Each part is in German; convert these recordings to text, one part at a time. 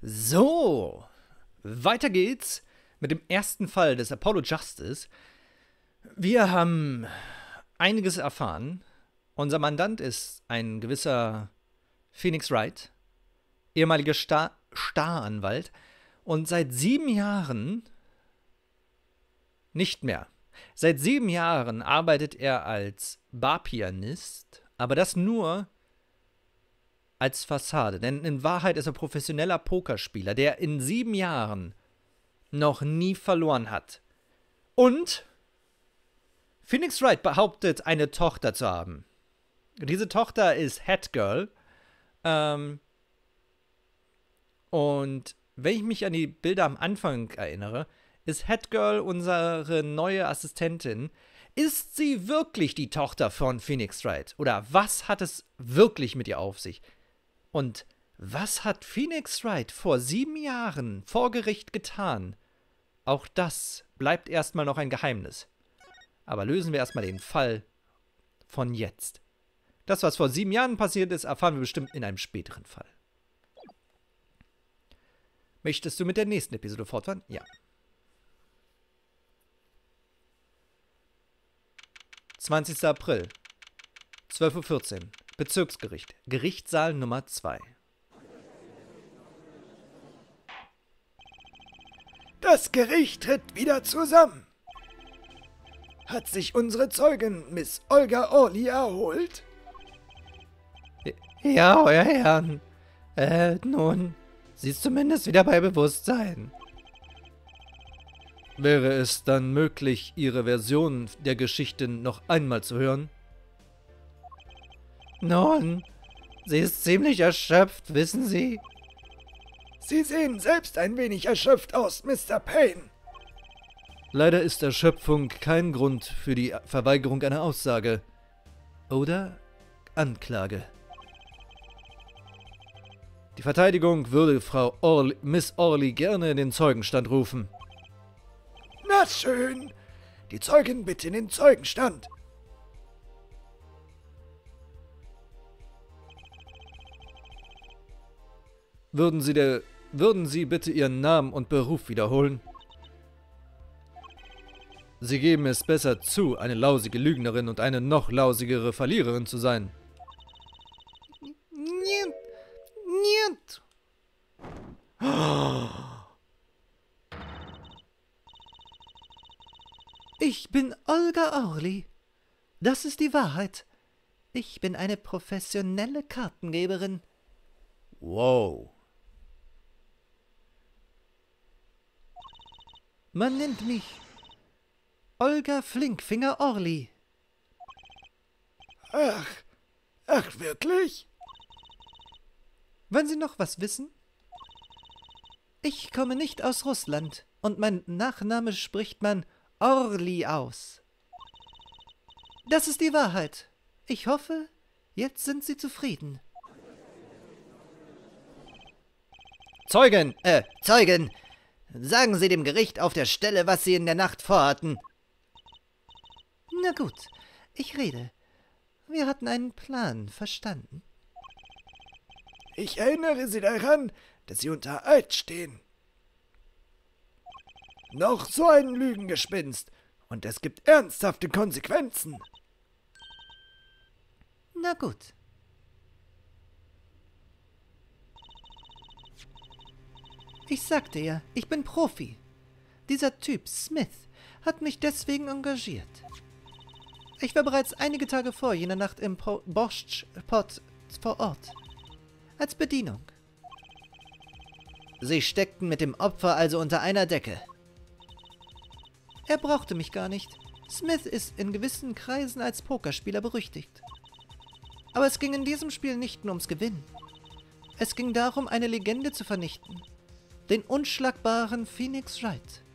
So, weiter geht's mit dem ersten Fall des Apollo Justice. Wir haben einiges erfahren. Unser Mandant ist ein gewisser Phoenix Wright, ehemaliger Staranwalt, und seit 7 Jahren nicht mehr. Seit 7 Jahren arbeitet er als Barpianist, aber das nur als Fassade. Denn in Wahrheit ist er professioneller Pokerspieler, der in 7 Jahren noch nie verloren hat. Und Phoenix Wright behauptet, eine Tochter zu haben. Diese Tochter ist Headgirl. Und wenn ich mich an die Bilder am Anfang erinnere, ist Headgirl unsere neue Assistentin. Ist sie wirklich die Tochter von Phoenix Wright? Oder was hat es wirklich mit ihr auf sich? Und was hat Phoenix Wright vor 7 Jahren vor Gericht getan? Auch das bleibt erstmal noch ein Geheimnis. Aber lösen wir erstmal den Fall von jetzt. Das, was vor 7 Jahren passiert ist, erfahren wir bestimmt in einem späteren Fall. Möchtest du mit der nächsten Episode fortfahren? Ja. 20. April, 12:14 Uhr, Bezirksgericht, Gerichtssaal Nummer 2. Das Gericht tritt wieder zusammen. Hat sich unsere Zeugin Miss Olga Orly erholt? Ja, euer Herrn. Nun, sie ist zumindest wieder bei Bewusstsein. Wäre es dann möglich, Ihre Version der Geschichte noch einmal zu hören? Nun, sie ist ziemlich erschöpft, wissen Sie? Sie sehen selbst ein wenig erschöpft aus, Mr. Payne. Leider ist Erschöpfung kein Grund für die Verweigerung einer Aussage. Oder Anklage. Die Verteidigung würde Miss Orly gerne in den Zeugenstand rufen. Na schön. Die Zeugin bitte in den Zeugenstand. Würden Sie bitte Ihren Namen und Beruf wiederholen? Sie geben es besser zu, eine lausige Lügnerin und eine noch lausigere Verliererin zu sein. Niet. Ich bin Olga Orly. Das ist die Wahrheit. Ich bin eine professionelle Kartengeberin. Wow. Man nennt mich Olga Flinkfinger Orly. Ach wirklich? Wollen Sie noch was wissen? Ich komme nicht aus Russland und mein Nachname spricht man Orly aus. Das ist die Wahrheit. Ich hoffe, jetzt sind Sie zufrieden. Zeugen! Zeugen! Sagen Sie dem Gericht auf der Stelle, was Sie in der Nacht vorhatten. Na gut, ich rede. Wir hatten einen Plan, verstanden? Ich erinnere Sie daran, dass Sie unter Eid stehen. Noch so ein Lügengespinst, und es gibt ernsthafte Konsequenzen. Na gut. Ich sagte ja, ich bin Profi. Dieser Typ, Smith, hat mich deswegen engagiert. Ich war bereits einige Tage vor jener Nacht im Borschtpot vor Ort. Als Bedienung. Sie steckten mit dem Opfer also unter einer Decke. Er brauchte mich gar nicht. Smith ist in gewissen Kreisen als Pokerspieler berüchtigt. Aber es ging in diesem Spiel nicht nur ums Gewinnen. Es ging darum, eine Legende zu vernichten. Den unschlagbaren Phoenix Wright.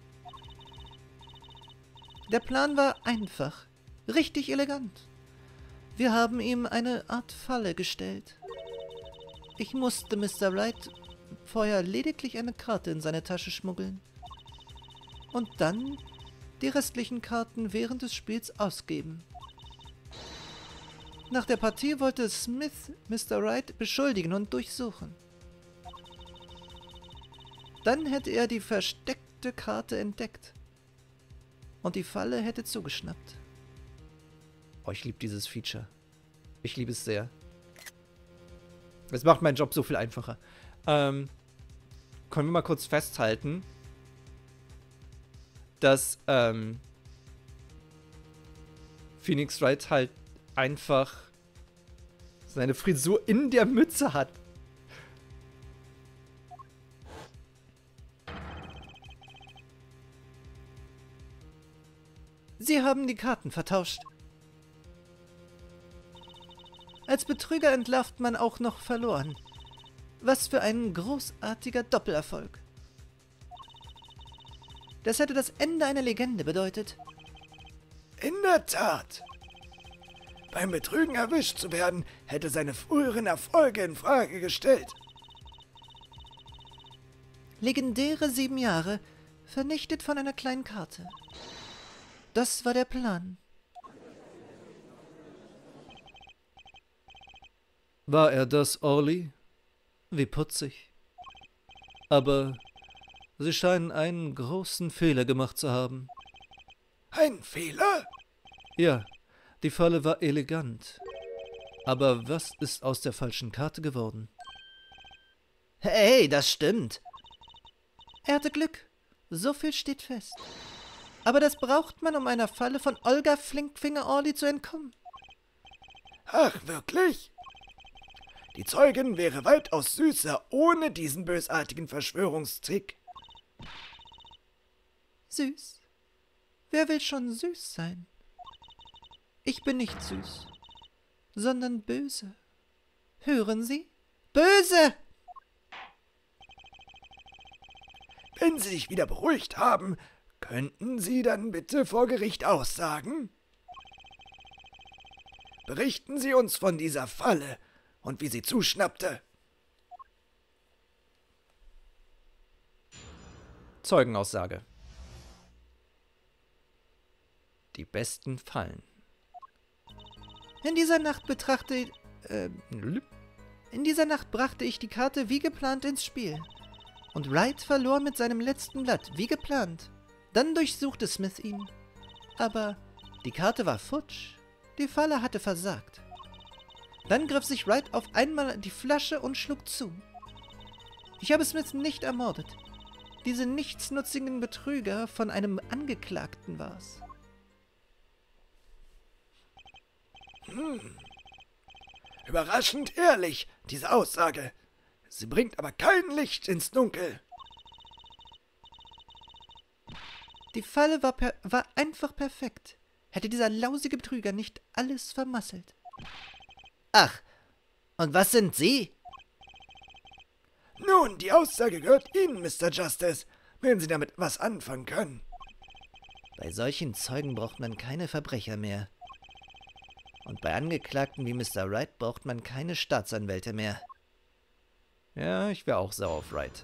Der Plan war einfach, richtig elegant. Wir haben ihm eine Art Falle gestellt. Ich musste Mr. Wright vorher lediglich eine Karte in seine Tasche schmuggeln. Und dann die restlichen Karten während des Spiels ausgeben. Nach der Partie wollte Smith Mr. Wright beschuldigen und durchsuchen. Dann hätte er die versteckte Karte entdeckt. Und die Falle hätte zugeschnappt. Oh, ich liebe dieses Feature. Ich liebe es sehr. Es macht meinen Job so viel einfacher. Können wir mal kurz festhalten, dass Phoenix Wright halt einfach seine Frisur in der Mütze hat. Sie haben die Karten vertauscht. Als Betrüger entlarvt man auch noch verloren. Was für ein großartiger Doppelerfolg. Das hätte das Ende einer Legende bedeutet. In der Tat. Beim Betrügen erwischt zu werden, hätte seine früheren Erfolge in Frage gestellt. Legendäre 7 Jahre, vernichtet von einer kleinen Karte. Das war der Plan. War er das, Orly? Wie putzig. Aber Sie scheinen einen großen Fehler gemacht zu haben. Ein Fehler? Ja, die Falle war elegant. Aber was ist aus der falschen Karte geworden? Hey, das stimmt. Er hatte Glück. So viel steht fest. Aber das braucht man, um einer Falle von Olga Flinkfinger-Orly zu entkommen. Ach, wirklich? Die Zeugin wäre weitaus süßer ohne diesen bösartigen Verschwörungstrick. Süß? Wer will schon süß sein? Ich bin nicht süß, sondern böse. Hören Sie? Böse! Wenn Sie sich wieder beruhigt haben, könnten Sie dann bitte vor Gericht aussagen? Berichten Sie uns von dieser Falle und wie sie zuschnappte. Zeugenaussage. Die besten Fallen. In dieser Nacht brachte ich die Karte wie geplant ins Spiel. Und Wright verlor mit seinem letzten Blatt, wie geplant. Dann durchsuchte Smith ihn. Aber die Karte war futsch. Die Falle hatte versagt. Dann griff sich Wright auf einmal an die Flasche und schlug zu. Ich habe Smith nicht ermordet. Diese nichtsnutzigen Betrüger von einem Angeklagten war's. Überraschend ehrlich, diese Aussage. Sie bringt aber kein Licht ins Dunkel. Die Falle war einfach perfekt. Hätte dieser lausige Betrüger nicht alles vermasselt. Ach, und was sind Sie? Nun, die Aussage gehört Ihnen, Mr. Justice, wenn Sie damit was anfangen können. Bei solchen Zeugen braucht man keine Verbrecher mehr. Und bei Angeklagten wie Mr. Wright braucht man keine Staatsanwälte mehr. Ja, ich wäre auch sauer auf Wright.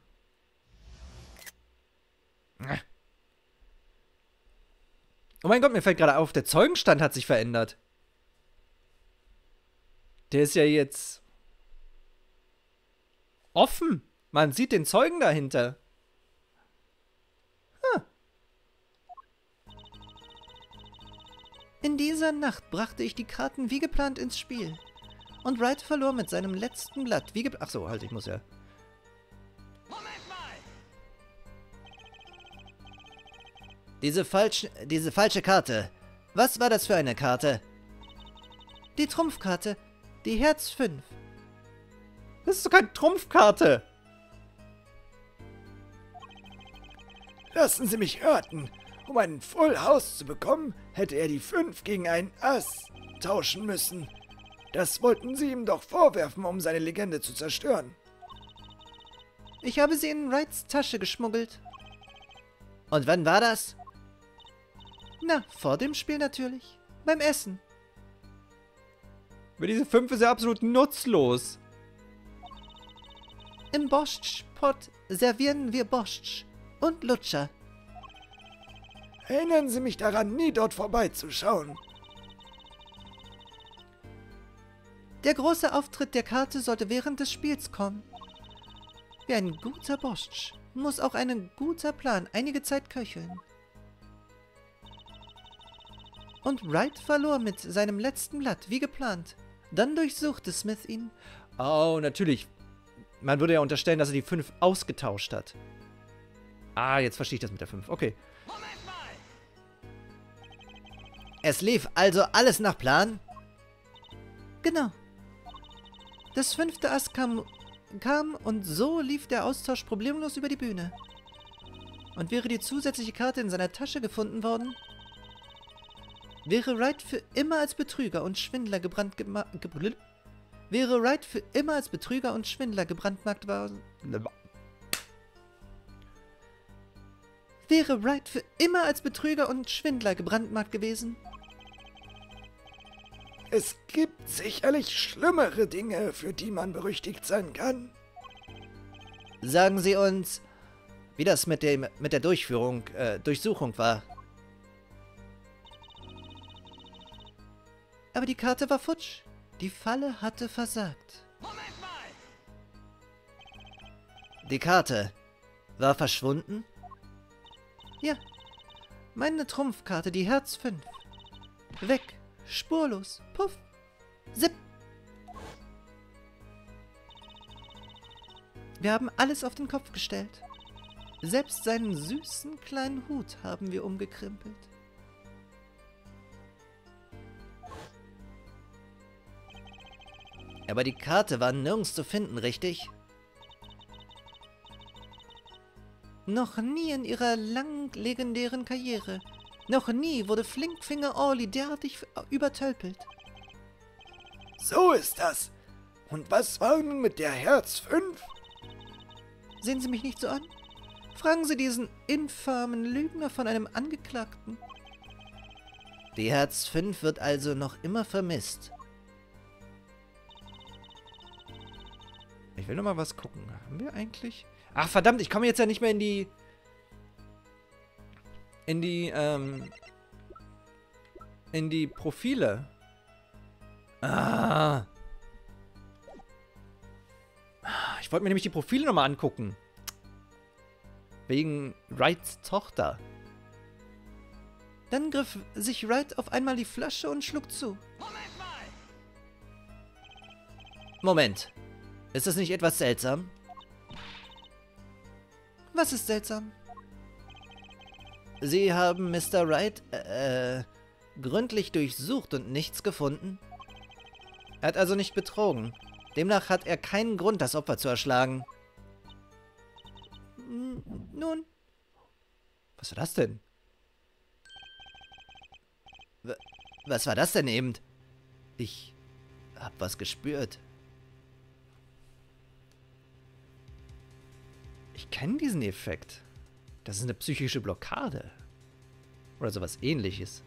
Oh mein Gott, mir fällt gerade auf, der Zeugenstand hat sich verändert. Der ist ja jetzt offen. Man sieht den Zeugen dahinter. In dieser Nacht brachte ich die Karten wie geplant ins Spiel. Und Wright verlor mit seinem letzten Blatt wie geplant. Achso, halt, ich muss ja. Diese falsche Karte. Was war das für eine Karte? Die Trumpfkarte. Die Herz 5. Das ist doch keine Trumpfkarte. Lassen Sie mich raten. Um einen Full House zu bekommen, hätte er die 5 gegen einen Ass tauschen müssen. Das wollten Sie ihm doch vorwerfen, um seine Legende zu zerstören. Ich habe sie in Wrights Tasche geschmuggelt. Und wann war das? Na, vor dem Spiel natürlich. Beim Essen. Aber diese 5 ist ja absolut nutzlos. Im Borschtpot servieren wir Borscht und Lutscher. Erinnern Sie mich daran, nie dort vorbeizuschauen. Der große Auftritt der Karte sollte während des Spiels kommen. Wie ein guter Borscht muss auch ein guter Plan einige Zeit köcheln. Und Wright verlor mit seinem letzten Blatt, wie geplant. Dann durchsuchte Smith ihn. Oh, natürlich. Man würde ja unterstellen, dass er die 5 ausgetauscht hat. Ah, jetzt verstehe ich das mit der 5. Okay. Es lief also alles nach Plan? Genau. Das 5. Ass kam und so lief der Austausch problemlos über die Bühne. Und wäre die zusätzliche Karte in seiner Tasche gefunden worden, wäre Wright für immer als Betrüger und Schwindler gebrandmarkt worden. Wäre Wright für immer als Betrüger und Schwindler gebrandmarkt gewesen? Es gibt sicherlich schlimmere Dinge, für die man berüchtigt sein kann. Sagen Sie uns, wie das mit der Durchsuchung war. Aber die Karte war futsch. Die Falle hatte versagt. Die Karte war verschwunden? Ja. Meine Trumpfkarte, die Herz 5. Weg. Spurlos. Puff. Zip. Wir haben alles auf den Kopf gestellt. Selbst seinen süßen kleinen Hut haben wir umgekrempelt. Aber die Karte war nirgends zu finden, richtig? Noch nie in ihrer langen legendären Karriere. Noch nie wurde Flinkfinger Orly derartig übertölpelt. So ist das. Und was war nun mit der Herz 5? Sehen Sie mich nicht so an? Fragen Sie diesen infamen Lügner von einem Angeklagten. Die Herz 5 wird also noch immer vermisst. Ich will noch mal was gucken. Haben wir eigentlich... Ach, verdammt, ich komme jetzt ja nicht mehr in die Profile. Ah. Ich wollte mir nämlich die Profile noch mal angucken. Wegen Wrights Tochter. Dann griff sich Wright auf einmal die Flasche und schlug zu. Moment. Ist das nicht etwas seltsam? Was ist seltsam? Sie haben Mr. Wright, gründlich durchsucht und nichts gefunden? Er hat also nicht betrogen. Demnach hat er keinen Grund, das Opfer zu erschlagen. Nun. Was war das denn? Was war das denn eben? Ich hab was gespürt. Ich kenne diesen Effekt. Das ist eine psychische Blockade. Oder sowas Ähnliches.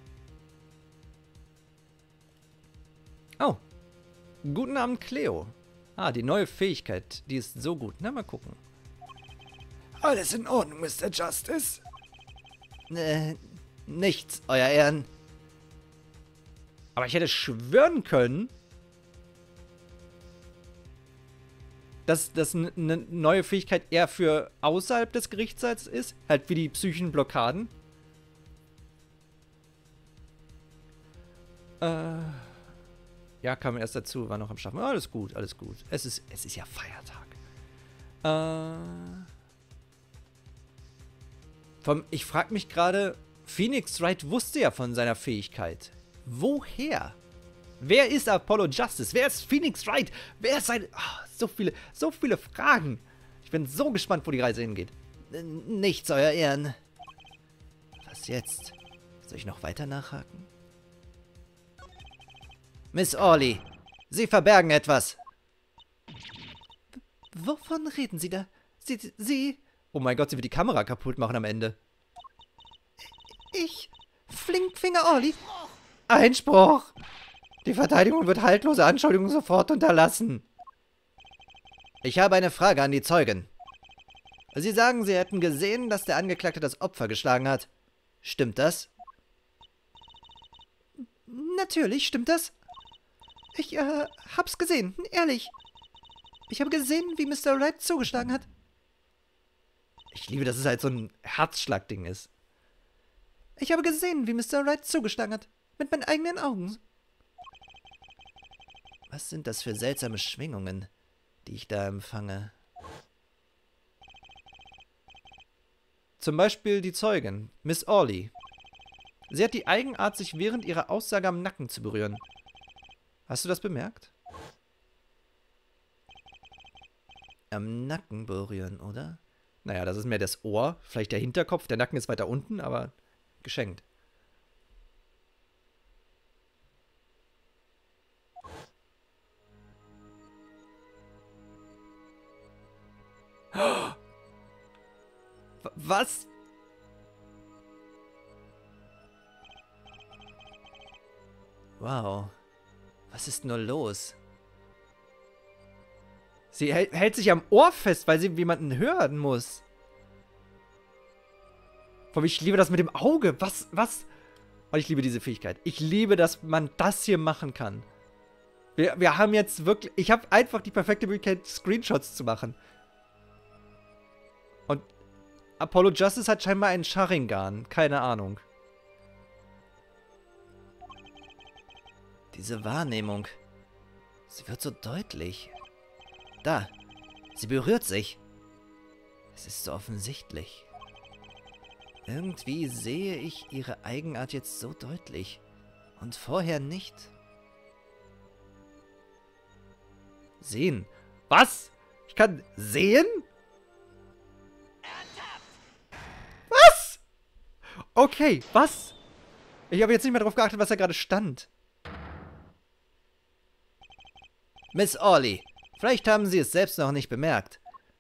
Oh. Guten Abend, Cleo. Ah, die neue Fähigkeit. Die ist so gut. Na, mal gucken. Alles in Ordnung, Mr. Justice? Nichts, Euer Ehren. Aber ich hätte schwören können, dass das eine neue Fähigkeit eher für außerhalb des Gerichtssaals ist. Halt wie die psychischen Blockaden. Ja, kam erst dazu, war noch am Schaffen. Alles gut, alles gut. Es ist ja Feiertag. Ich frage mich gerade, Phoenix Wright wusste ja von seiner Fähigkeit. Woher? Wer ist Apollo Justice? Wer ist Phoenix Wright? Wer ist sein... Oh, so viele Fragen. Ich bin so gespannt, wo die Reise hingeht. Nichts, Euer Ehren. Was jetzt? Soll ich noch weiter nachhaken? Miss Orly, Sie verbergen etwas. Wovon reden Sie da? Sie... Oh mein Gott, sie wird die Kamera kaputt machen am Ende. Flinkfinger Orly? Einspruch! Die Verteidigung wird haltlose Anschuldigungen sofort unterlassen. Ich habe eine Frage an die Zeugen. Sie sagen, Sie hätten gesehen, dass der Angeklagte das Opfer geschlagen hat. Stimmt das? Natürlich stimmt das. Ich hab's gesehen, ehrlich. Ich habe gesehen, wie Mr. Wright zugeschlagen hat. Ich liebe, dass es halt so ein Herzschlagding ist. Ich habe gesehen, wie Mr. Wright zugeschlagen hat. Mit meinen eigenen Augen. Was sind das für seltsame Schwingungen, die ich da empfange? Zum Beispiel die Zeugin, Miss Orley. Sie hat die Eigenart, sich während ihrer Aussage am Nacken zu berühren. Hast du das bemerkt? Am Nacken berühren, oder? Naja, das ist mehr das Ohr, vielleicht der Hinterkopf, der Nacken ist weiter unten, aber geschenkt. Was? Wow. Was ist nur los? Sie hält sich am Ohr fest, weil sie jemanden hören muss. Vor allem, ich liebe das mit dem Auge. Was? Oh, ich liebe diese Fähigkeit. Ich liebe, dass man das hier machen kann. Wir haben jetzt wirklich... Ich habe einfach die perfekte Möglichkeit, Screenshots zu machen. Und Apollo Justice hat scheinbar einen Sharingan. Keine Ahnung. Diese Wahrnehmung. Sie wird so deutlich. Da. Sie berührt sich. Es ist so offensichtlich. Irgendwie sehe ich ihre Eigenart jetzt so deutlich. Und vorher nicht. Sehen? Was? Ich kann sehen? Was? Okay, was? Ich habe jetzt nicht mehr darauf geachtet, was da gerade stand. Miss Orley, vielleicht haben Sie es selbst noch nicht bemerkt.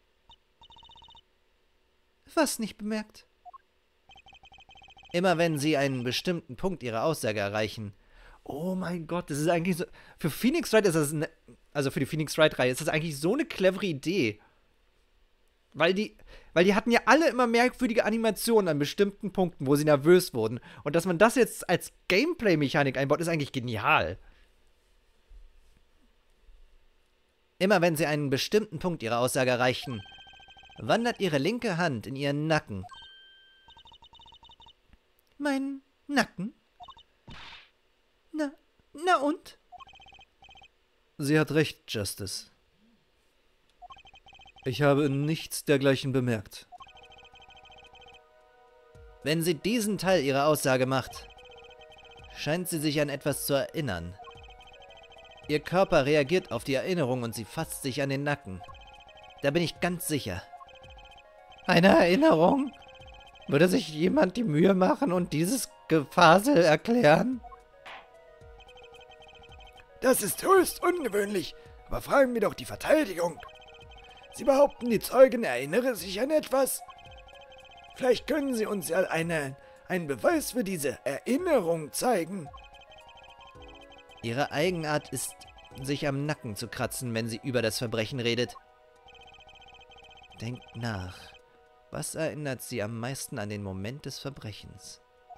Was nicht bemerkt? Immer wenn Sie einen bestimmten Punkt Ihrer Aussage erreichen. Oh mein Gott, das ist eigentlich so... Für Phoenix Wright ist das... Also für die Phoenix Wright-Reihe ist das eigentlich so eine clevere Idee. Weil die hatten ja alle immer merkwürdige Animationen an bestimmten Punkten, wo sie nervös wurden. Und dass man das jetzt als Gameplay-Mechanik einbaut, ist eigentlich genial. Immer wenn Sie einen bestimmten Punkt Ihrer Aussage erreichen, wandert Ihre linke Hand in Ihren Nacken. Mein Nacken? Na und? Sie hat recht, Justice. Ich habe nichts dergleichen bemerkt. Wenn sie diesen Teil ihrer Aussage macht, scheint sie sich an etwas zu erinnern. Ihr Körper reagiert auf die Erinnerung und sie fasst sich an den Nacken. Da bin ich ganz sicher. Eine Erinnerung? Würde sich jemand die Mühe machen und dieses Gefasel erklären? Das ist höchst ungewöhnlich, aber fragen wir doch die Verteidigung. Sie behaupten, die Zeugin erinnere sich an etwas? Vielleicht können Sie uns ja einen Beweis für diese Erinnerung zeigen. Ihre Eigenart ist, sich am Nacken zu kratzen, wenn sie über das Verbrechen redet. Denkt nach. Was erinnert sie am meisten an den Moment des Verbrechens?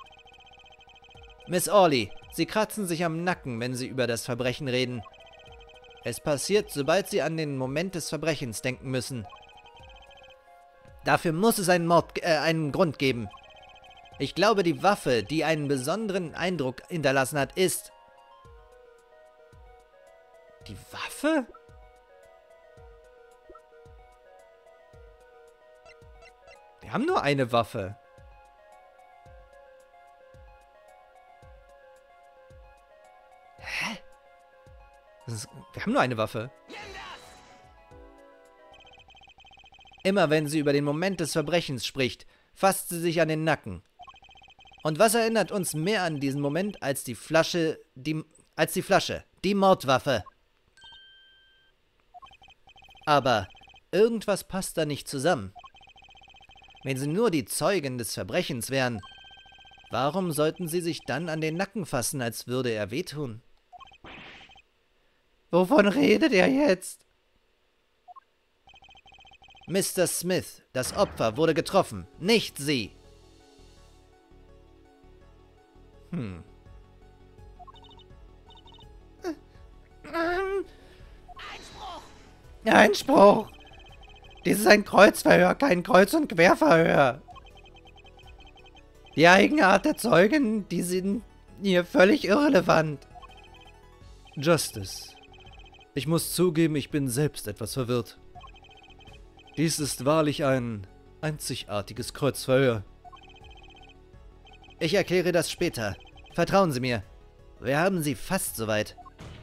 Miss Orley, Sie kratzen sich am Nacken, wenn Sie über das Verbrechen reden. Es passiert, sobald Sie an den Moment des Verbrechens denken müssen. Dafür muss es einen Grund geben. Ich glaube, die Waffe, die einen besonderen Eindruck hinterlassen hat, ist... Die Waffe? Wir haben nur eine Waffe. Hä? Wir haben nur eine Waffe. Immer wenn sie über den Moment des Verbrechens spricht, fasst sie sich an den Nacken. Und was erinnert uns mehr an diesen Moment als die Flasche, die Mordwaffe? Aber irgendwas passt da nicht zusammen. Wenn sie nur die Zeugin des Verbrechens wären, warum sollten sie sich dann an den Nacken fassen, als würde er wehtun? Wovon redet er jetzt? Mr. Smith, das Opfer, wurde getroffen, nicht Sie. Einspruch! Dies ist ein Kreuzverhör, kein Kreuz- und Querverhör. Die Eigenart der Zeugen, die sind hier völlig irrelevant. Justice. Ich muss zugeben, ich bin selbst etwas verwirrt. Dies ist wahrlich ein einzigartiges Kreuzverhör. Ich erkläre das später. Vertrauen Sie mir. Wir haben Sie fast soweit.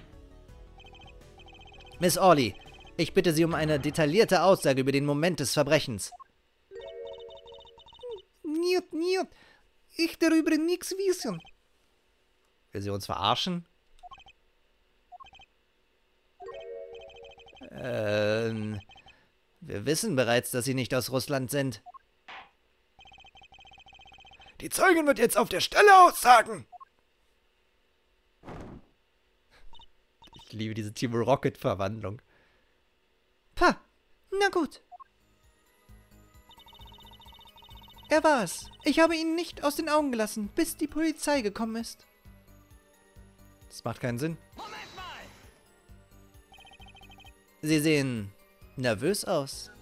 Miss Orley, ich bitte Sie um eine detaillierte Aussage über den Moment des Verbrechens. Niet, niet. Ich darüber nichts wissen. Will sie uns verarschen? Wir wissen bereits, dass Sie nicht aus Russland sind. Die Zeugin wird jetzt auf der Stelle aussagen. Ich liebe diese Team Rocket-Verwandlung. Pah, na gut. Er war es. Ich habe ihn nicht aus den Augen gelassen, bis die Polizei gekommen ist. Das macht keinen Sinn. Sie sehen nervös aus.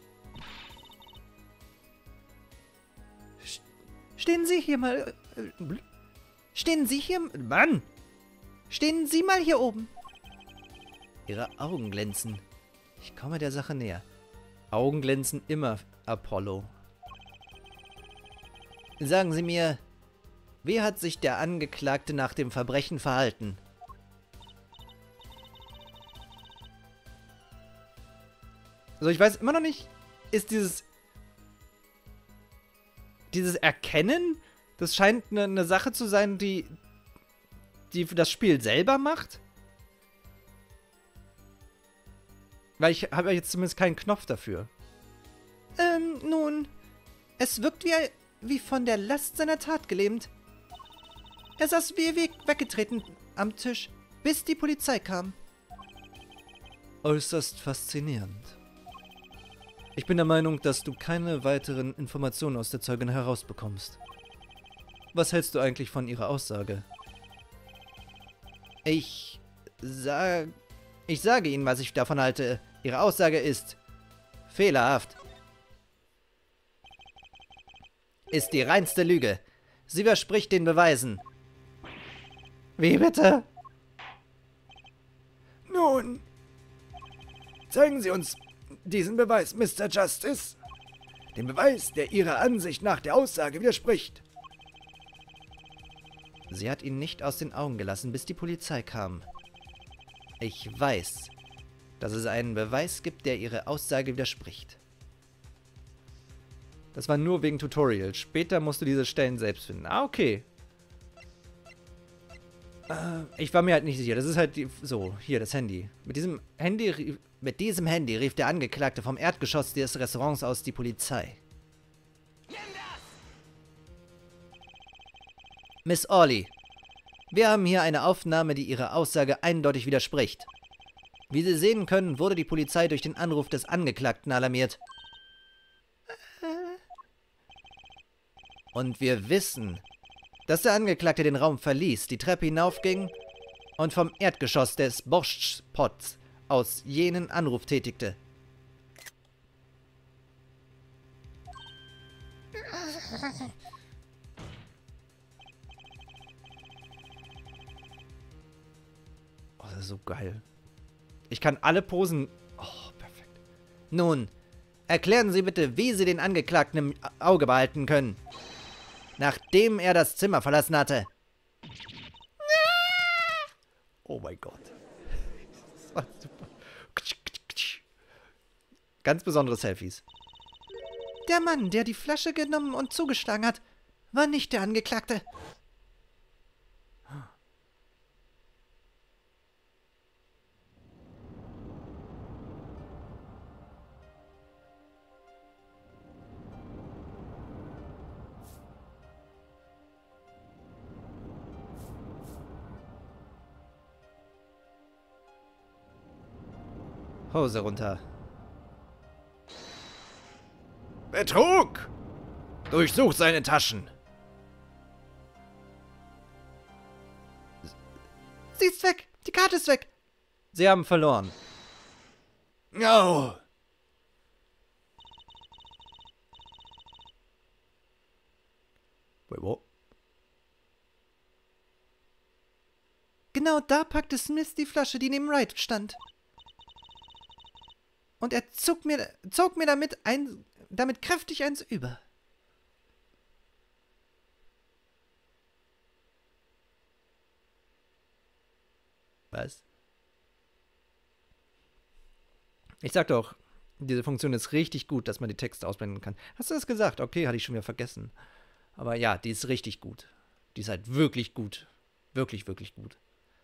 Stehen Sie hier mal... Stehen Sie hier... Mann! Stehen Sie mal hier oben. Ihre Augen glänzen. Ich komme der Sache näher. Augen glänzen immer, Apollo. Sagen Sie mir, wie hat sich der Angeklagte nach dem Verbrechen verhalten? Also ich weiß immer noch nicht, ist dieses Erkennen, das scheint eine Sache zu sein, die das Spiel selber macht? Weil ich habe ja jetzt zumindest keinen Knopf dafür. Nun, es wirkt wie von der Last seiner Tat gelähmt. Er saß wie weggetreten am Tisch, bis die Polizei kam. Äußerst faszinierend. Ich bin der Meinung, dass du keine weiteren Informationen aus der Zeugin herausbekommst. Was hältst du eigentlich von ihrer Aussage? Ich sage Ihnen, was ich davon halte. Ihre Aussage ist fehlerhaft. Ist die reinste Lüge. Sie widerspricht den Beweisen. Wie bitte? Nun, zeigen Sie uns diesen Beweis, Mr. Justice. Den Beweis, der Ihrer Ansicht nach der Aussage widerspricht. Sie hat ihn nicht aus den Augen gelassen, bis die Polizei kam. Ich weiß, dass es einen Beweis gibt, der ihre Aussage widerspricht. Das war nur wegen Tutorial. Später musst du diese Stellen selbst finden. Ah, okay. Ich war mir halt nicht sicher. Das ist halt so, hier das Handy. Mit diesem Handy rief der Angeklagte vom Erdgeschoss des Restaurants aus die Polizei. Miss Orley, wir haben hier eine Aufnahme, die ihrer Aussage eindeutig widerspricht. Wie Sie sehen können, wurde die Polizei durch den Anruf des Angeklagten alarmiert. Und wir wissen, dass der Angeklagte den Raum verließ, die Treppe hinaufging und vom Erdgeschoss des Borschtpots aus jenen Anruf tätigte. Oh, das ist so geil. Ich kann alle Posen... Oh, perfekt. Nun, erklären Sie bitte, wie Sie den Angeklagten im Auge behalten können, nachdem er das Zimmer verlassen hatte. Oh mein Gott. Das war super. Ganz besondere Selfies. Der Mann, der die Flasche genommen und zugeschlagen hat, war nicht der Angeklagte. Hose runter. Betrug! Durchsucht seine Taschen. Sie ist weg. Die Karte ist weg. Sie haben verloren. Oh. Genau da packte Smith die Flasche, die neben Wright stand. Und er zog mir damit kräftig eins über. Was? Ich sag doch, diese Funktion ist richtig gut, dass man die Texte ausblenden kann. Hast du das gesagt? Okay, hatte ich schon wieder vergessen. Aber ja, die ist richtig gut. Die ist halt wirklich gut. Wirklich, wirklich gut.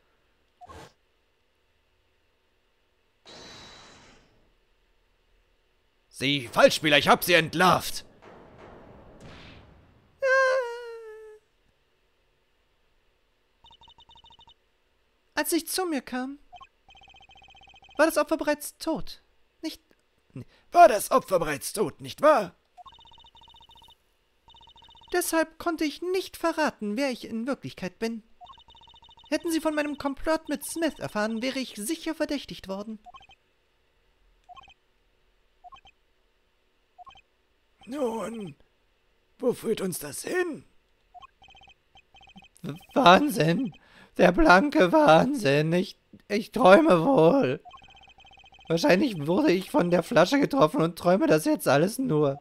Sie, Falschspieler, ich hab sie entlarvt! Als ich zu mir kam, war das Opfer bereits tot. Nicht... War das Opfer bereits tot, nicht wahr? Deshalb konnte ich nicht verraten, wer ich in Wirklichkeit bin. Hätten Sie von meinem Komplott mit Smith erfahren, wäre ich sicher verdächtigt worden. Nun, wo führt uns das hin? Wahnsinn! Der blanke Wahnsinn! Ich träume wohl. Wahrscheinlich wurde ich von der Flasche getroffen und träume das jetzt alles nur.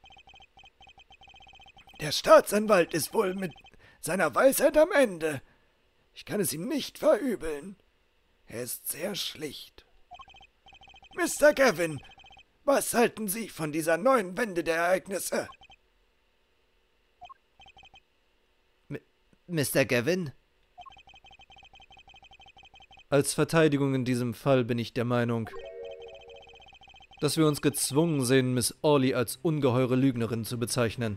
Der Staatsanwalt ist wohl mit seiner Weisheit am Ende. Ich kann es ihm nicht verübeln. Er ist sehr schlicht. Mr. Gavin, was halten Sie von dieser neuen Wende der Ereignisse? Mr. Gavin? Als Verteidigung in diesem Fall bin ich der Meinung, dass wir uns gezwungen sehen, Miss Orley als ungeheure Lügnerin zu bezeichnen.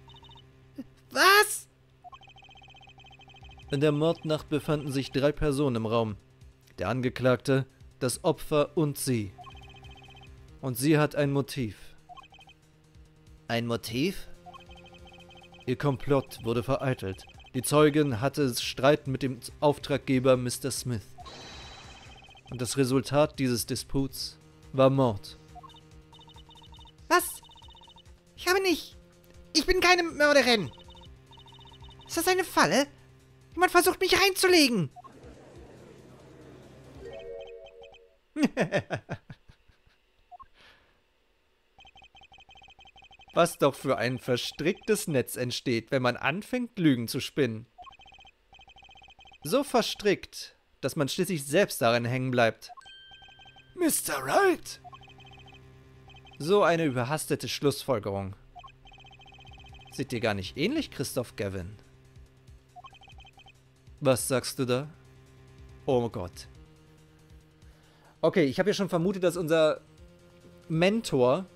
Was? In der Mordnacht befanden sich 3 Personen im Raum. Der Angeklagte, das Opfer und sie. Und sie hat ein Motiv. Ein Motiv? Ihr Komplott wurde vereitelt. Die Zeugin hatte Streit mit dem Auftraggeber Mr. Smith. Und das Resultat dieses Disputs war Mord. Was? Ich bin keine Mörderin. Ist das eine Falle? Jemand versucht, mich reinzulegen. Was doch für ein verstricktes Netz entsteht, wenn man anfängt, Lügen zu spinnen. So verstrickt, dass man schließlich selbst darin hängen bleibt. Mr. Wright? So eine überhastete Schlussfolgerung. Sieht dir gar nicht ähnlich, Christoph Gavin? Was sagst du da? Oh Gott. Okay, ich habe ja schon vermutet, dass unser Mentor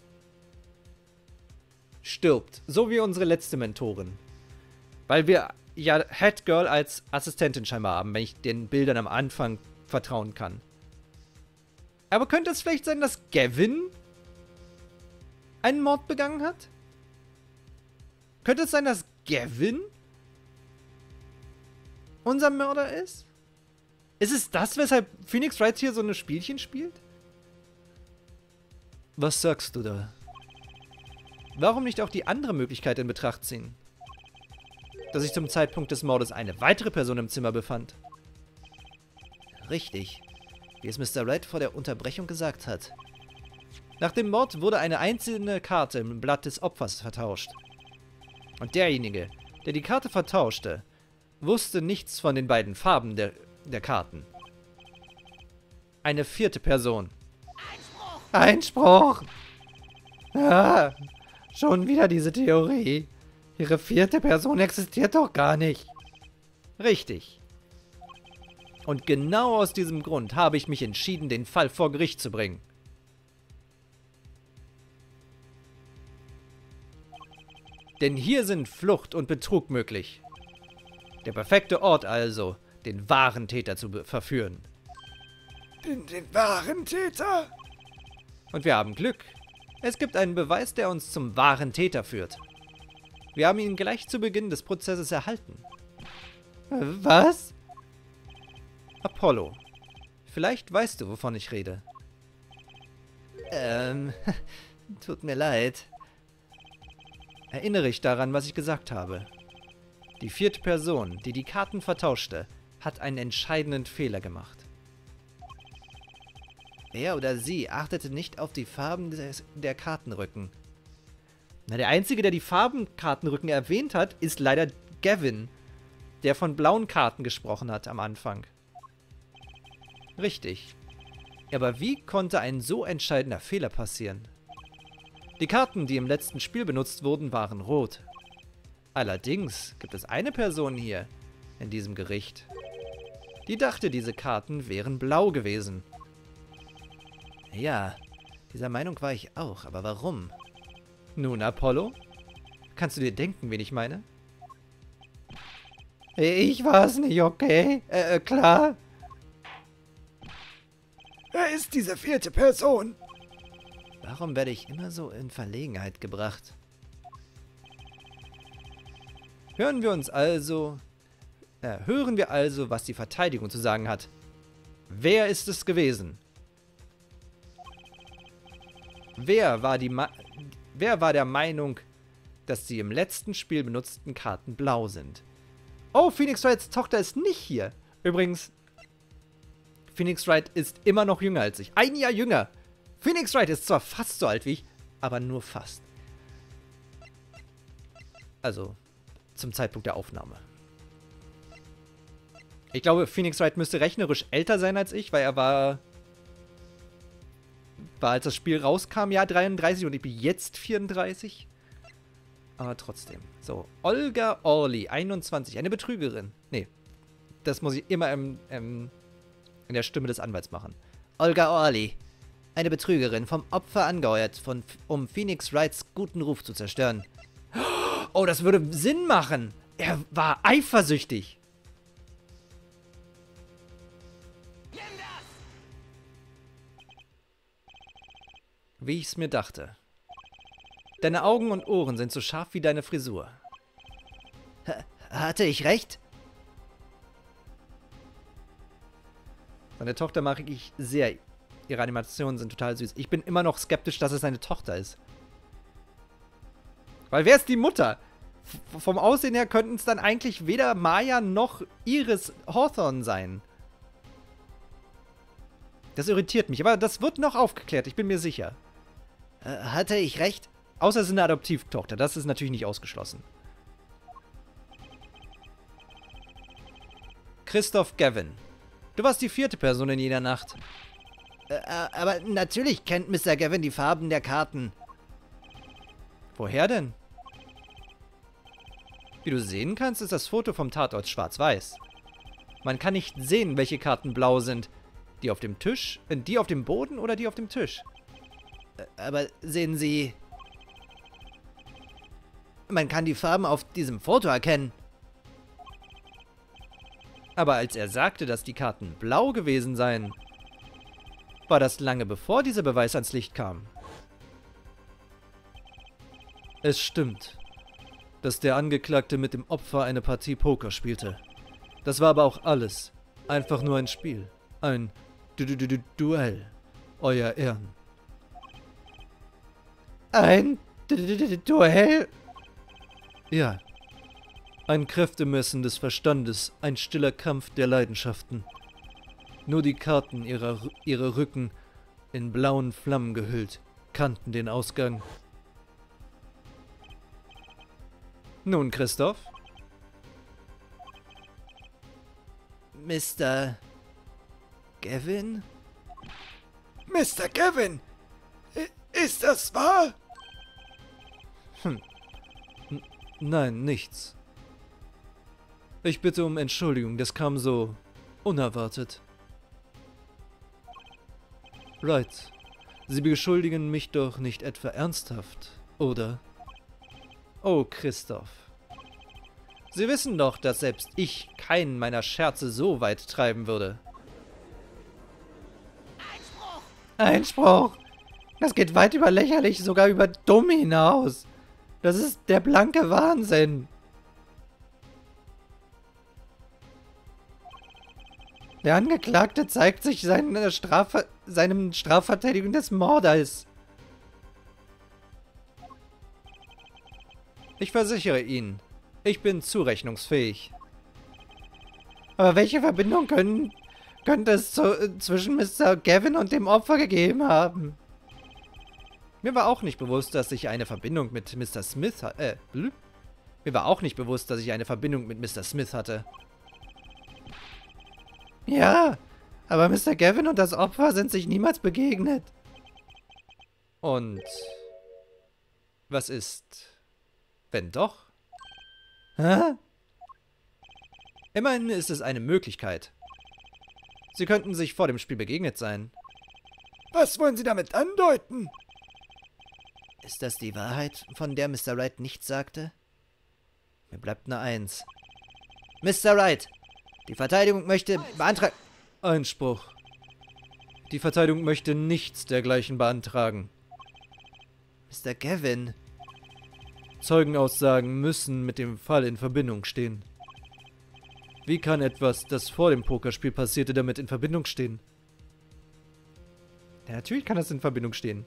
stirbt. So wie unsere letzte Mentorin. Weil wir ja Headgirl als Assistentin scheinbar haben, wenn ich den Bildern am Anfang vertrauen kann. Aber könnte es vielleicht sein, dass Gavin einen Mord begangen hat? Könnte es sein, dass Gavin unser Mörder ist? Ist es das, weshalb Phoenix Wright hier so eine Spielchen spielt? Was sagst du da? Warum nicht auch die andere Möglichkeit in Betracht ziehen? Dass sich zum Zeitpunkt des Mordes eine weitere Person im Zimmer befand. Richtig, wie es Mr. Wright vor der Unterbrechung gesagt hat. Nach dem Mord wurde eine einzelne Karte im Blatt des Opfers vertauscht. Und derjenige, der die Karte vertauschte, wusste nichts von den beiden Farben der Karten. Eine 4. Person. Einspruch! Ah, schon wieder diese Theorie. Ihre 4. Person existiert doch gar nicht. Richtig. Und genau aus diesem Grund habe ich mich entschieden, den Fall vor Gericht zu bringen. Denn hier sind Flucht und Betrug möglich. Der perfekte Ort also, den wahren Täter zu verführen. Den wahren Täter? Und wir haben Glück. Es gibt einen Beweis, der uns zum wahren Täter führt. Wir haben ihn gleich zu Beginn des Prozesses erhalten. Was? Apollo. Vielleicht weißt du, wovon ich rede. Tut mir leid. Erinnere dich daran, was ich gesagt habe. Die 4. Person, die die Karten vertauschte, hat einen entscheidenden Fehler gemacht. Er oder sie achtete nicht auf die Farben der Kartenrücken. Na, der Einzige, der die Farbenkartenrücken erwähnt hat, ist leider Gavin, der von blauen Karten gesprochen hat am Anfang. Richtig. Aber wie konnte ein so entscheidender Fehler passieren? Die Karten, die im letzten Spiel benutzt wurden, waren rot. Allerdings gibt es eine Person hier in diesem Gericht, die dachte, diese Karten wären blau gewesen. Ja, dieser Meinung war ich auch, aber warum? Nun, Apollo, kannst du dir denken, wen ich meine? Ich war's nicht, okay? Klar? Wer ist diese 4. Person? Warum werde ich immer so in Verlegenheit gebracht? Hören wir also, was die Verteidigung zu sagen hat. Wer ist es gewesen? Wer war der Meinung, dass die im letzten Spiel benutzten Karten blau sind? Oh, Phoenix Wrights Tochter ist nicht hier. Übrigens, Phoenix Wright ist immer noch jünger als ich. Ein Jahr jünger. Phoenix Wright ist zwar fast so alt wie ich, aber nur fast. Also, zum Zeitpunkt der Aufnahme. Ich glaube, Phoenix Wright müsste rechnerisch älter sein als ich, weil er war als das Spiel rauskam, ja 33 und ich bin jetzt 34. Aber trotzdem. So, Olga Orly, 21, eine Betrügerin. Nee, das muss ich immer in der Stimme des Anwalts machen. Olga Orly, eine Betrügerin, vom Opfer angeheuert, um Phoenix Wrights guten Ruf zu zerstören. Oh, das würde Sinn machen. Er war eifersüchtig. Wie ich es mir dachte. Deine Augen und Ohren sind so scharf wie deine Frisur. Hatte ich recht? Seine Tochter mag ich sehr. Ihre Animationen sind total süß. Ich bin immer noch skeptisch, dass es seine Tochter ist. Weil wer ist die Mutter? Vom Aussehen her könnten es dann eigentlich weder Maya noch Iris Hawthorne sein. Das irritiert mich, aber das wird noch aufgeklärt, ich bin mir sicher. Hatte ich recht? Außer es ist eine Adoptivtochter, das ist natürlich nicht ausgeschlossen. Christoph Gavin. Du warst die 4. Person in jener Nacht. Aber natürlich kennt Mr. Gavin die Farben der Karten. Woher denn? Wie du sehen kannst, ist das Foto vom Tatort schwarz-weiß. Man kann nicht sehen, welche Karten blau sind. Die auf dem Tisch, die auf dem Boden oder die auf dem Tisch. Aber sehen Sie... Man kann die Farben auf diesem Foto erkennen. Aber als er sagte, dass die Karten blau gewesen seien, war das lange bevor dieser Beweis ans Licht kam. Es stimmt, dass der Angeklagte mit dem Opfer eine Partie Poker spielte. Das war aber auch alles. Einfach nur ein Spiel. Ein Duell. Euer Ehren. Ein Duell? Ja. Ein Kräftemessen des Verstandes, ein stiller Kampf der Leidenschaften. Nur die Karten ihrer Rücken, in blauen Flammen gehüllt, kannten den Ausgang. Nun, Christoph? Mr. Gavin? Mr. Gavin! Ist das wahr? Nein, nichts. Ich bitte um Entschuldigung, das kam so unerwartet. Right. Sie beschuldigen mich doch nicht etwa ernsthaft, oder? Oh, Christoph. Sie wissen doch, dass selbst ich keinen meiner Scherze so weit treiben würde. Einspruch! Das geht weit über lächerlich, sogar über dumm hinaus. Das ist der blanke Wahnsinn. Der Angeklagte zeigt sich seinem Strafverteidigung des Mordes. Ich versichere Ihnen, ich bin zurechnungsfähig. Aber welche Verbindung könnte es zwischen Mr. Gavin und dem Opfer gegeben haben? Mir war auch nicht bewusst, dass ich eine Verbindung mit Mr. Smith hatte. Mir war auch nicht bewusst, dass ich eine Verbindung mit Mr. Smith hatte. Ja, aber Mr. Gavin und das Opfer sind sich niemals begegnet. Und was ist, wenn doch? Hä? Immerhin ist es eine Möglichkeit. Sie könnten sich vor dem Spiel begegnet sein. Was wollen Sie damit andeuten? Ist das die Wahrheit, von der Mr. Wright nichts sagte? Mir bleibt nur eins. Mr. Wright, die Verteidigung möchte beantragen... Einspruch. Die Verteidigung möchte nichts dergleichen beantragen. Mr. Gavin... Zeugenaussagen müssen mit dem Fall in Verbindung stehen. Wie kann etwas, das vor dem Pokerspiel passierte, damit in Verbindung stehen? Ja, natürlich kann das in Verbindung stehen.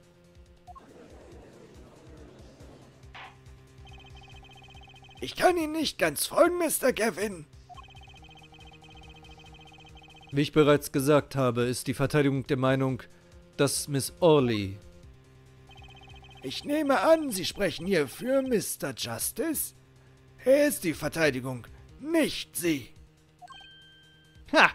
Ich kann Ihnen nicht ganz folgen, Mr. Gavin. Wie ich bereits gesagt habe, ist die Verteidigung der Meinung, dass Miss Orley... Ich nehme an, Sie sprechen hier für Mr. Justice? Er ist die Verteidigung, nicht Sie. Ha!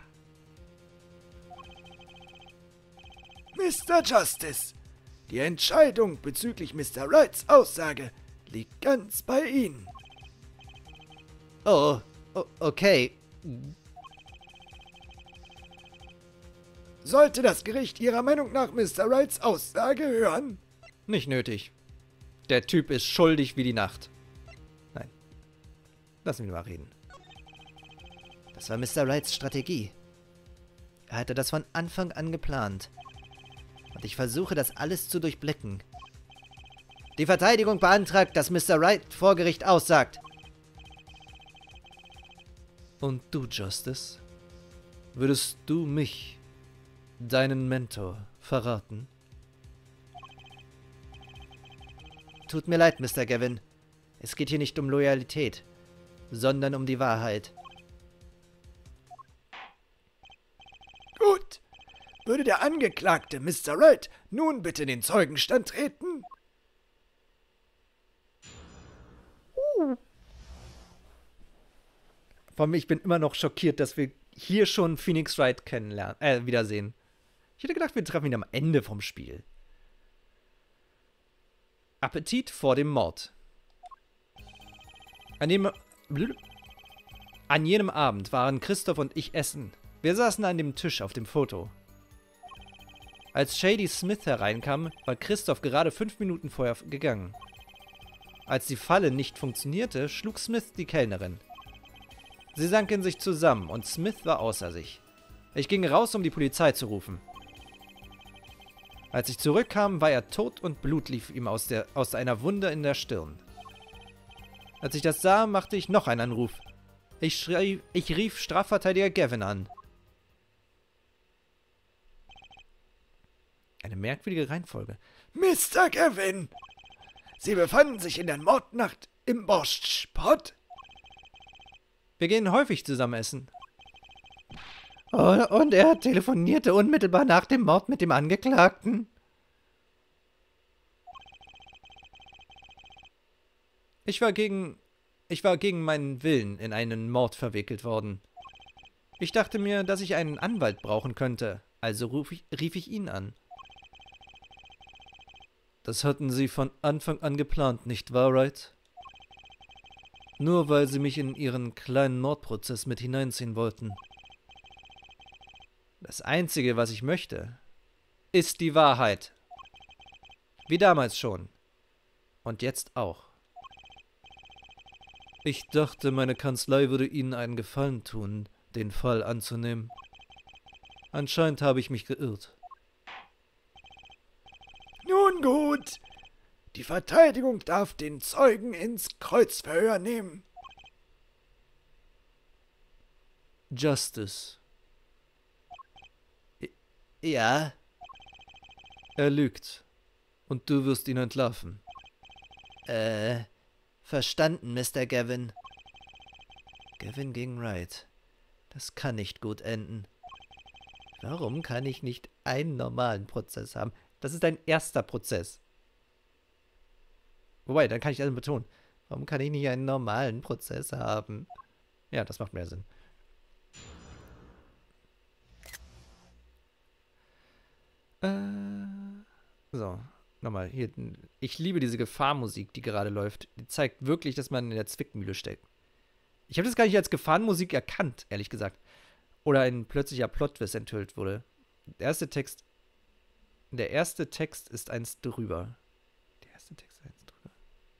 Mr. Justice, die Entscheidung bezüglich Mr. Wrights Aussage liegt ganz bei Ihnen. Oh, okay. Sollte das Gericht Ihrer Meinung nach Mr. Wrights Aussage hören? Nicht nötig. Der Typ ist schuldig wie die Nacht. Nein. Lassen wir mal reden. Das war Mr. Wrights Strategie. Er hatte das von Anfang an geplant. Und ich versuche, das alles zu durchblicken. Die Verteidigung beantragt, dass Mr. Wright vor Gericht aussagt. Und du, Justice? Würdest du mich, deinen Mentor, verraten? Tut mir leid, Mr. Gavin. Es geht hier nicht um Loyalität, sondern um die Wahrheit. Gut. Würde der Angeklagte, Mr. Wright, nun bitte in den Zeugenstand treten? Vor allem, ich bin immer noch schockiert, dass wir hier schon Phoenix Wright kennenlernen, wiedersehen. Ich hätte gedacht, wir treffen ihn am Ende vom Spiel. Appetit vor dem Mord. An jenem Abend waren Christoph und ich essen. Wir saßen an dem Tisch auf dem Foto. Als Shady Smith hereinkam, war Christoph gerade 5 Minuten vorher gegangen. Als die Falle nicht funktionierte, schlug Smith die Kellnerin. Sie sank in sich zusammen und Smith war außer sich. Ich ging raus, um die Polizei zu rufen. Als ich zurückkam, war er tot und Blut lief ihm aus einer Wunde in der Stirn. Als ich das sah, machte ich noch einen Anruf. Ich rief Strafverteidiger Gavin an. Eine merkwürdige Reihenfolge. Mr. Gavin! Sie befanden sich in der Mordnacht im Borschtspot? Wir gehen häufig zusammen essen. Und er telefonierte unmittelbar nach dem Mord mit dem Angeklagten. Ich war gegen meinen Willen in einen Mord verwickelt worden. Ich dachte mir, dass ich einen Anwalt brauchen könnte, also rief ich ihn an. Das hatten Sie von Anfang an geplant, nicht wahr, Wright? Nur weil Sie mich in Ihren kleinen Mordprozess mit hineinziehen wollten. Das Einzige, was ich möchte, ist die Wahrheit. Wie damals schon. Und jetzt auch. Ich dachte, meine Kanzlei würde Ihnen einen Gefallen tun, den Fall anzunehmen. Anscheinend habe ich mich geirrt. Nun gut. Die Verteidigung darf den Zeugen ins Kreuzverhör nehmen. Justice. Ja? Er lügt. Und du wirst ihn entlarven. Verstanden, Mr. Gavin. Gavin gegen Wright. Das kann nicht gut enden. Warum kann ich nicht einen normalen Prozess haben? Das ist ein erster Prozess. Wobei, dann kann ich also betonen. Warum kann ich nicht einen normalen Prozess haben? Ja, das macht mehr Sinn. So, nochmal hier. Ich liebe diese Gefahrmusik, die gerade läuft. Die zeigt wirklich, dass man in der Zwickmühle steckt. Ich habe das gar nicht als Gefahrenmusik erkannt, ehrlich gesagt. Oder ein plötzlicher Plot-Twist enthüllt wurde. Der erste Text ist eins drüber. Der erste Text ist eins drüber.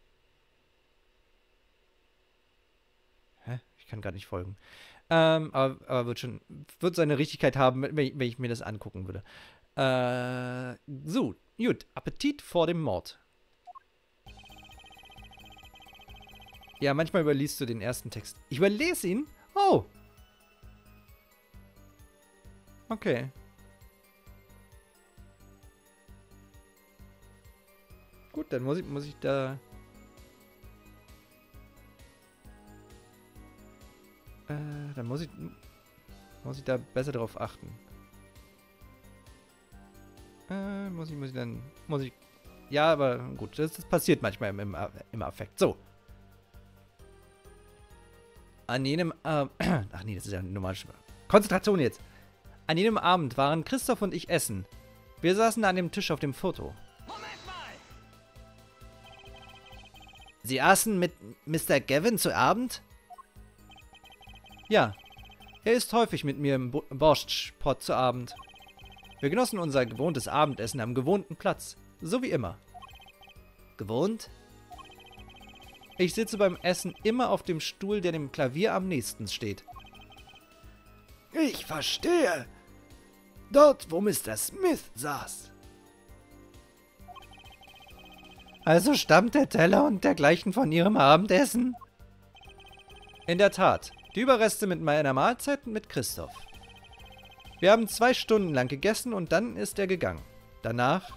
Hä? Ich kann gar nicht folgen. Aber wird seine Richtigkeit haben, wenn ich mir das angucken würde. So, gut. Appetit vor dem Mord. Ja, manchmal überliest du den ersten Text. Ich überlese ihn? Oh. Okay. Gut, dann muss ich da... dann muss ich da besser drauf achten. Ja, aber gut, das passiert manchmal im Affekt. So. An jenem Abend... Ach nee, das ist ja normal. Konzentration jetzt. An jenem Abend waren Christoph und ich essen. Wir saßen an dem Tisch auf dem Foto. Moment mal! Sie aßen mit Mr. Gavin zu Abend? Ja. Er isst häufig mit mir im Borschtpot zu Abend. Wir genossen unser gewohntes Abendessen am gewohnten Platz. So wie immer. Gewohnt? Ich sitze beim Essen immer auf dem Stuhl, der dem Klavier am nächsten steht. Ich verstehe. Dort, wo Mr. Smith saß. Also stammt der Teller und dergleichen von Ihrem Abendessen? In der Tat. Die Überreste mit meiner Mahlzeit mit Christoph. Wir haben 2 Stunden lang gegessen und dann ist er gegangen. Danach...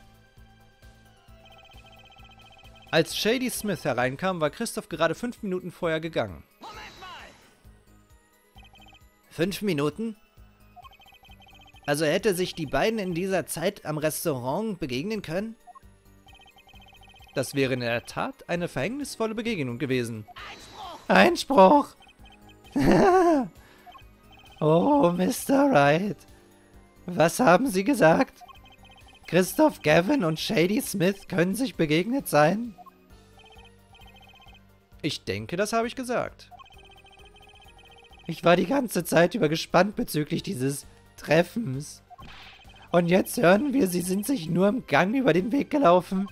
Als Shady Smith hereinkam, war Christoph gerade 5 Minuten vorher gegangen. Moment mal! 5 Minuten? Also hätte sich die beiden in dieser Zeit am Restaurant begegnen können? Das wäre in der Tat eine verhängnisvolle Begegnung gewesen. Einspruch! Oh, Mr. Wright. Was haben Sie gesagt? Christoph Gavin und Shady Smith können sich begegnet sein? Ich denke, das habe ich gesagt. Ich war die ganze Zeit über gespannt bezüglich dieses Treffens. Und jetzt hören wir, Sie sind sich nur im Gang über den Weg gelaufen.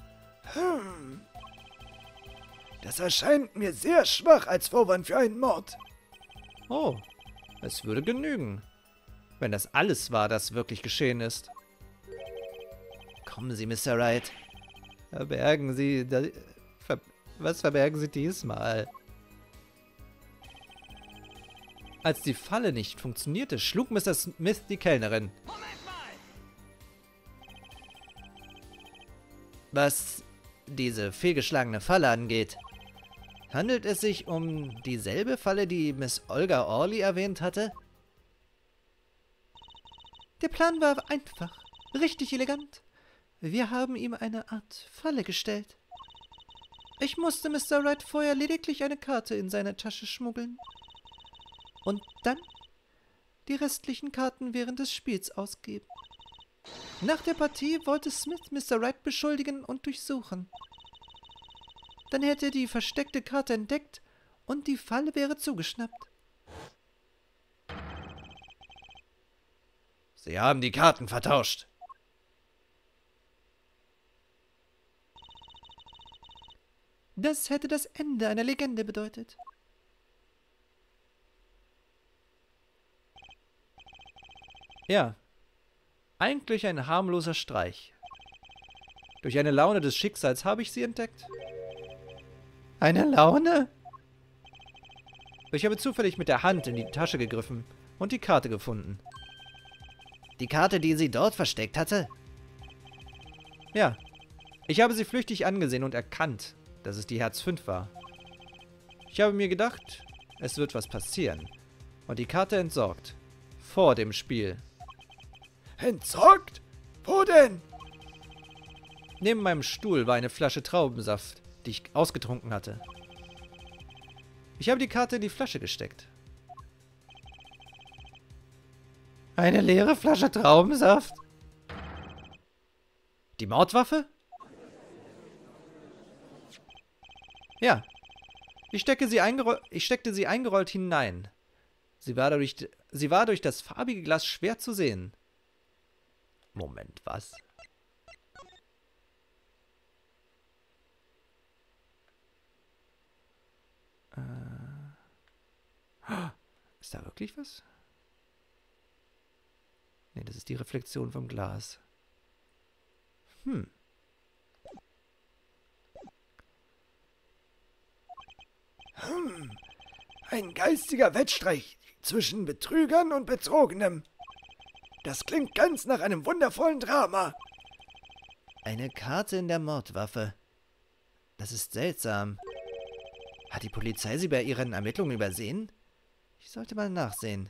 Das erscheint mir sehr schwach als Vorwand für einen Mord. Oh, es würde genügen. Wenn das alles war, das wirklich geschehen ist. Kommen Sie, Mr. Wright. Verbergen Sie... Was verbergen Sie diesmal? Als die Falle nicht funktionierte, schlug Mr. Smith die Kellnerin. Moment mal! Was diese fehlgeschlagene Falle angeht, handelt es sich um dieselbe Falle, die Miss Olga Orley erwähnt hatte? Der Plan war einfach, richtig elegant. Wir haben ihm eine Art Falle gestellt. Ich musste Mr. Wright vorher lediglich eine Karte in seine Tasche schmuggeln. Und dann die restlichen Karten während des Spiels ausgeben. Nach der Partie wollte Smith Mr. Wright beschuldigen und durchsuchen. Dann hätte er die versteckte Karte entdeckt und die Falle wäre zugeschnappt. Sie haben die Karten vertauscht. Das hätte das Ende einer Legende bedeutet. Ja, eigentlich ein harmloser Streich. Durch eine Laune des Schicksals habe ich sie entdeckt. Eine Laune? Ich habe zufällig mit der Hand in die Tasche gegriffen und die Karte gefunden. Die Karte, die sie dort versteckt hatte? Ja, ich habe sie flüchtig angesehen und erkannt, dass es die Herz 5 war. Ich habe mir gedacht, es wird was passieren. und die Karte entsorgt. Vor dem Spiel. Entsorgt? Wo denn? Neben meinem Stuhl war eine Flasche Traubensaft, die ich ausgetrunken hatte. Ich habe die Karte in die Flasche gesteckt. Eine leere Flasche Traubensaft? Die Mordwaffe? Ja. Ich steckte sie eingerollt hinein. Sie war durch das farbige Glas schwer zu sehen. Moment, was? Ist da wirklich was? Nee, das ist die Reflexion vom Glas. Ein geistiger Wettstreit zwischen Betrügern und Betrogenem. Das klingt ganz nach einem wundervollen Drama. Eine Karte in der Mordwaffe. Das ist seltsam. Hat die Polizei sie bei ihren Ermittlungen übersehen? Ich sollte mal nachsehen.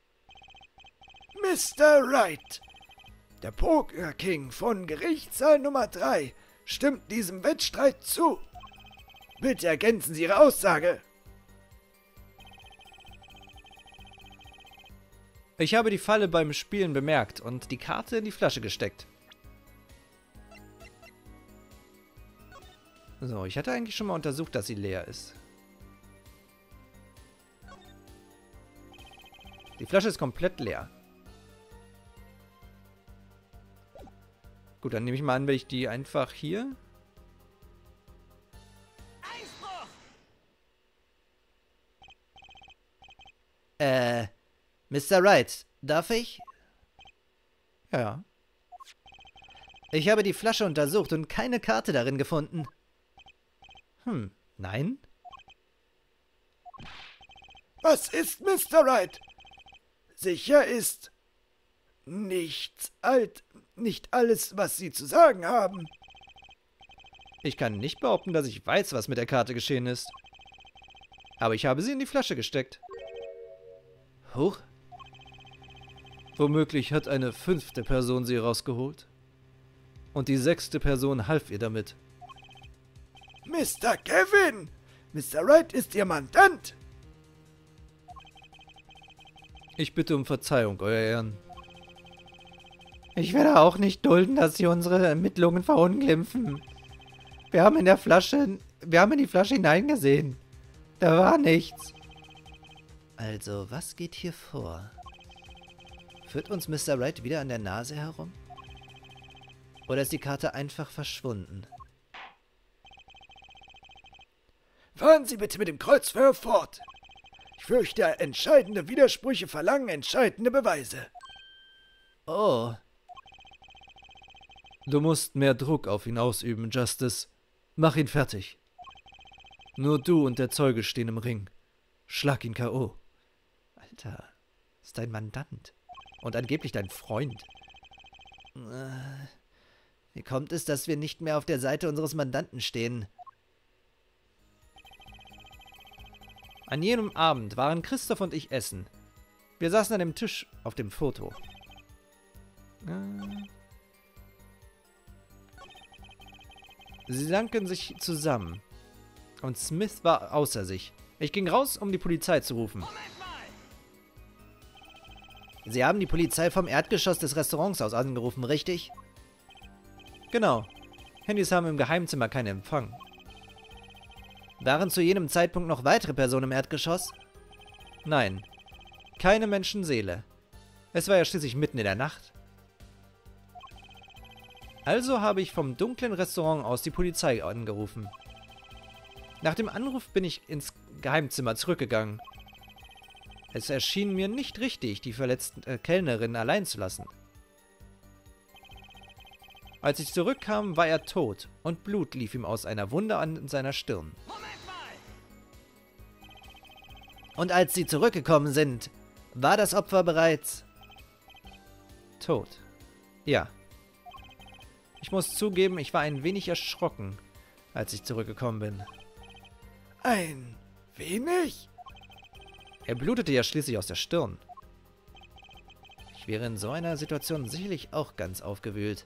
Mr. Wright, der Poker King von Gerichtssaal Nummer 3, stimmt diesem Wettstreit zu. Bitte ergänzen Sie Ihre Aussage. Ich habe die Falle beim Spielen bemerkt und die Karte in die Flasche gesteckt. So, ich hatte eigentlich schon mal untersucht, dass sie leer ist. Die Flasche ist komplett leer. Gut, dann nehme ich mal an, wenn ich die einfach hier... Mr. Wright, darf ich? Ja. Ich habe die Flasche untersucht und keine Karte darin gefunden. Nein? Was ist, Mr. Wright? Sicher ist nicht alles, was Sie zu sagen haben. Ich kann nicht behaupten, dass ich weiß, was mit der Karte geschehen ist. Aber ich habe sie in die Flasche gesteckt. Huch. Womöglich hat eine 5. Person sie rausgeholt. Und die 6. Person half ihr damit. Mr. Kevin! Mr. Wright ist Ihr Mandant! Ich bitte um Verzeihung, Euer Ehren. Ich werde auch nicht dulden, dass Sie unsere Ermittlungen verunglimpfen. Wir haben in die Flasche hineingesehen. Da war nichts. Also, was geht hier vor? Führt uns Mr. Wright wieder an der Nase herum? Oder ist die Karte einfach verschwunden? Fahren Sie bitte mit dem Kreuzverhör fort. Ich fürchte, entscheidende Widersprüche verlangen entscheidende Beweise. Oh. Du musst mehr Druck auf ihn ausüben, Justice. Mach ihn fertig. Nur du und der Zeuge stehen im Ring. Schlag ihn K.O. Alter, ist dein Mandant. Und angeblich dein Freund. Wie kommt es, dass wir nicht mehr auf der Seite unseres Mandanten stehen? An jenem Abend waren Christoph und ich essen. Wir saßen an dem Tisch auf dem Foto. Sie sanken sich zusammen. Und Smith war außer sich. Ich ging raus, um die Polizei zu rufen. Sie haben die Polizei vom Erdgeschoss des Restaurants aus angerufen, richtig? Genau. Handys haben im Geheimzimmer keinen Empfang. Waren zu jenem Zeitpunkt noch weitere Personen im Erdgeschoss? Nein. Keine Menschenseele. Es war ja schließlich mitten in der Nacht. Also habe ich vom dunklen Restaurant aus die Polizei angerufen. Nach dem Anruf bin ich ins Geheimzimmer zurückgegangen. Es erschien mir nicht richtig, die verletzte Kellnerin allein zu lassen. Als ich zurückkam, war er tot und Blut lief ihm aus einer Wunde an seiner Stirn. Und als Sie zurückgekommen sind, war das Opfer bereits tot? Ja. Ich muss zugeben, ich war ein wenig erschrocken, als ich zurückgekommen bin. Ein wenig? Er blutete ja schließlich aus der Stirn. Ich wäre in so einer Situation sicherlich auch ganz aufgewühlt.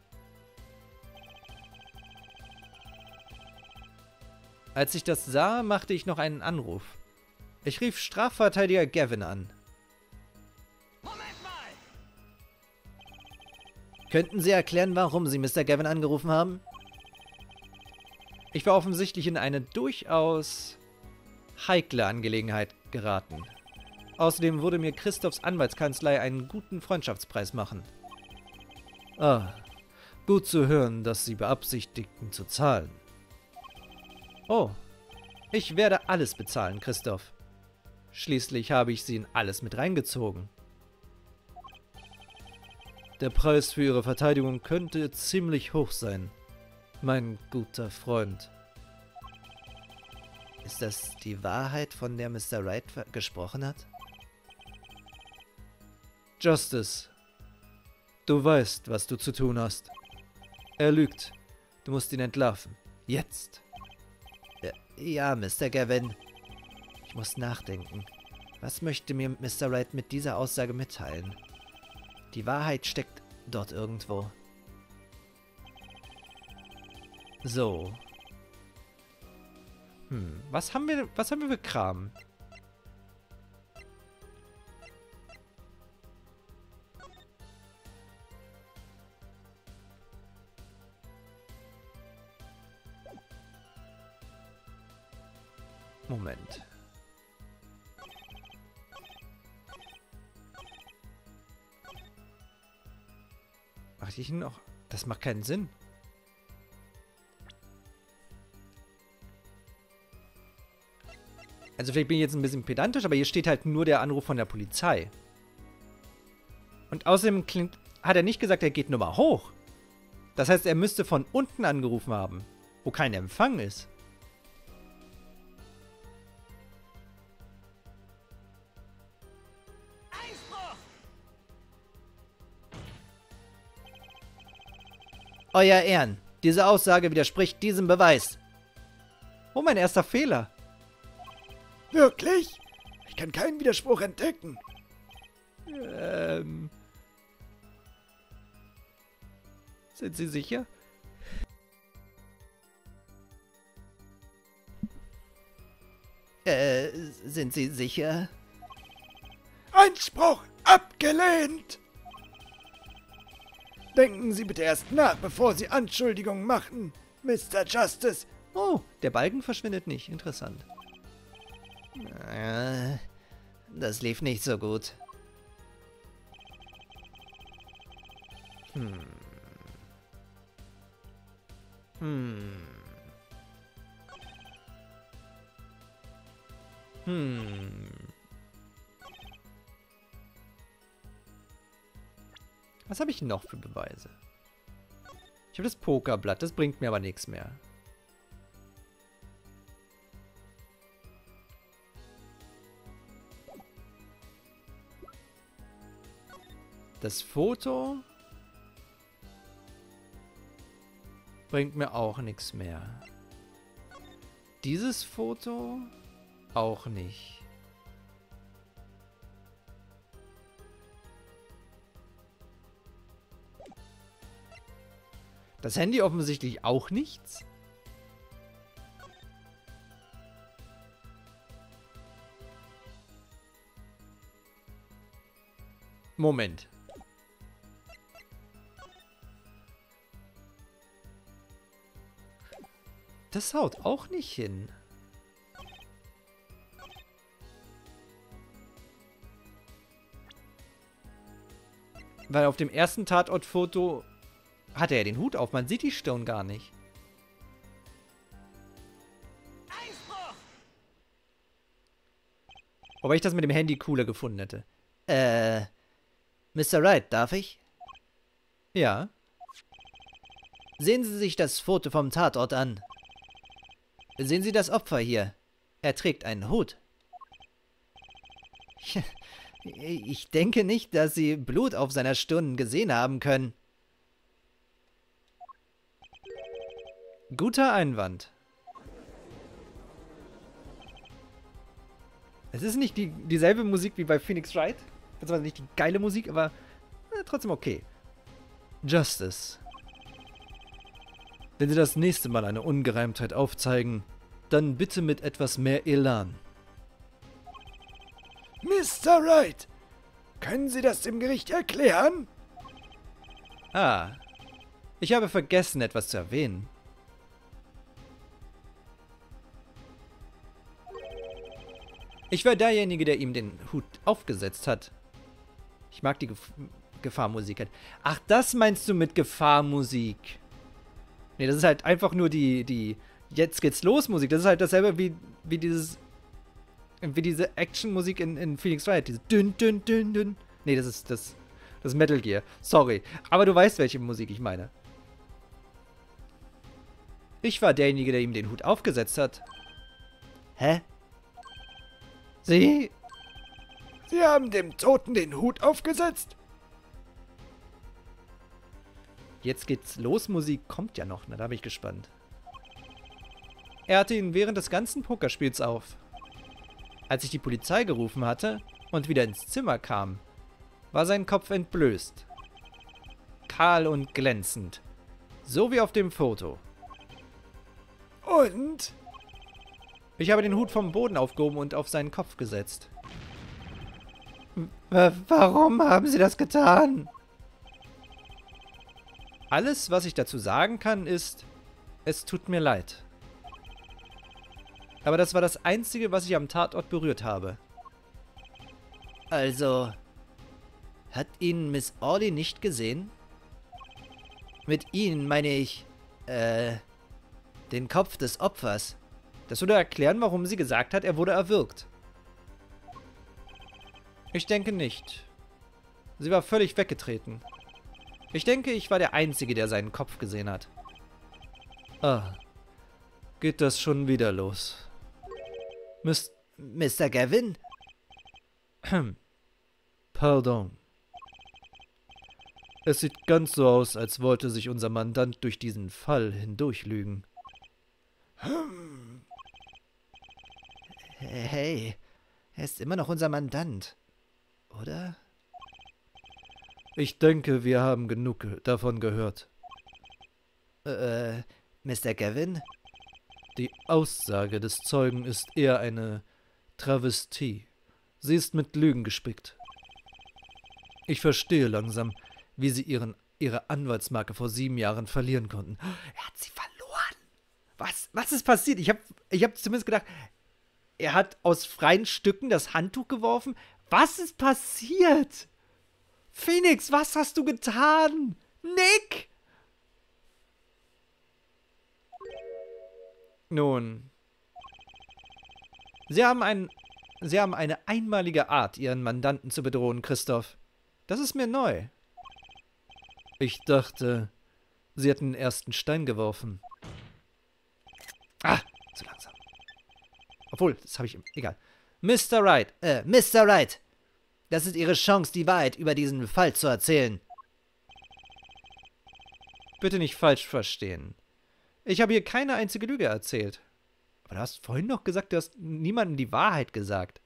Als ich das sah, machte ich noch einen Anruf. Ich rief Strafverteidiger Gavin an. Moment mal! Könnten Sie erklären, warum Sie Mr. Gavin angerufen haben? Ich war offensichtlich in eine durchaus heikle Angelegenheit geraten. Außerdem würde mir Christophs Anwaltskanzlei einen guten Freundschaftspreis machen. Ah, gut zu hören, dass Sie beabsichtigten zu zahlen. Oh, ich werde alles bezahlen, Christoph. Schließlich habe ich Sie in alles mit reingezogen. Der Preis für Ihre Verteidigung könnte ziemlich hoch sein, mein guter Freund. Ist das die Wahrheit, von der Mr. Wright gesprochen hat? Justice, du weißt, was du zu tun hast. Er lügt. Du musst ihn entlarven. Jetzt. Ja, Mr. Gavin. Ich muss nachdenken. Was möchte mir Mr. Wright mit dieser Aussage mitteilen? Die Wahrheit steckt dort irgendwo. So. Was haben wir für Kram? Moment. Mach ich ihn noch? Das macht keinen Sinn. Also vielleicht bin ich jetzt ein bisschen pedantisch, aber hier steht halt nur der Anruf von der Polizei. Und außerdem hat er nicht gesagt, er geht nur mal hoch. Das heißt, er müsste von unten angerufen haben, wo kein Empfang ist. Euer Ehren, diese Aussage widerspricht diesem Beweis. Oh, mein erster Fehler. Wirklich? Ich kann keinen Widerspruch entdecken. Sind Sie sicher? Sind Sie sicher? Einspruch abgelehnt! Denken Sie bitte erst nach, bevor Sie Anschuldigungen machen, Mr. Justice. Oh, der Balken verschwindet nicht. Interessant. Das lief nicht so gut. Was habe ich noch für Beweise? Ich habe das Pokerblatt, das bringt mir aber nichts mehr. Das Foto bringt mir auch nichts mehr. Dieses Foto auch nicht. Das Handy offensichtlich auch nichts. Moment. Das haut auch nicht hin. Weil auf dem ersten Tatortfoto hat er ja den Hut auf. Man sieht die Stirn gar nicht. Einspruch! Wobei ich das mit dem Handy cooler gefunden hätte. Mr. Wright, darf ich? Ja. Sehen Sie sich das Foto vom Tatort an. Sehen Sie das Opfer hier. Er trägt einen Hut. Ich denke nicht, dass Sie Blut auf seiner Stirn gesehen haben können. Guter Einwand. Es ist nicht dieselbe Musik wie bei Phoenix Wright. Beziehungsweise nicht die geile Musik, aber trotzdem okay. Justice. Wenn Sie das nächste Mal eine Ungereimtheit aufzeigen, dann bitte mit etwas mehr Elan. Mr. Wright, können Sie das dem Gericht erklären? Ah, ich habe vergessen, etwas zu erwähnen. Ich war derjenige, der ihm den Hut aufgesetzt hat. Ich mag die Gefahrmusik halt. Ach, das meinst du mit Gefahrmusik? Nee, das ist halt einfach nur die Jetzt geht's los Musik. Das ist halt dasselbe wie diese Actionmusik in Phoenix Wright. Diese dünn, dünn, dünn, dünn. Nee, das ist Metal Gear. Sorry. Aber du weißt, welche Musik ich meine. Ich war derjenige, der ihm den Hut aufgesetzt hat. Hä? Sie? Sie haben dem Toten den Hut aufgesetzt? Jetzt geht's los, Musik kommt ja noch, ne? Da bin ich gespannt. Er hatte ihn während des ganzen Pokerspiels auf. Als ich die Polizei gerufen hatte und wieder ins Zimmer kam, war sein Kopf entblößt. Kahl und glänzend. So wie auf dem Foto. Und? Ich habe den Hut vom Boden aufgehoben und auf seinen Kopf gesetzt. Warum haben Sie das getan? Alles, was ich dazu sagen kann, ist, es tut mir leid. Aber das war das Einzige, was ich am Tatort berührt habe. Also, hat ihn Miss Audie nicht gesehen? Mit Ihnen meine ich, den Kopf des Opfers. Das würde erklären, warum sie gesagt hat, er wurde erwürgt. Ich denke nicht. Sie war völlig weggetreten. Ich denke, ich war der Einzige, der seinen Kopf gesehen hat. Ah, geht das schon wieder los. Mr. Gavin? Pardon. Es sieht ganz so aus, als wollte sich unser Mandant durch diesen Fall hindurchlügen. Hey, er ist immer noch unser Mandant, oder? Ich denke, wir haben genug davon gehört. Mr. Gavin? Die Aussage des Zeugen ist eher eine Travestie. Sie ist mit Lügen gespickt. Ich verstehe langsam, wie Sie Ihre Anwaltsmarke vor 7 Jahren verlieren konnten. Er hat sie verloren. Was ist passiert? Ich hab zumindest gedacht, er hat aus freien Stücken das Handtuch geworfen. Was ist passiert? Phoenix, was hast du getan? Nick! Nun, Sie haben eine einmalige Art, Ihren Mandanten zu bedrohen, Christoph. Das ist mir neu. Ich dachte, Sie hätten den ersten Stein geworfen. Ah, zu langsam. Obwohl, das habe ich... Egal. Mr. Wright. Das ist Ihre Chance, die Wahrheit über diesen Fall zu erzählen. Bitte nicht falsch verstehen. Ich habe hier keine einzige Lüge erzählt. Aber du hast vorhin noch gesagt, du hast niemandem die Wahrheit gesagt.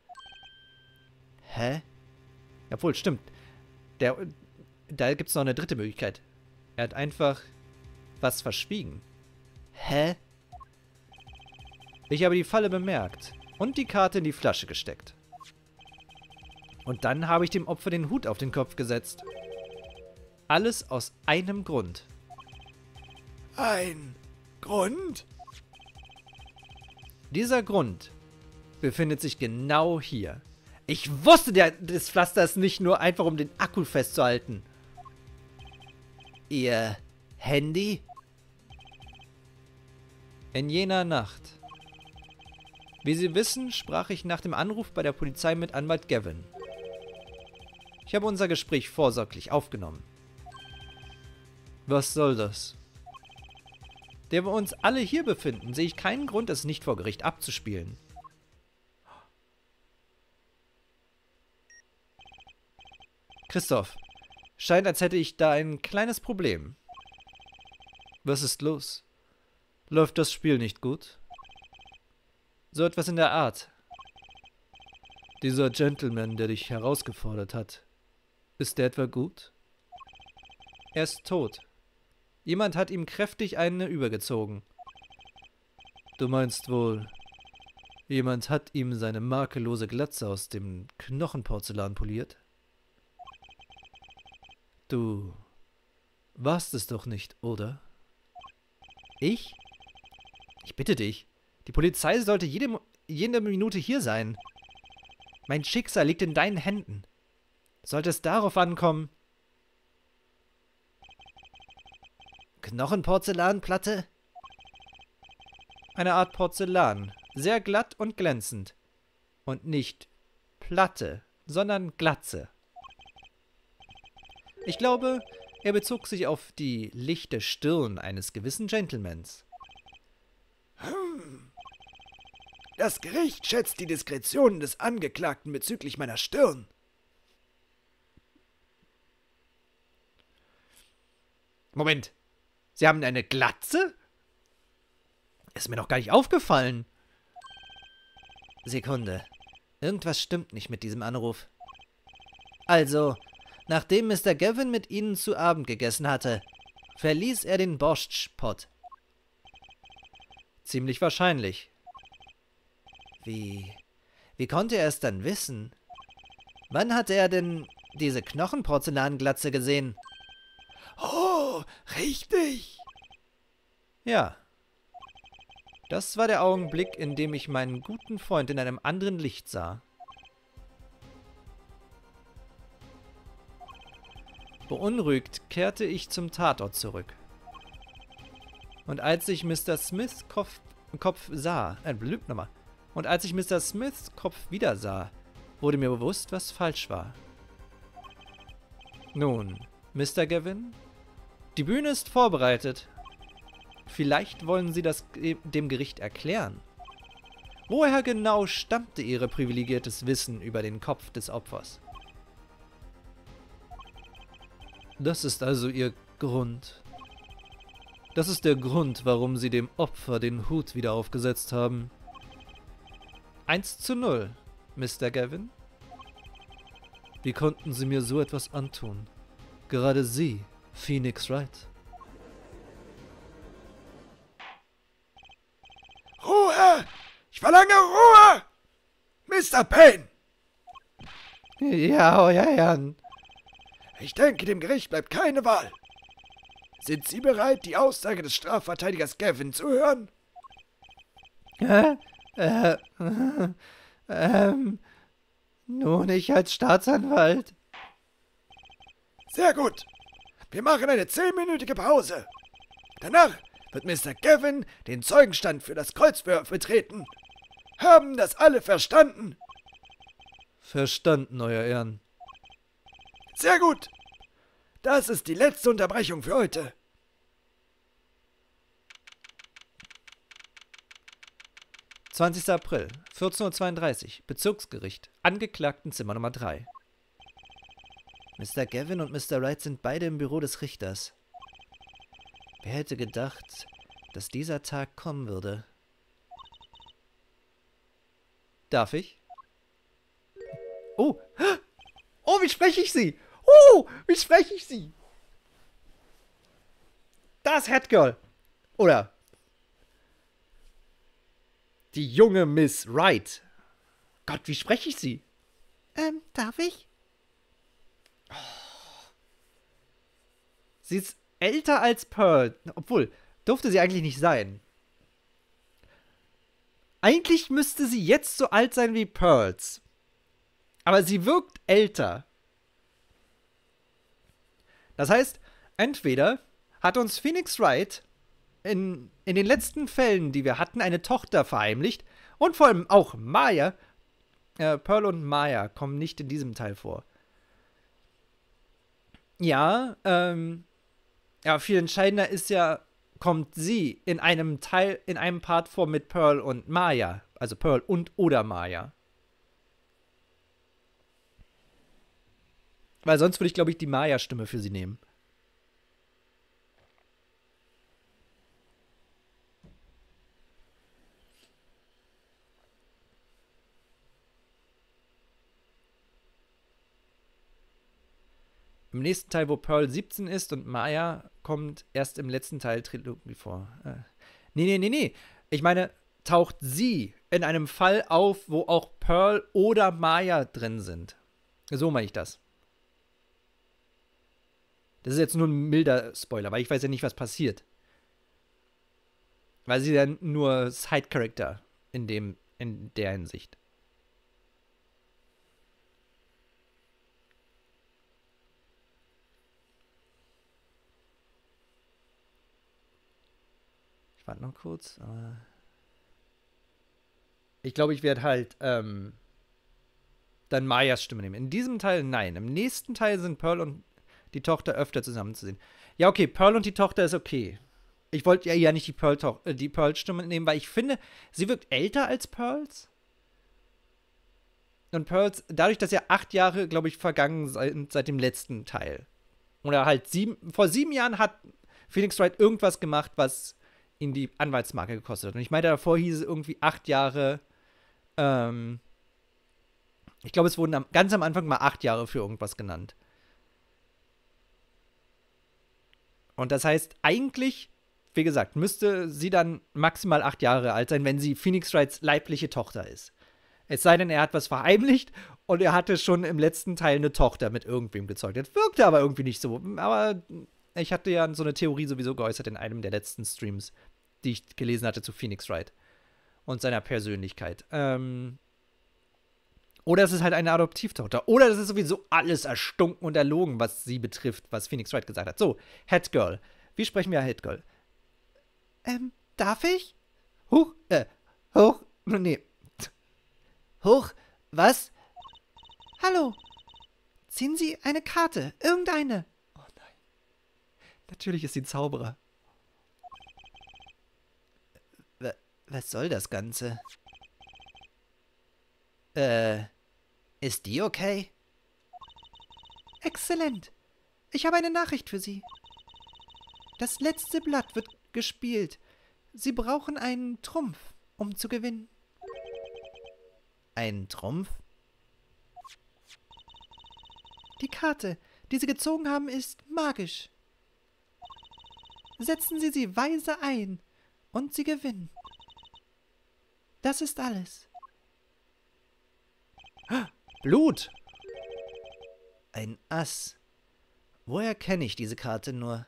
Hä? Obwohl, stimmt. Da gibt es noch eine dritte Möglichkeit. Er hat einfach was verschwiegen. Hä? Ich habe die Falle bemerkt und die Karte in die Flasche gesteckt. Und dann habe ich dem Opfer den Hut auf den Kopf gesetzt. Alles aus einem Grund. Ein Grund? Dieser Grund befindet sich genau hier. Ich wusste, das Pflaster ist nicht nur einfach, um den Akku festzuhalten. Ihr Handy? In jener Nacht. Wie Sie wissen, sprach ich nach dem Anruf bei der Polizei mit Anwalt Gavin. Ich habe unser Gespräch vorsorglich aufgenommen. Was soll das? Da wir uns alle hier befinden, sehe ich keinen Grund, es nicht vor Gericht abzuspielen. Christoph, scheint, als hätte ich da ein kleines Problem. Was ist los? Läuft das Spiel nicht gut? So etwas in der Art. Dieser Gentleman, der dich herausgefordert hat, ist der etwa gut? Er ist tot. Jemand hat ihm kräftig eine übergezogen. Du meinst wohl, jemand hat ihm seine makellose Glatze aus dem Knochenporzellan poliert? Du warst es doch nicht, oder? Ich? Ich bitte dich. Die Polizei sollte jede Minute hier sein. Mein Schicksal liegt in deinen Händen. Sollte es darauf ankommen... Knochenporzellanplatte? Eine Art Porzellan. Sehr glatt und glänzend. Und nicht Platte, sondern Glatze. Ich glaube, er bezog sich auf die lichte Stirn eines gewissen Gentlemans. Das Gericht schätzt die Diskretion des Angeklagten bezüglich meiner Stirn. Moment, Sie haben eine Glatze? Ist mir noch gar nicht aufgefallen. Sekunde. Irgendwas stimmt nicht mit diesem Anruf. Also, nachdem Mr. Gavin mit Ihnen zu Abend gegessen hatte, verließ er den Borschtpott. Ziemlich wahrscheinlich. Wie konnte er es dann wissen? Wann hatte er denn diese Knochenporzellanglatze gesehen? Oh, richtig. Ja. Das war der Augenblick, in dem ich meinen guten Freund in einem anderen Licht sah. Beunruhigt kehrte ich zum Tatort zurück. Und als ich Mr. Smiths Kopf sah, Und als ich Mr. Smiths Kopf wieder sah, wurde mir bewusst, was falsch war. Nun, Mr. Gavin, die Bühne ist vorbereitet. Vielleicht wollen Sie das dem Gericht erklären. Woher genau stammte Ihr privilegiertes Wissen über den Kopf des Opfers? Das ist also Ihr Grund. Das ist der Grund, warum Sie dem Opfer den Hut wieder aufgesetzt haben. 1:0, Mr. Gavin. Wie konnten Sie mir so etwas antun? Gerade Sie, Phoenix Wright. Ruhe! Ich verlange Ruhe! Mr. Payne! Ja, euer Herrn. Ich denke, dem Gericht bleibt keine Wahl. Sind Sie bereit, die Aussage des Strafverteidigers Gavin zu hören? Nun, ich als Staatsanwalt. Sehr gut. Wir machen eine 10-minütige Pause. Danach wird Mr. Gavin den Zeugenstand für das Kreuzverhör betreten. Haben das alle verstanden? Verstanden, euer Ehren. Sehr gut. Das ist die letzte Unterbrechung für heute. »20. April, 14:32 Uhr, Bezirksgericht, Angeklagtenzimmer Nummer 3. Mr. Gavin und Mr. Wright sind beide im Büro des Richters. Wer hätte gedacht, dass dieser Tag kommen würde? Darf ich? Oh! Oh, wie spreche ich Sie? Oh, wie spreche ich Sie? Das Headgirl. Oder die junge Miss Wright. Gott, wie spreche ich Sie? Darf ich? Sie ist älter als Pearl. Obwohl, durfte sie eigentlich nicht sein. Eigentlich müsste sie jetzt so alt sein wie Pearls. Aber sie wirkt älter. Das heißt, entweder hat uns Phoenix Wright in den letzten Fällen, die wir hatten, eine Tochter verheimlicht. Und vor allem auch Maya. Pearl und Maya kommen nicht in diesem Teil vor. Ja, viel entscheidender ist ja, kommt sie in einem Part vor mit Pearl und Maya. Also Pearl und oder Maya. Weil sonst würde ich, glaube ich, die Maya-Stimme für sie nehmen. Im nächsten Teil, wo Pearl 17 ist und Maya kommt erst im letzten Teil Trilogie vor. Nee. Ich meine, taucht sie in einem Fall auf, wo auch Pearl oder Maya drin sind. So meine ich das. Das ist jetzt nur ein milder Spoiler, weil ich weiß ja nicht, was passiert. Weil sie dann nur Side-Character in der Hinsicht. Ich warte noch kurz. Ich glaube, ich werde halt dann Mayas Stimme nehmen. In diesem Teil nein. Im nächsten Teil sind Pearl und die Tochter öfter zusammen zu sehen. Ja, okay, Pearl und die Tochter ist okay. Ich wollte ja nicht die Pearl-Stimme nehmen, weil ich finde, sie wirkt älter als Pearls. Und Pearls, dadurch, dass ja 8 Jahre, glaube ich, vergangen sind seit dem letzten Teil. Oder halt vor 7 Jahren hat Phoenix Wright irgendwas gemacht, was ihn die Anwaltsmarke gekostet hat. Und ich meine, davor hieß es irgendwie 8 Jahre, ich glaube, es wurden ganz am Anfang mal 8 Jahre für irgendwas genannt. Und das heißt, eigentlich, wie gesagt, müsste sie dann maximal 8 Jahre alt sein, wenn sie Phoenix Wrights leibliche Tochter ist. Es sei denn, er hat was verheimlicht und er hatte schon im letzten Teil eine Tochter mit irgendwem gezeugt. Das wirkte aber irgendwie nicht so. Aber ich hatte ja so eine Theorie sowieso geäußert in einem der letzten Streams, die ich gelesen hatte zu Phoenix Wright und seiner Persönlichkeit. Oder es ist halt eine Adoptivtochter. Oder es ist sowieso alles erstunken und erlogen, was sie betrifft, was Phoenix Wright gesagt hat. So, Headgirl. Wie sprechen wir Headgirl? Darf ich? Nee. Huch, was? Hallo. Ziehen Sie eine Karte, irgendeine. Oh nein. Natürlich ist sie ein Zauberer. Was soll das Ganze? Ist die okay? Exzellent. Ich habe eine Nachricht für Sie. Das letzte Blatt wird gespielt. Sie brauchen einen Trumpf, um zu gewinnen. Ein Trumpf? Die Karte, die Sie gezogen haben, ist magisch. Setzen Sie sie weise ein und Sie gewinnen. Das ist alles. Blut! Ein Ass. Woher kenne ich diese Karte nur?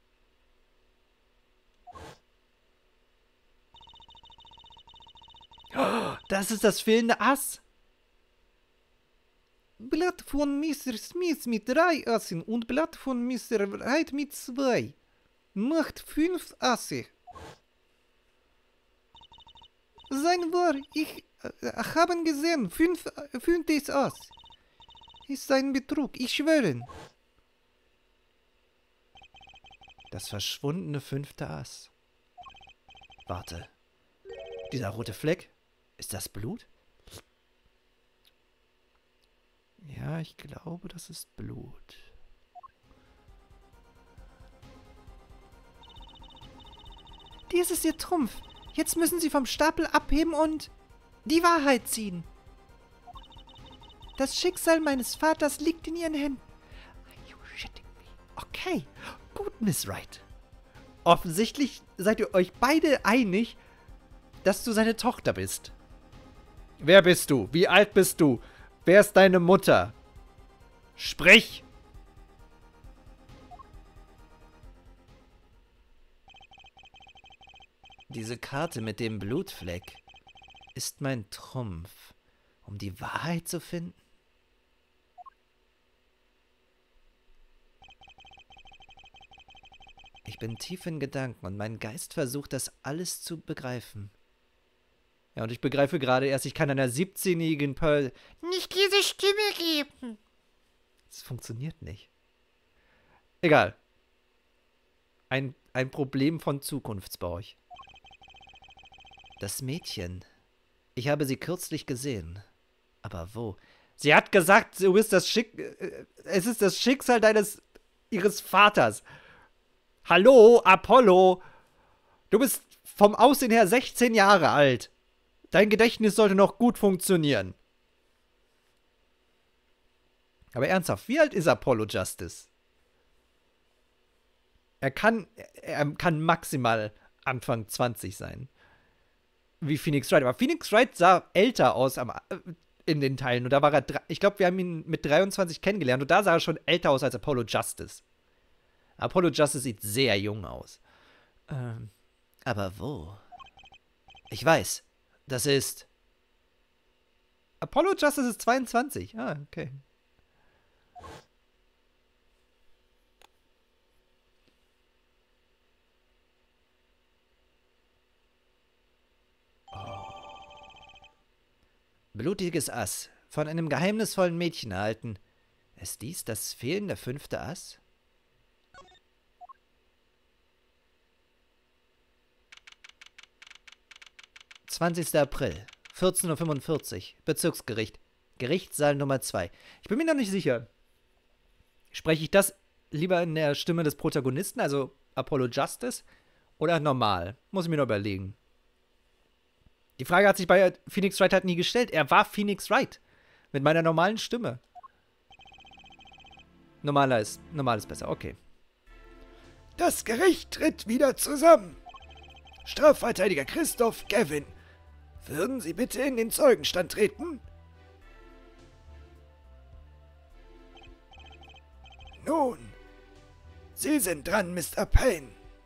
Das ist das fehlende Ass. Blatt von Mr. Smith mit 3 Assen und Blatt von Mr. Wright mit 2. Macht 5 Asse. Sein wahr, ich habe gesehen, 5. Ass. Ist ein Betrug, ich schwöre. Das verschwundene 5. Ass. Warte. Dieser rote Fleck? Ist das Blut? Ja, ich glaube, das ist Blut. Dies ist Ihr Trumpf. Jetzt müssen Sie vom Stapel abheben und die Wahrheit ziehen. Das Schicksal meines Vaters liegt in Ihren Händen. Are you shitting me? Okay, gut, Miss Wright. Offensichtlich seid ihr euch beide einig, dass du seine Tochter bist. Wer bist du? Wie alt bist du? Wer ist deine Mutter? Sprich! Diese Karte mit dem Blutfleck ist mein Trumpf, um die Wahrheit zu finden. Ich bin tief in Gedanken und mein Geist versucht, das alles zu begreifen. Ja, und ich begreife gerade erst, ich kann einer 17-jährigen Pearl nicht diese Stimme geben. Das funktioniert nicht. Egal. Ein Problem von Zukunftsbauch. Das Mädchen. Ich habe sie kürzlich gesehen. Aber wo? Sie hat gesagt, du bist es ist das Schicksal ihres Vaters. Hallo, Apollo. Du bist vom Aussehen her 16 Jahre alt. Dein Gedächtnis sollte noch gut funktionieren. Aber ernsthaft, wie alt ist Apollo Justice? Er kann maximal Anfang 20 sein. Wie Phoenix Wright. Aber Phoenix Wright sah älter aus in den Teilen. Und da war er, ich glaube, wir haben ihn mit 23 kennengelernt. Und da sah er schon älter aus als Apollo Justice. Apollo Justice sieht sehr jung aus. Aber wo? Ich weiß, das ist... Apollo Justice ist 22. Ah, okay. Blutiges Ass, von einem geheimnisvollen Mädchen erhalten. Ist dies das fehlende 5. Ass? »20. April, 14:45 Uhr, Bezirksgericht, Gerichtssaal Nummer 2. Ich bin mir noch nicht sicher. Spreche ich das lieber in der Stimme des Protagonisten, also Apollo Justice, oder normal? Muss ich mir noch überlegen. Die Frage hat sich bei Phoenix Wright halt nie gestellt. Er war Phoenix Wright. Mit meiner normalen Stimme. Normal ist besser, okay. Das Gericht tritt wieder zusammen. Strafverteidiger Christoph Gavin, würden Sie bitte in den Zeugenstand treten? Nun, Sie sind dran, Mr. Payne.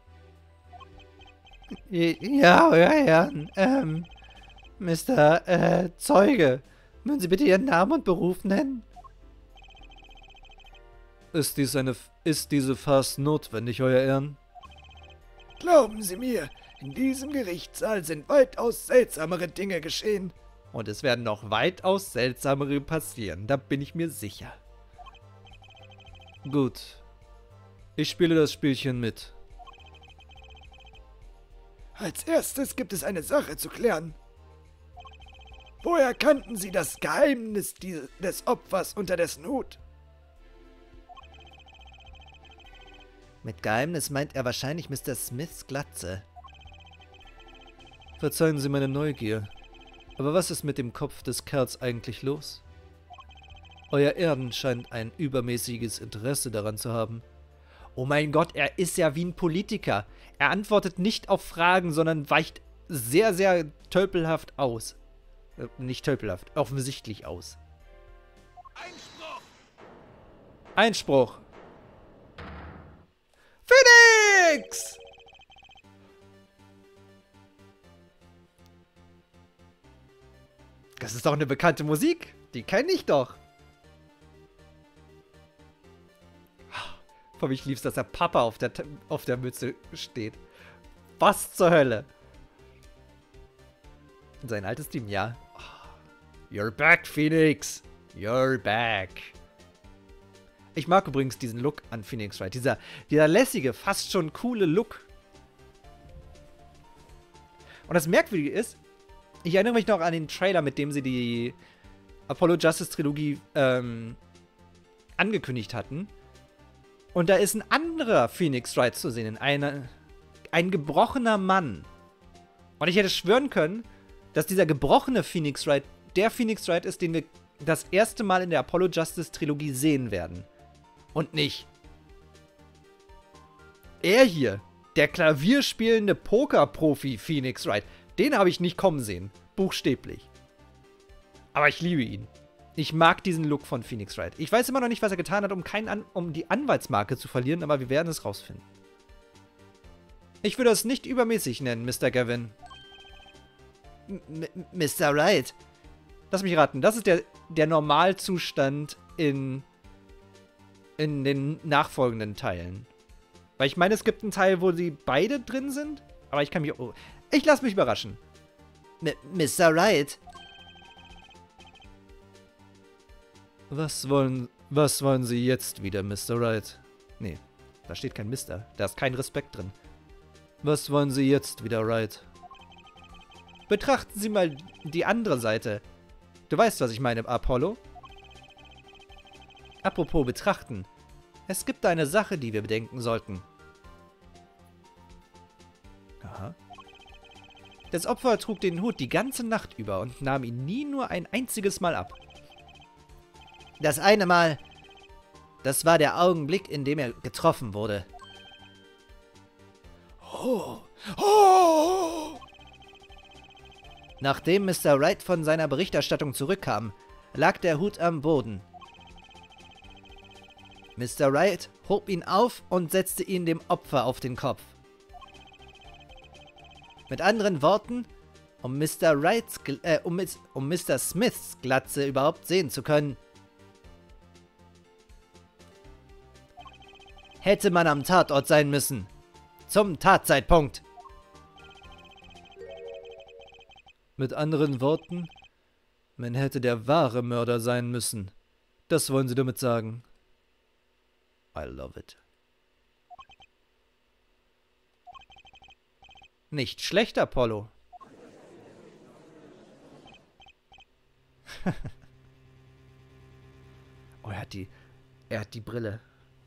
Ja, euer Herrn, Mr. Zeuge, würden Sie bitte Ihren Namen und Beruf nennen? Ist diese Farce notwendig, euer Ehren? Glauben Sie mir, in diesem Gerichtssaal sind weitaus seltsamere Dinge geschehen. Und es werden noch weitaus seltsamere passieren, da bin ich mir sicher. Gut. Ich spiele das Spielchen mit. Als erstes gibt es eine Sache zu klären. Woher kannten Sie das Geheimnis des Opfers unter dessen Hut? Mit Geheimnis meint er wahrscheinlich Mr. Smiths Glatze. Verzeihen Sie meine Neugier, aber was ist mit dem Kopf des Kerls eigentlich los? Euer Ehren scheint ein übermäßiges Interesse daran zu haben. Oh mein Gott, er ist ja wie ein Politiker. Er antwortet nicht auf Fragen, sondern weicht sehr, sehr tölpelhaft aus. Nicht tölpelhaft, offensichtlich aus. Einspruch! Einspruch! Phoenix! Das ist doch eine bekannte Musik. Die kenne ich doch. Für mich lieb's, dass der Papa auf der Mütze steht. Was zur Hölle? Sein altes Team, ja. You're back, Phoenix. You're back. Ich mag übrigens diesen Look an Phoenix Wright. Dieser lässige, fast schon coole Look. Und das Merkwürdige ist, ich erinnere mich noch an den Trailer, mit dem sie die Apollo Justice Trilogie angekündigt hatten. Und da ist ein anderer Phoenix Wright zu sehen. Ein gebrochener Mann. Und ich hätte schwören können, dass dieser gebrochene Phoenix Wright der Phoenix Wright ist, den wir das erste Mal in der Apollo Justice Trilogie sehen werden. Und nicht er hier, der klavierspielende Pokerprofi Phoenix Wright. Den habe ich nicht kommen sehen. Buchstäblich. Aber ich liebe ihn. Ich mag diesen Look von Phoenix Wright. Ich weiß immer noch nicht, was er getan hat, um die Anwaltsmarke zu verlieren, aber wir werden es rausfinden. Ich würde es nicht übermäßig nennen, Mr. Gavin. Mr. Wright. Lass mich raten, das ist der Normalzustand in den nachfolgenden Teilen. Weil ich meine, es gibt einen Teil, wo sie beide drin sind, aber ich kann mich... Oh, ich lasse mich überraschen. Mr. Wright. Was wollen Sie jetzt wieder, Mr. Wright? Nee, da steht kein Mister. Da ist kein Respekt drin. Was wollen Sie jetzt wieder, Wright? Betrachten Sie mal die andere Seite. Du weißt, was ich meine, Apollo? Apropos betrachten. Es gibt eine Sache, die wir bedenken sollten. Aha. Das Opfer trug den Hut die ganze Nacht über und nahm ihn nie nur ein einziges Mal ab. Das eine Mal, das war der Augenblick, in dem er getroffen wurde. Oh! Oh! Nachdem Mr. Wright von seiner Berichterstattung zurückkam, lag der Hut am Boden. Mr. Wright hob ihn auf und setzte ihn dem Opfer auf den Kopf. Mit anderen Worten, um Mr. Smiths Glatze überhaupt sehen zu können, hätte man am Tatort sein müssen. Zum Tatzeitpunkt. Mit anderen Worten, man hätte der wahre Mörder sein müssen. Das wollen Sie damit sagen. I love it. Nicht schlecht, Apollo. Oh, er hat die Brille.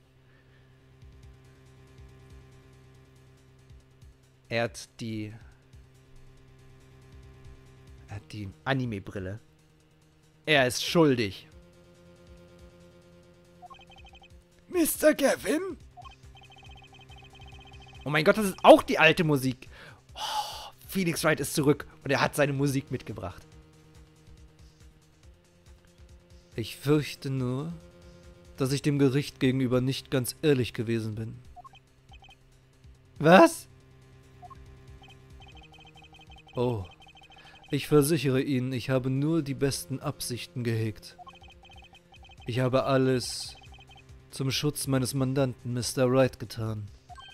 Er hat die Anime-Brille. Er ist schuldig. Mr. Gavin? Oh mein Gott, das ist auch die alte Musik. Oh, Phoenix Wright ist zurück und er hat seine Musik mitgebracht. Ich fürchte nur, dass ich dem Gericht gegenüber nicht ganz ehrlich gewesen bin. Was? Oh, ich versichere Ihnen, ich habe nur die besten Absichten gehegt. Ich habe alles zum Schutz meines Mandanten Mr. Wright getan.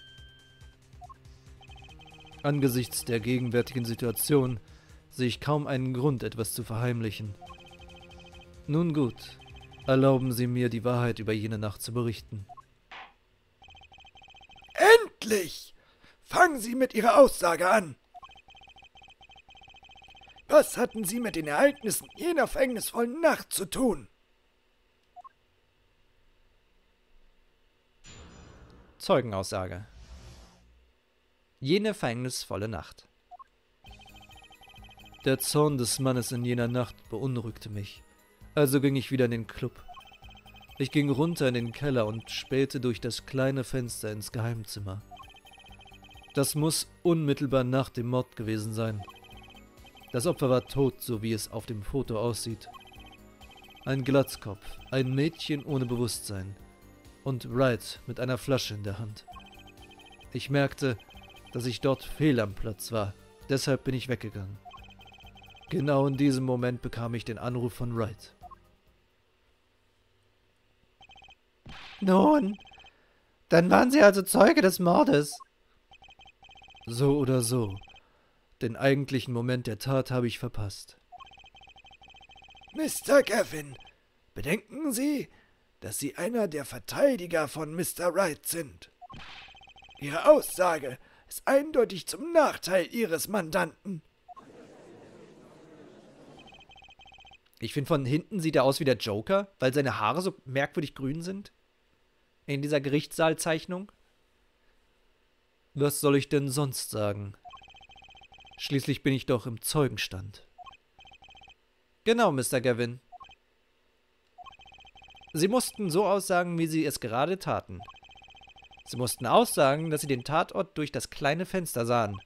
Angesichts der gegenwärtigen Situation sehe ich kaum einen Grund, etwas zu verheimlichen. Nun gut, erlauben Sie mir, die Wahrheit über jene Nacht zu berichten. Endlich! Fangen Sie mit Ihrer Aussage an. Was hatten Sie mit den Ereignissen jener verhängnisvollen Nacht zu tun? Zeugenaussage. Jene verhängnisvolle Nacht. Der Zorn des Mannes in jener Nacht beunruhigte mich, also ging ich wieder in den Club. Ich ging runter in den Keller und spähte durch das kleine Fenster ins Geheimzimmer. Das muss unmittelbar nach dem Mord gewesen sein. Das Opfer war tot, so wie es auf dem Foto aussieht. Ein Glatzkopf, ein Mädchen ohne Bewusstsein und Wright mit einer Flasche in der Hand. Ich merkte, dass ich dort fehl am Platz war, deshalb bin ich weggegangen. Genau in diesem Moment bekam ich den Anruf von Wright. Nun, dann waren Sie also Zeuge des Mordes. So oder so. Den eigentlichen Moment der Tat habe ich verpasst. Mr. Gavin, bedenken Sie, dass Sie einer der Verteidiger von Mr. Wright sind. Ihre Aussage ist eindeutig zum Nachteil Ihres Mandanten. Ich finde, von hinten sieht er aus wie der Joker, weil seine Haare so merkwürdig grün sind. In dieser Gerichtssaalzeichnung. Was soll ich denn sonst sagen? Schließlich bin ich doch im Zeugenstand. Genau, Mr. Gavin. Sie mussten so aussagen, wie Sie es gerade taten. Sie mussten aussagen, dass Sie den Tatort durch das kleine Fenster sahen.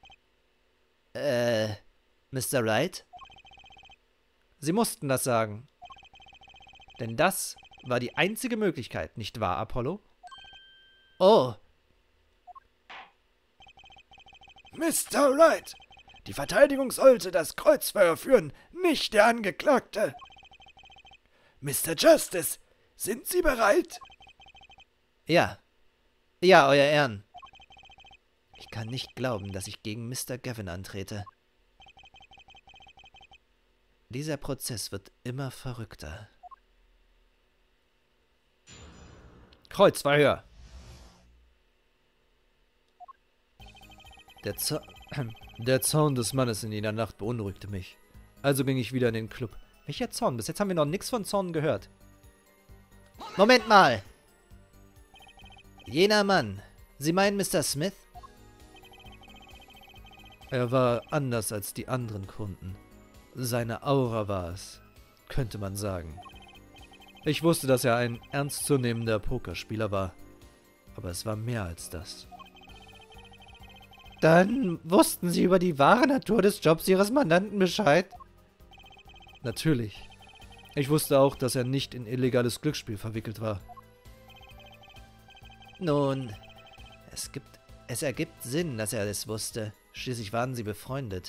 Mr. Wright? Sie mussten das sagen. Denn das war die einzige Möglichkeit, nicht wahr, Apollo? Oh! Mr. Wright, die Verteidigung sollte das Kreuzfeuer führen, nicht der Angeklagte. Mr. Justice, sind Sie bereit? Ja. Ja, Euer Ehren. Ich kann nicht glauben, dass ich gegen Mr. Gavin antrete. Dieser Prozess wird immer verrückter. Kreuzverhör. Der Zorn des Mannes in jener Nacht beunruhigte mich. Also ging ich wieder in den Club. Welcher Zorn? Bis jetzt haben wir noch nichts von Zorn gehört. Moment mal! Jener Mann. Sie meinen Mr. Smith? Er war anders als die anderen Kunden. Seine Aura war es, könnte man sagen. Ich wusste, dass er ein ernstzunehmender Pokerspieler war. Aber es war mehr als das. Dann wussten Sie über die wahre Natur des Jobs Ihres Mandanten Bescheid? Natürlich. Ich wusste auch, dass er nicht in illegales Glücksspiel verwickelt war. Nun, es ergibt Sinn, dass er es wusste. Schließlich waren sie befreundet.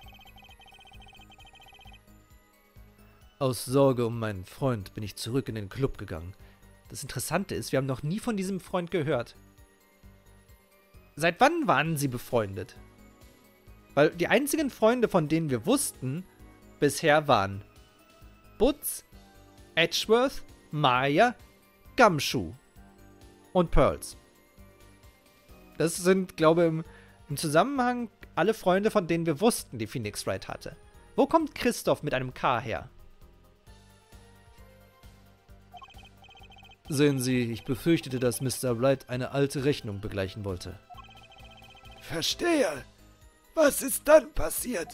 Aus Sorge um meinen Freund bin ich zurück in den Club gegangen. Das Interessante ist, wir haben noch nie von diesem Freund gehört. Seit wann waren sie befreundet? Weil die einzigen Freunde, von denen wir wussten, bisher waren Butz, Edgeworth, Maya, Gumshoe und Pearls. Das sind, glaube ich, im Zusammenhang alle Freunde, von denen wir wussten, die Phoenix Wright hatte. Wo kommt Christoph mit einem K her? Sehen Sie, ich befürchtete, dass Mr. Wright eine alte Rechnung begleichen wollte. Verstehe. Was ist dann passiert?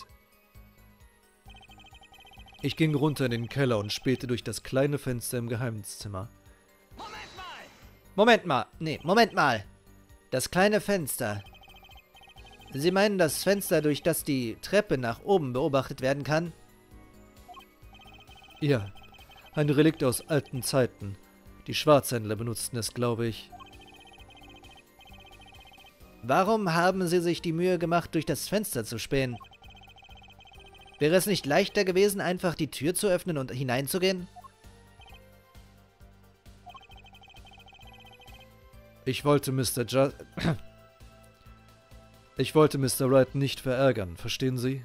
Ich ging runter in den Keller und spähte durch das kleine Fenster im Geheimniszimmer. Moment mal. Das kleine Fenster. Sie meinen das Fenster, durch das die Treppe nach oben beobachtet werden kann? Ja, ein Relikt aus alten Zeiten. Die Schwarzhändler benutzten es, glaube ich. Warum haben Sie sich die Mühe gemacht, durch das Fenster zu spähen? Wäre es nicht leichter gewesen, einfach die Tür zu öffnen und hineinzugehen? Ich wollte Mr. Wright nicht verärgern, verstehen Sie?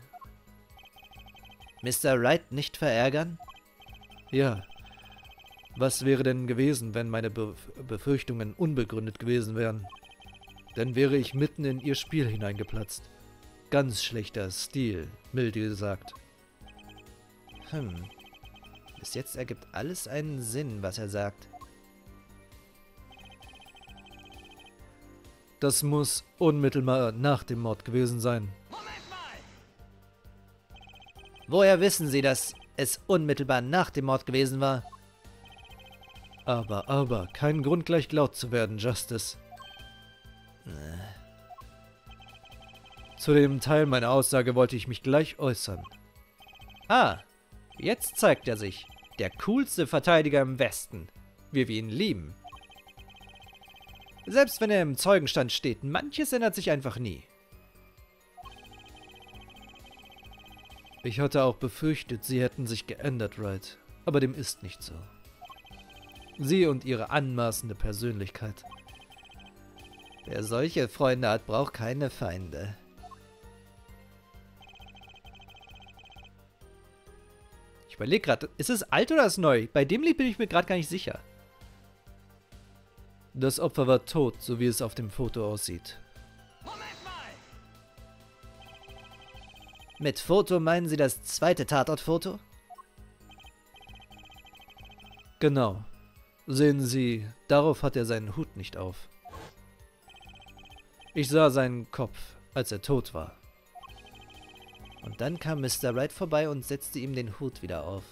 Mr. Wright nicht verärgern? Ja. Was wäre denn gewesen, wenn meine Befürchtungen unbegründet gewesen wären? Dann wäre ich mitten in Ihr Spiel hineingeplatzt. Ganz schlechter Stil, milde gesagt. Bis jetzt ergibt alles einen Sinn, was er sagt. Das muss unmittelbar nach dem Mord gewesen sein. Woher wissen Sie, dass es unmittelbar nach dem Mord gewesen war? Aber, kein Grund gleich laut zu werden, Justice. Zu dem Teil meiner Aussage wollte ich mich gleich äußern. Ah, jetzt zeigt er sich. Der coolste Verteidiger im Westen. Wie wir ihn lieben. Selbst wenn er im Zeugenstand steht, manches ändert sich einfach nie. Ich hatte auch befürchtet, Sie hätten sich geändert, Wright. Aber dem ist nicht so. Sie und Ihre anmaßende Persönlichkeit. Wer solche Freunde hat, braucht keine Feinde. Ich überlege gerade, ist es alt oder ist es neu? Bei dem Lied bin ich mir gerade gar nicht sicher. Das Opfer war tot, so wie es auf dem Foto aussieht. Mit Foto meinen Sie das zweite Tatortfoto? Genau. Sehen Sie, darauf hat er seinen Hut nicht auf. Ich sah seinen Kopf, als er tot war. Und dann kam Mr. Wright vorbei und setzte ihm den Hut wieder auf.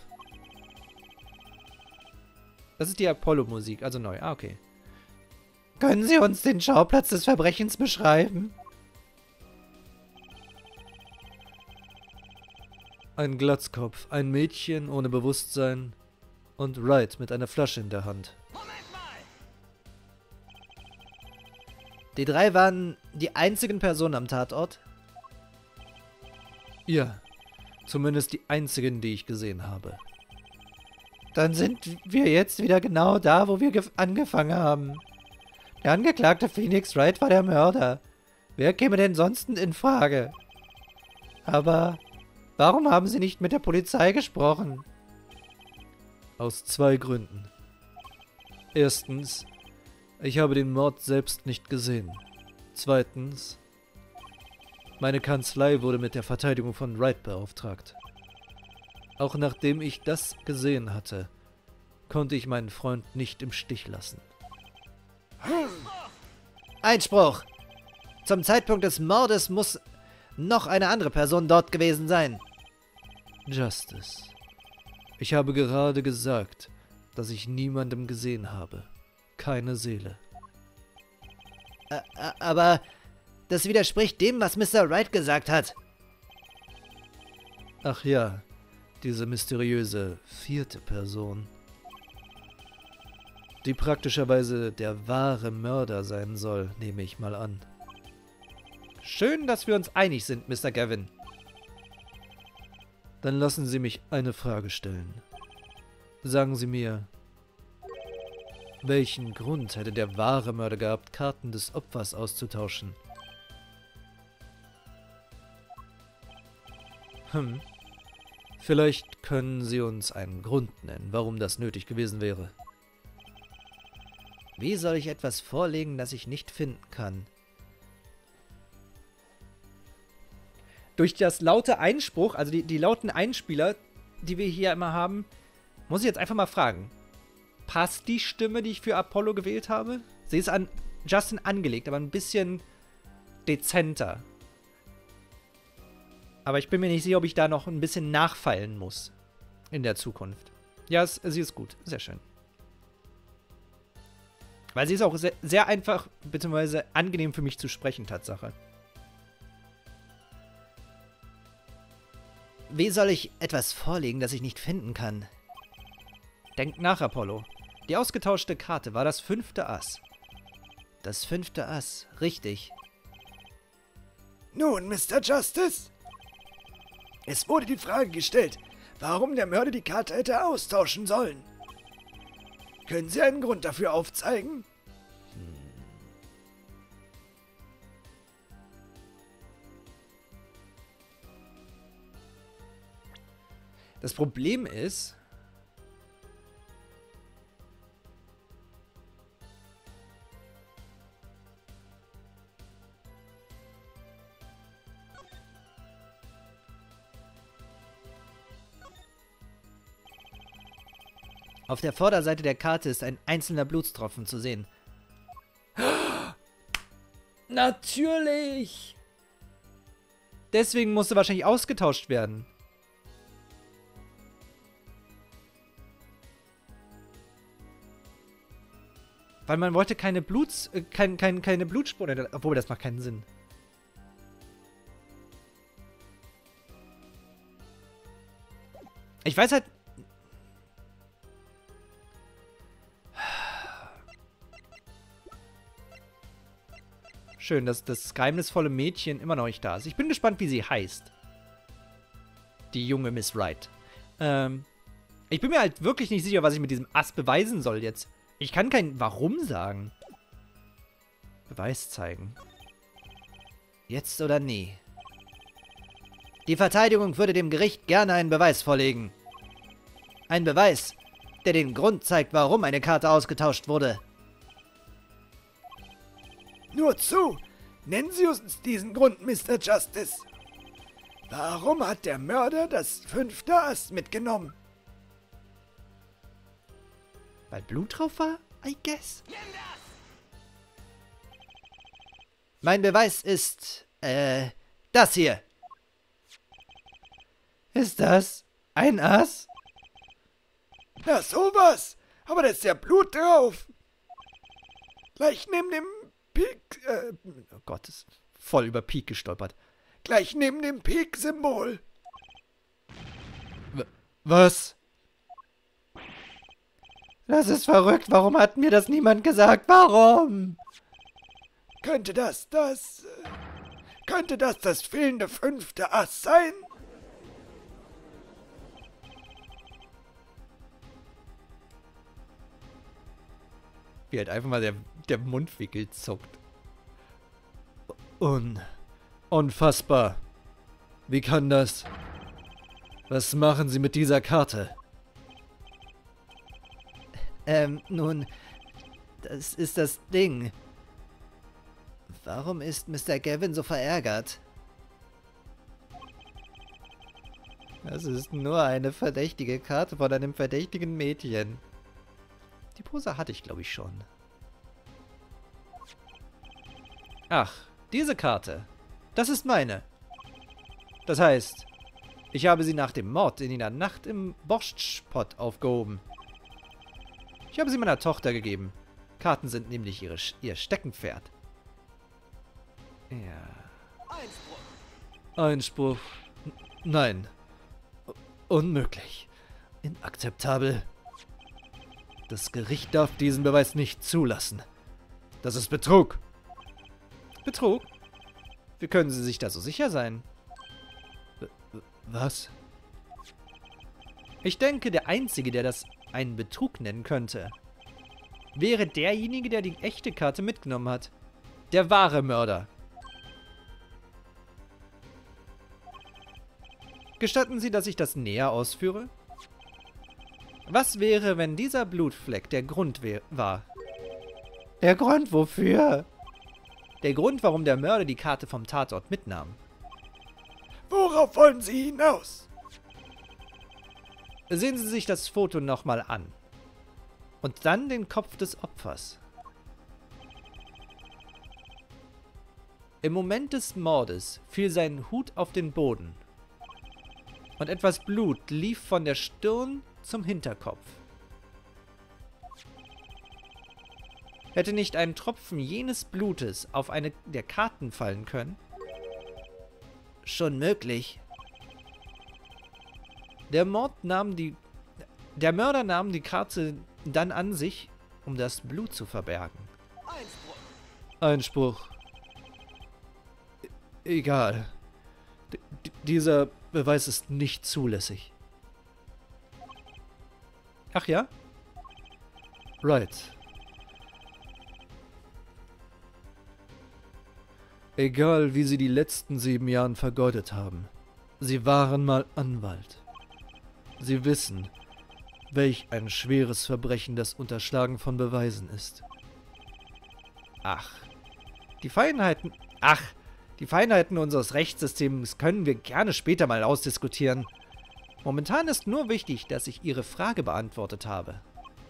Das ist die Apollo-Musik, also neu. Ah, okay. Können Sie uns den Schauplatz des Verbrechens beschreiben? Ein Glatzkopf, ein Mädchen ohne Bewusstsein und Wright mit einer Flasche in der Hand. Die drei waren die einzigen Personen am Tatort? Ja, zumindest die einzigen, die ich gesehen habe. Dann sind wir jetzt wieder genau da, wo wir angefangen haben. Der Angeklagte Phoenix Wright war der Mörder. Wer käme denn sonst in Frage? Aber warum haben Sie nicht mit der Polizei gesprochen? Aus zwei Gründen. Erstens, ich habe den Mord selbst nicht gesehen. Zweitens, meine Kanzlei wurde mit der Verteidigung von Wright beauftragt. Auch nachdem ich das gesehen hatte, konnte ich meinen Freund nicht im Stich lassen. Einspruch! Zum Zeitpunkt des Mordes muss noch eine andere Person dort gewesen sein. Justice. Ich habe gerade gesagt, dass ich niemandem gesehen habe. Keine Seele. Aber Das widerspricht dem, was Mr. Wright gesagt hat. Ach ja, diese mysteriöse 4. Person. Die praktischerweise der wahre Mörder sein soll, nehme ich mal an. Schön, dass wir uns einig sind, Mr. Gavin. Dann lassen Sie mich eine Frage stellen. Sagen Sie mir, welchen Grund hätte der wahre Mörder gehabt, Karten des Opfers auszutauschen? Vielleicht können Sie uns einen Grund nennen, warum das nötig gewesen wäre. Wie soll ich etwas vorlegen, das ich nicht finden kann? Durch das laute Einspruch, also die lauten Einspieler, die wir hier immer haben, muss ich jetzt einfach mal fragen. Passt die Stimme, die ich für Apollo gewählt habe? Sie ist an Justin angelegt, aber ein bisschen dezenter. Aber ich bin mir nicht sicher, ob ich da noch ein bisschen nachfeilen muss in der Zukunft. Ja, sie ist gut. Sehr schön. Weil sie ist auch sehr, sehr einfach, beziehungsweise angenehm für mich zu sprechen, Tatsache. Wie soll ich etwas vorlegen, das ich nicht finden kann? Denk nach, Apollo. Die ausgetauschte Karte war das 5. Ass. Das 5. Ass, richtig. Nun, Mr. Justice? Es wurde die Frage gestellt, warum der Mörder die Karte hätte austauschen sollen. Können Sie einen Grund dafür aufzeigen? Das Problem ist, auf der Vorderseite der Karte ist ein einzelner Blutstropfen zu sehen. natürlich! Deswegen musste wahrscheinlich ausgetauscht werden. Weil man wollte keine keine Blutspuren, obwohl das macht keinen Sinn. Ich weiß halt... Schön, dass das geheimnisvolle Mädchen immer noch nicht da ist. Ich bin gespannt, wie sie heißt. Die junge Miss Wright. Ich bin mir halt wirklich nicht sicher, was ich mit diesem Ass beweisen soll jetzt. Ich kann kein Warum sagen. Beweis zeigen. Jetzt oder nie. Die Verteidigung würde dem Gericht gerne einen Beweis vorlegen. Ein Beweis, der den Grund zeigt, warum eine Karte ausgetauscht wurde. Nur zu! Nennen Sie uns diesen Grund, Mr. Justice. Warum hat der Mörder das 5. Ass mitgenommen? Weil Blut drauf war? I guess. Nimm das! Mein Beweis ist, das hier. Ist das ein Ass? Na sowas! Aber da ist ja Blut drauf! Gleich neben dem Pik... Oh Gott, ist voll über Pik gestolpert. Gleich neben dem Pik-Symbol. Was? Das ist verrückt. Warum hat mir das niemand gesagt? Warum? Könnte das fehlende 5. Ass sein? Wie halt einfach mal der Mundwinkel zuckt. Unfassbar. Wie kann das? Was machen Sie mit dieser Karte? Nun, das ist das Ding. Warum ist Mr. Gavin so verärgert? Das ist nur eine verdächtige Karte von einem verdächtigen Mädchen. Die Pose hatte ich, glaube ich, schon. Ach, diese Karte. Das ist meine. Das heißt, ich habe sie nach dem Mord in der Nacht im Borschtpott aufgehoben. Ich habe sie meiner Tochter gegeben. Karten sind nämlich ihr Steckenpferd. Ja. Einspruch. Einspruch. Nein. Unmöglich. Inakzeptabel. Das Gericht darf diesen Beweis nicht zulassen. Das ist Betrug. Betrug? Wie können Sie sich da so sicher sein? Was? Ich denke, der Einzige, der das einen Betrug nennen könnte, wäre derjenige, der die echte Karte mitgenommen hat. Der wahre Mörder. Gestatten Sie, dass ich das näher ausführe? Was wäre, wenn dieser Blutfleck der Grund war? Der Grund wofür? Der Grund, warum der Mörder die Karte vom Tatort mitnahm. Worauf wollen Sie hinaus? Sehen Sie sich das Foto nochmal an. Und dann den Kopf des Opfers. Im Moment des Mordes fiel sein Hut auf den Boden. Und etwas Blut lief von der Stirn zum Hinterkopf. Hätte nicht ein Tropfen jenes Blutes auf eine der Karten fallen können? Schon möglich. Der Mörder nahm die Karte dann an sich, um das Blut zu verbergen. Einspruch. Einspruch. Egal. Dieser Beweis ist nicht zulässig. Ach ja? Right. Egal, wie Sie die letzten 7 Jahre vergeudet haben. Sie waren mal Anwalt. Sie wissen, welch ein schweres Verbrechen das Unterschlagen von Beweisen ist. Die Feinheiten unseres Rechtssystems können wir gerne später mal ausdiskutieren. Momentan ist nur wichtig, dass ich Ihre Frage beantwortet habe.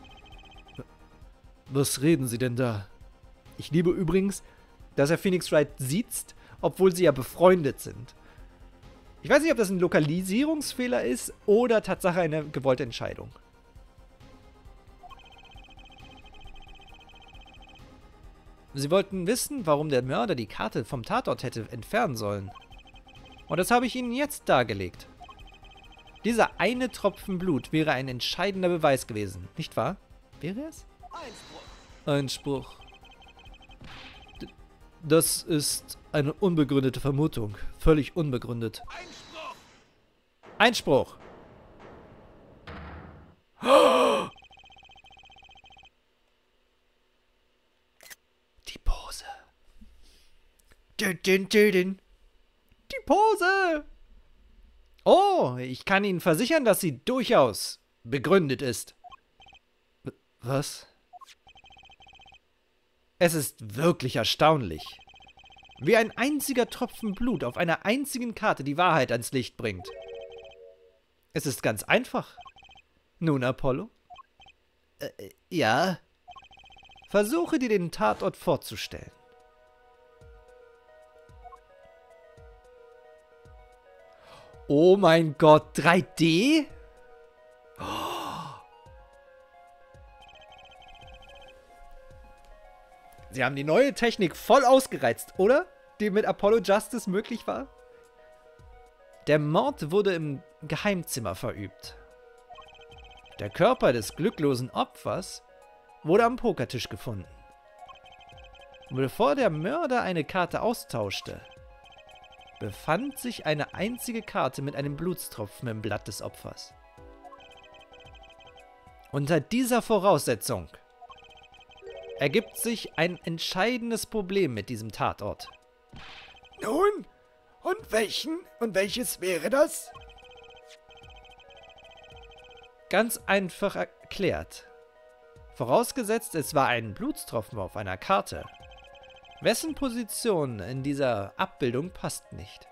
Was reden Sie denn da? Ich liebe übrigens, dass er Phoenix Wright sieht, obwohl sie ja befreundet sind. Ich weiß nicht, ob das ein Lokalisierungsfehler ist oder Tatsache eine gewollte Entscheidung. Sie wollten wissen, warum der Mörder die Karte vom Tatort hätte entfernen sollen. Und das habe ich Ihnen jetzt dargelegt. Dieser eine Tropfen Blut wäre ein entscheidender Beweis gewesen, nicht wahr? Wäre es? Einspruch. Einspruch. Das ist eine unbegründete Vermutung. Völlig unbegründet. Einspruch. Einspruch! Die Pose. Die Pose! Oh, ich kann Ihnen versichern, dass sie durchaus begründet ist. Was? Es ist wirklich erstaunlich, wie ein einziger Tropfen Blut auf einer einzigen Karte die Wahrheit ans Licht bringt. Es ist ganz einfach. Nun, Apollo? Ja? Versuche dir den Tatort vorzustellen. Oh mein Gott, 3D? Sie haben die neue Technik voll ausgereizt, oder? Die mit Apollo Justice möglich war? Der Mord wurde im Geheimzimmer verübt. Der Körper des glücklosen Opfers wurde am Pokertisch gefunden. Und bevor der Mörder eine Karte austauschte, befand sich eine einzige Karte mit einem Blutstropfen im Blatt des Opfers. Unter dieser Voraussetzung ergibt sich ein entscheidendes Problem mit diesem Tatort. Nun, und welches wäre das? Ganz einfach erklärt. Vorausgesetzt, es war ein Blutstropfen auf einer Karte. Wessen Position in dieser Abbildung passt nicht?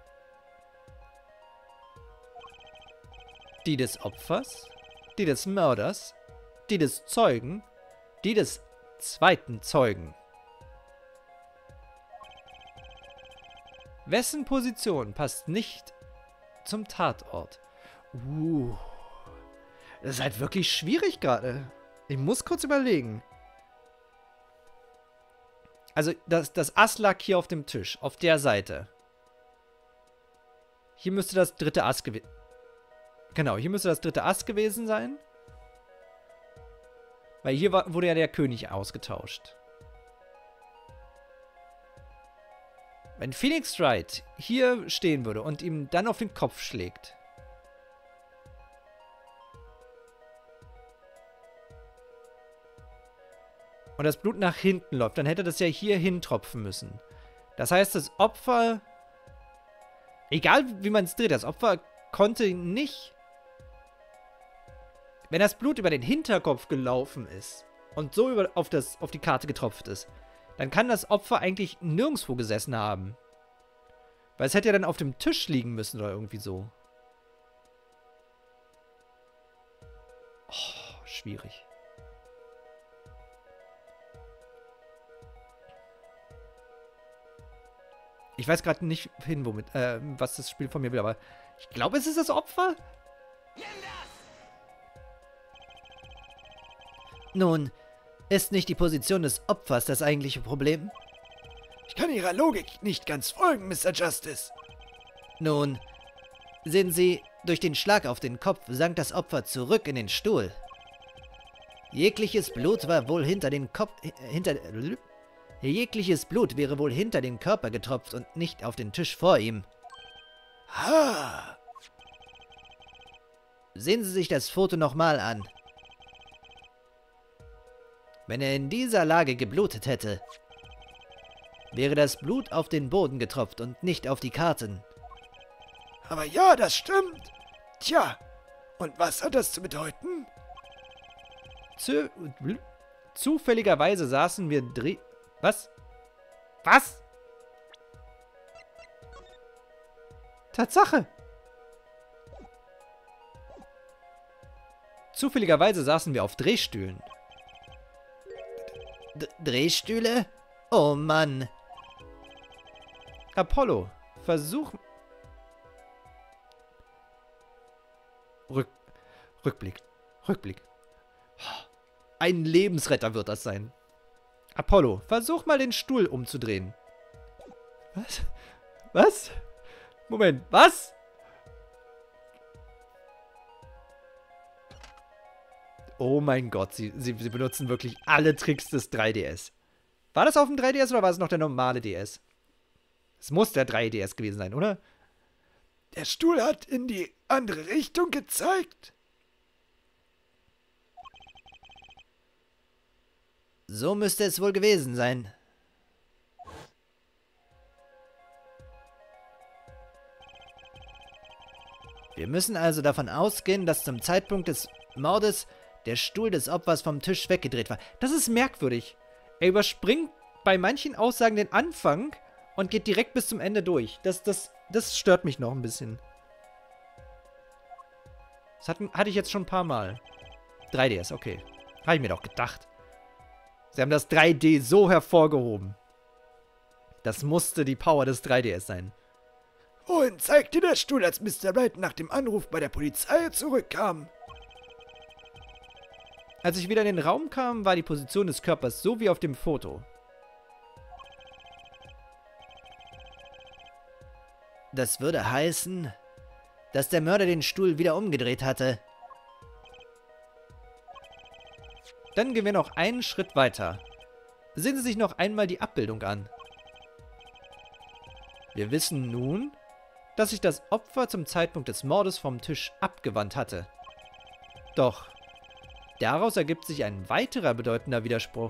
Die des Opfers? Die des Mörders? Die des Zeugen? Die des zweiten Zeugen? Wessen Position passt nicht zum Tatort? Das ist halt wirklich schwierig gerade. Ich muss kurz überlegen. Also das Ass lag hier auf dem Tisch, auf der Seite. Hier müsste das dritte Ass gewesen... Genau, hier müsste das dritte Ass gewesen sein. Weil hier wurde ja der König ausgetauscht. Wenn Phoenix Wright hier stehen würde und ihm dann auf den Kopf schlägt. Und das Blut nach hinten läuft, dann hätte das ja hier hintropfen müssen. Das heißt, das Opfer, egal wie man es dreht, das Opfer konnte nicht, wenn das Blut über den Hinterkopf gelaufen ist und so auf die Karte getropft ist, dann kann das Opfer eigentlich nirgendwo gesessen haben. Weil es hätte ja dann auf dem Tisch liegen müssen oder irgendwie so. Oh, schwierig. Ich weiß gerade nicht was das Spiel von mir will, aber ich glaube, es ist das Opfer. Nun, ist nicht die Position des Opfers das eigentliche Problem? Ich kann Ihrer Logik nicht ganz folgen, Mr. Justice. Nun, sehen Sie, durch den Schlag auf den Kopf sank das Opfer zurück in den Stuhl. Jegliches Blut war wohl Jegliches Blut wäre wohl hinter den Körper getropft und nicht auf den Tisch vor ihm. Ah. Sehen Sie sich das Foto nochmal an. Wenn er in dieser Lage geblutet hätte, wäre das Blut auf den Boden getropft und nicht auf die Karten. Aber ja, das stimmt. Tja, und was hat das zu bedeuten? Zufälligerweise saßen wir Was? Was? Tatsache! Zufälligerweise saßen wir auf Drehstühlen. Drehstühle? Oh Mann. Apollo, versuch... Rückblick. Ein Lebensretter wird das sein. Apollo, versuch mal den Stuhl umzudrehen. Was? Was? Moment, was? Oh mein Gott, sie benutzen wirklich alle Tricks des 3DS. War das auf dem 3DS oder war es noch der normale DS? Es muss der 3DS gewesen sein, oder? Der Stuhl hat in die andere Richtung gezeigt. So müsste es wohl gewesen sein. Wir müssen also davon ausgehen, dass zum Zeitpunkt des Mordes der Stuhl des Opfers vom Tisch weggedreht war. Das ist merkwürdig. Er überspringt bei manchen Aussagen den Anfang und geht direkt bis zum Ende durch. Das stört mich noch ein bisschen. Das hatte ich jetzt schon ein paar Mal. 3DS, okay. Habe ich mir doch gedacht. Sie haben das 3D so hervorgehoben. Das musste die Power des 3DS sein. Wohin zeigte der Stuhl, als Mr. Wright nach dem Anruf bei der Polizei zurückkam? Als ich wieder in den Raum kam, war die Position des Körpers so wie auf dem Foto. Das würde heißen, dass der Mörder den Stuhl wieder umgedreht hatte. Dann gehen wir noch einen Schritt weiter. Sehen Sie sich noch einmal die Abbildung an. Wir wissen nun, dass sich das Opfer zum Zeitpunkt des Mordes vom Tisch abgewandt hatte. Doch daraus ergibt sich ein weiterer bedeutender Widerspruch.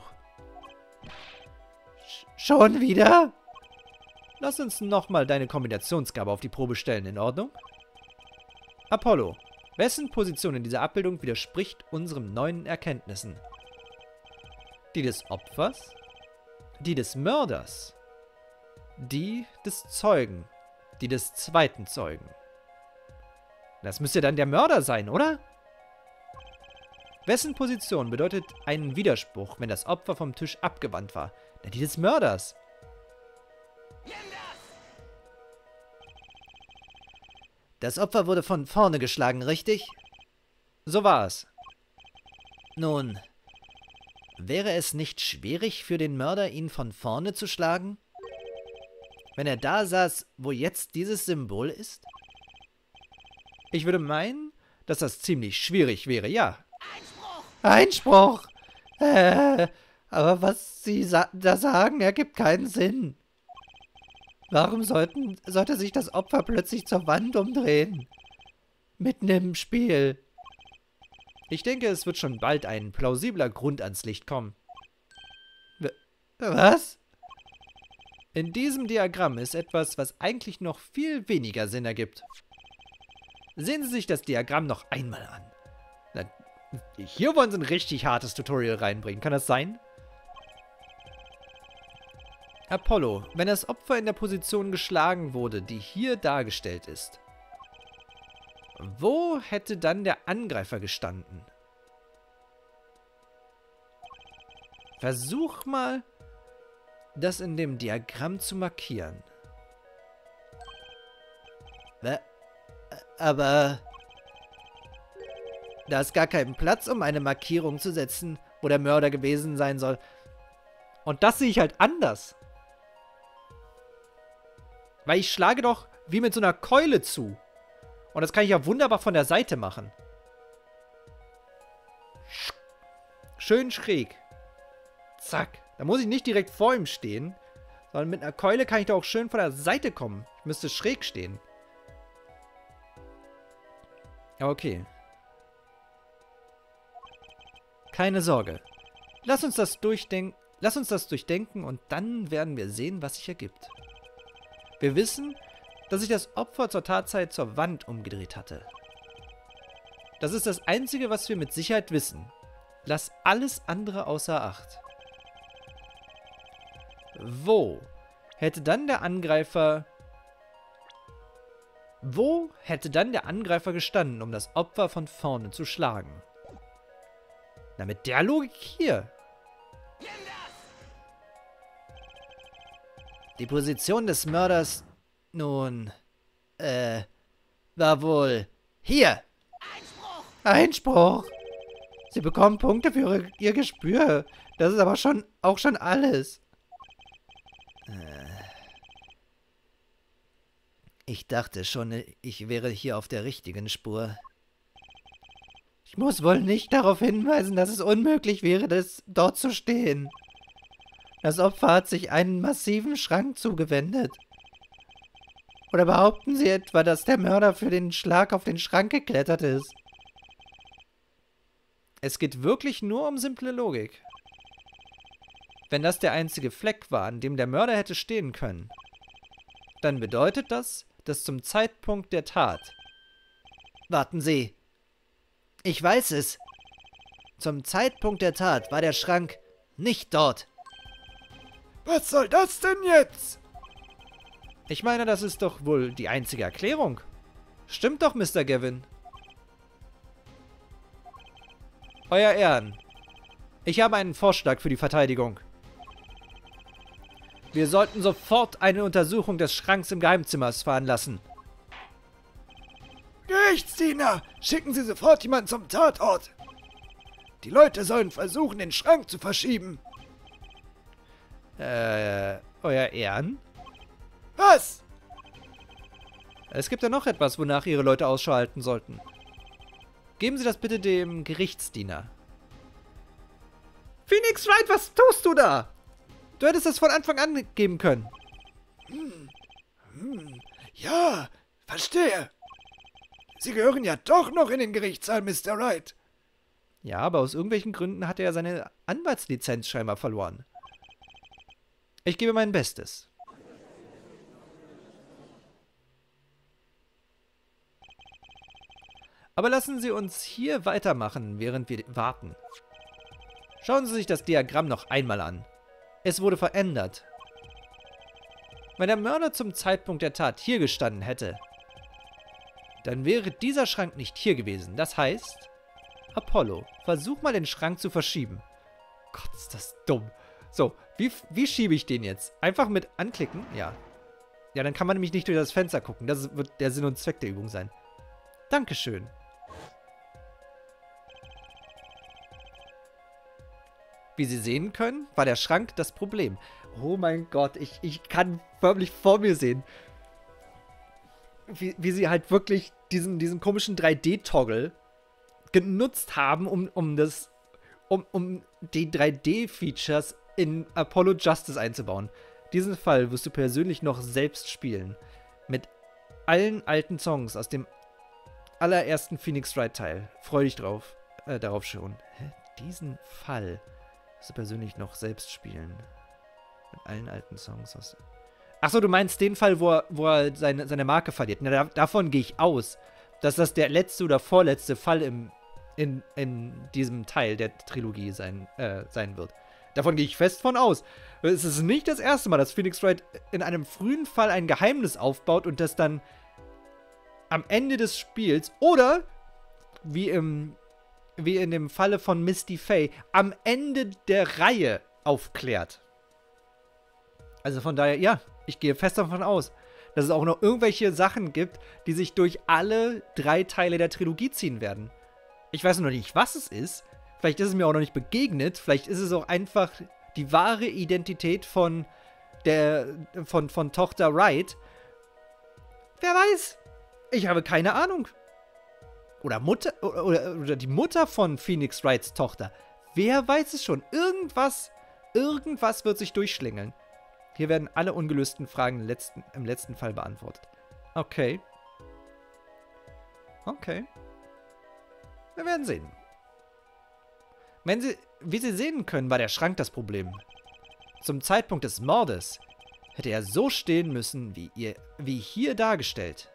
Schon wieder? Lass uns nochmal deine Kombinationsgabe auf die Probe stellen, in Ordnung? Apollo, wessen Position in dieser Abbildung widerspricht unseren neuen Erkenntnissen? Die des Opfers? Die des Mörders? Die des Zeugen? Die des zweiten Zeugen? Das müsste dann der Mörder sein, oder? Wessen Position bedeutet einen Widerspruch, wenn das Opfer vom Tisch abgewandt war? Na, die des Mörders. Das Opfer wurde von vorne geschlagen, richtig? So war es. Nun, Wäre es nicht schwierig für den Mörder, ihn von vorne zu schlagen? Wenn er da saß, wo jetzt dieses Symbol ist? Ich würde meinen, dass das ziemlich schwierig wäre, ja. Einspruch! Aber was Sie da sagen, ergibt keinen Sinn. Warum sollte sich das Opfer plötzlich zur Wand umdrehen? Mitten im Spiel. Ich denke, es wird schon bald ein plausibler Grund ans Licht kommen. Was? In diesem Diagramm ist etwas, was eigentlich noch viel weniger Sinn ergibt. Sehen Sie sich das Diagramm noch einmal an. Na, hier wollen Sie ein richtig hartes Tutorial reinbringen. Kann das sein? Apollo, wenn das Opfer in der Position geschlagen wurde, die hier dargestellt ist, wo hätte dann der Angreifer gestanden? Versuch mal, das in dem Diagramm zu markieren. Aber da ist gar kein Platz, um eine Markierung zu setzen, wo der Mörder gewesen sein soll. Und das sehe ich halt anders. Weil ich schlage doch wie mit so einer Keule zu. Und das kann ich ja wunderbar von der Seite machen. Schön schräg. Zack. Da muss ich nicht direkt vor ihm stehen, sondern mit einer Keule kann ich doch auch schön von der Seite kommen. Ich müsste schräg stehen. Ja, okay. Keine Sorge. Lass uns das durchdenken und dann werden wir sehen, was sich ergibt. Wir wissen, dass sich das Opfer zur Tatzeit zur Wand umgedreht hatte. Das ist das Einzige, was wir mit Sicherheit wissen. Lass alles andere außer Acht. Wo hätte dann der Angreifer gestanden, um das Opfer von vorne zu schlagen? Na, mit der Logik hier. Die Position des Mörders, nun, war wohl hier. Einspruch! Sie bekommen Punkte für ihr Gespür. Das ist aber auch schon alles. Ich dachte schon, ich wäre hier auf der richtigen Spur. Ich muss wohl nicht darauf hinweisen, dass es unmöglich wäre, dort zu stehen. Das Opfer hat sich einen massiven Schrank zugewendet. Oder behaupten Sie etwa, dass der Mörder für den Schlag auf den Schrank geklettert ist? Es geht wirklich nur um simple Logik. Wenn das der einzige Fleck war, an dem der Mörder hätte stehen können, dann bedeutet das, dass zum Zeitpunkt der Tat... Warten Sie. Ich weiß es. Zum Zeitpunkt der Tat war der Schrank nicht dort. Was soll das denn jetzt? Ich meine, das ist doch wohl die einzige Erklärung. Stimmt doch, Mr. Gavin. Euer Ehren, ich habe einen Vorschlag für die Verteidigung. Wir sollten sofort eine Untersuchung des Schranks im Geheimzimmer veranlassen. Gerichtsdiener, schicken Sie sofort jemanden zum Tatort. Die Leute sollen versuchen, den Schrank zu verschieben. Euer Ehren? Was? Es gibt ja noch etwas, wonach Ihre Leute Ausschau halten sollten. Geben Sie das bitte dem Gerichtsdiener. Phoenix Wright, was tust du da? Du hättest das von Anfang an geben können. Ja, verstehe. Sie gehören ja doch noch in den Gerichtssaal, Mr. Wright. Ja, aber aus irgendwelchen Gründen hat er ja seine Anwaltslizenz scheinbar verloren. Ich gebe mein Bestes. Aber lassen Sie uns hier weitermachen, während wir warten. Schauen Sie sich das Diagramm noch einmal an. Es wurde verändert. Wenn der Mörder zum Zeitpunkt der Tat hier gestanden hätte, dann wäre dieser Schrank nicht hier gewesen. Das heißt, Apollo, versuch mal den Schrank zu verschieben. Gott, ist das dumm. So, wie schiebe ich den jetzt? Einfach mit anklicken? Ja. Ja, dann kann man nämlich nicht durch das Fenster gucken. Das wird der Sinn und Zweck der Übung sein. Dankeschön. Wie Sie sehen können, war der Schrank das Problem. Oh mein Gott, ich kann förmlich vor mir sehen, wie sie halt wirklich diesen komischen 3D-Toggle genutzt haben, um die 3D-Features in Apollo Justice einzubauen. Diesen Fall wirst du persönlich noch selbst spielen. Mit allen alten Songs aus dem allerersten Phoenix Wright Teil. Freu dich darauf schon. Hä? Diesen Fall wirst du persönlich noch selbst spielen. Mit allen alten Songs aus... Achso, du meinst den Fall, wo er seine Marke verliert. Na, davon gehe ich aus, dass das der letzte oder vorletzte Fall in diesem Teil der Trilogie sein wird. Davon gehe ich fest von aus. Es ist nicht das erste Mal, dass Phoenix Wright in einem frühen Fall ein Geheimnis aufbaut und das dann am Ende des Spiels oder, wie in dem Falle von Misty Fey, am Ende der Reihe aufklärt. Also von daher, ja, ich gehe fest davon aus, dass es auch noch irgendwelche Sachen gibt, die sich durch alle 3 Teile der Trilogie ziehen werden. Ich weiß noch nicht, was es ist. Vielleicht ist es mir auch noch nicht begegnet. Vielleicht ist es auch einfach die wahre Identität von Tochter Wright. Wer weiß? Ich habe keine Ahnung. Oder die Mutter von Phoenix Wrights Tochter. Wer weiß es schon? Irgendwas wird sich durchschlängeln. Hier werden alle ungelösten Fragen im letzten Fall beantwortet. Okay. Okay. Wir werden sehen. Wie Sie sehen können, war der Schrank das Problem. Zum Zeitpunkt des Mordes hätte er so stehen müssen, wie hier dargestellt.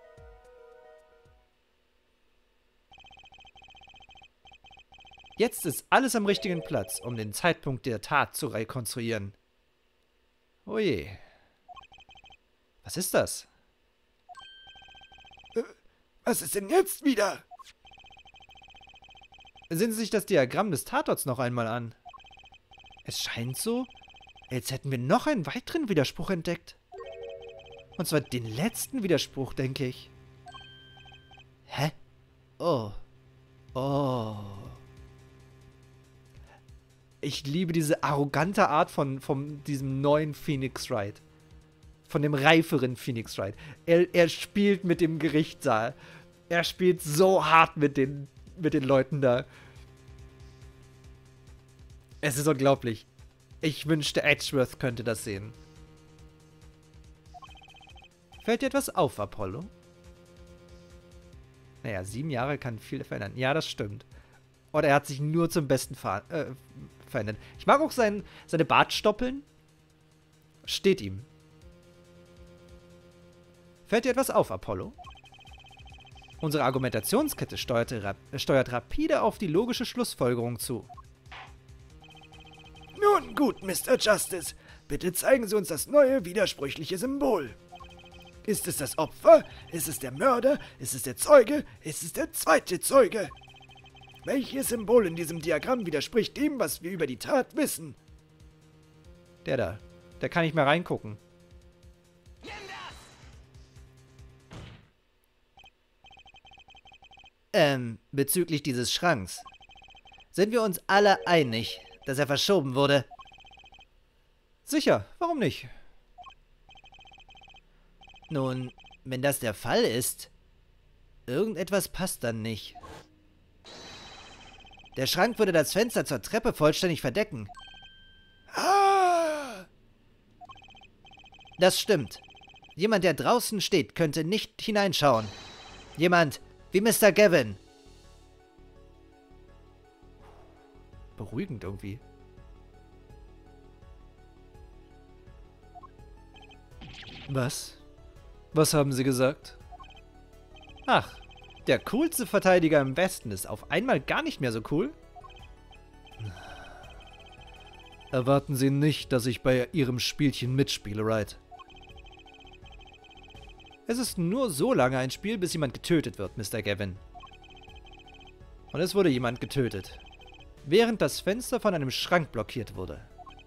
Jetzt ist alles am richtigen Platz, um den Zeitpunkt der Tat zu rekonstruieren. Oh je. Was ist das? Was ist denn jetzt wieder? Sehen Sie sich das Diagramm des Tatorts noch einmal an. Es scheint so, als hätten wir noch einen weiteren Widerspruch entdeckt. Und zwar den letzten Widerspruch, denke ich. Hä? Oh. Oh. Ich liebe diese arrogante Art von diesem neuen Phoenix Wright. Von dem reiferen Phoenix Wright. Er spielt mit dem Gerichtssaal. Er spielt so hart mit den Leuten da. Es ist unglaublich. Ich wünschte, Edgeworth könnte das sehen. Fällt dir etwas auf, Apollo? Naja, 7 Jahre kann viel verändern. Ja, das stimmt. Oder er hat sich nur zum Besten verändert. Ich mag auch seine Bartstoppeln. Steht ihm. Fällt dir etwas auf, Apollo? Unsere Argumentationskette steuert rapide auf die logische Schlussfolgerung zu. Nun gut, Mr. Justice. Bitte zeigen Sie uns das neue, widersprüchliche Symbol. Ist es das Opfer? Ist es der Mörder? Ist es der Zeuge? Ist es der zweite Zeuge? Welches Symbol in diesem Diagramm widerspricht dem, was wir über die Tat wissen? Der da. Der kann nicht mehr reingucken. Bezüglich dieses Schranks. Sind wir uns alle einig, dass er verschoben wurde? Sicher, warum nicht? Nun, wenn das der Fall ist, irgendetwas passt dann nicht. Der Schrank würde das Fenster zur Treppe vollständig verdecken. Ah! Das stimmt. Jemand, der draußen steht, könnte nicht hineinschauen. Jemand wie Mr. Gavin. Beruhigend irgendwie. Was? Was haben Sie gesagt? Ach, der coolste Verteidiger im Westen ist auf einmal gar nicht mehr so cool? Erwarten Sie nicht, dass ich bei Ihrem Spielchen mitspiele, Wright. Es ist nur so lange ein Spiel, bis jemand getötet wird, Mr. Gavin. Und es wurde jemand getötet, während das Fenster von einem Schrank blockiert wurde.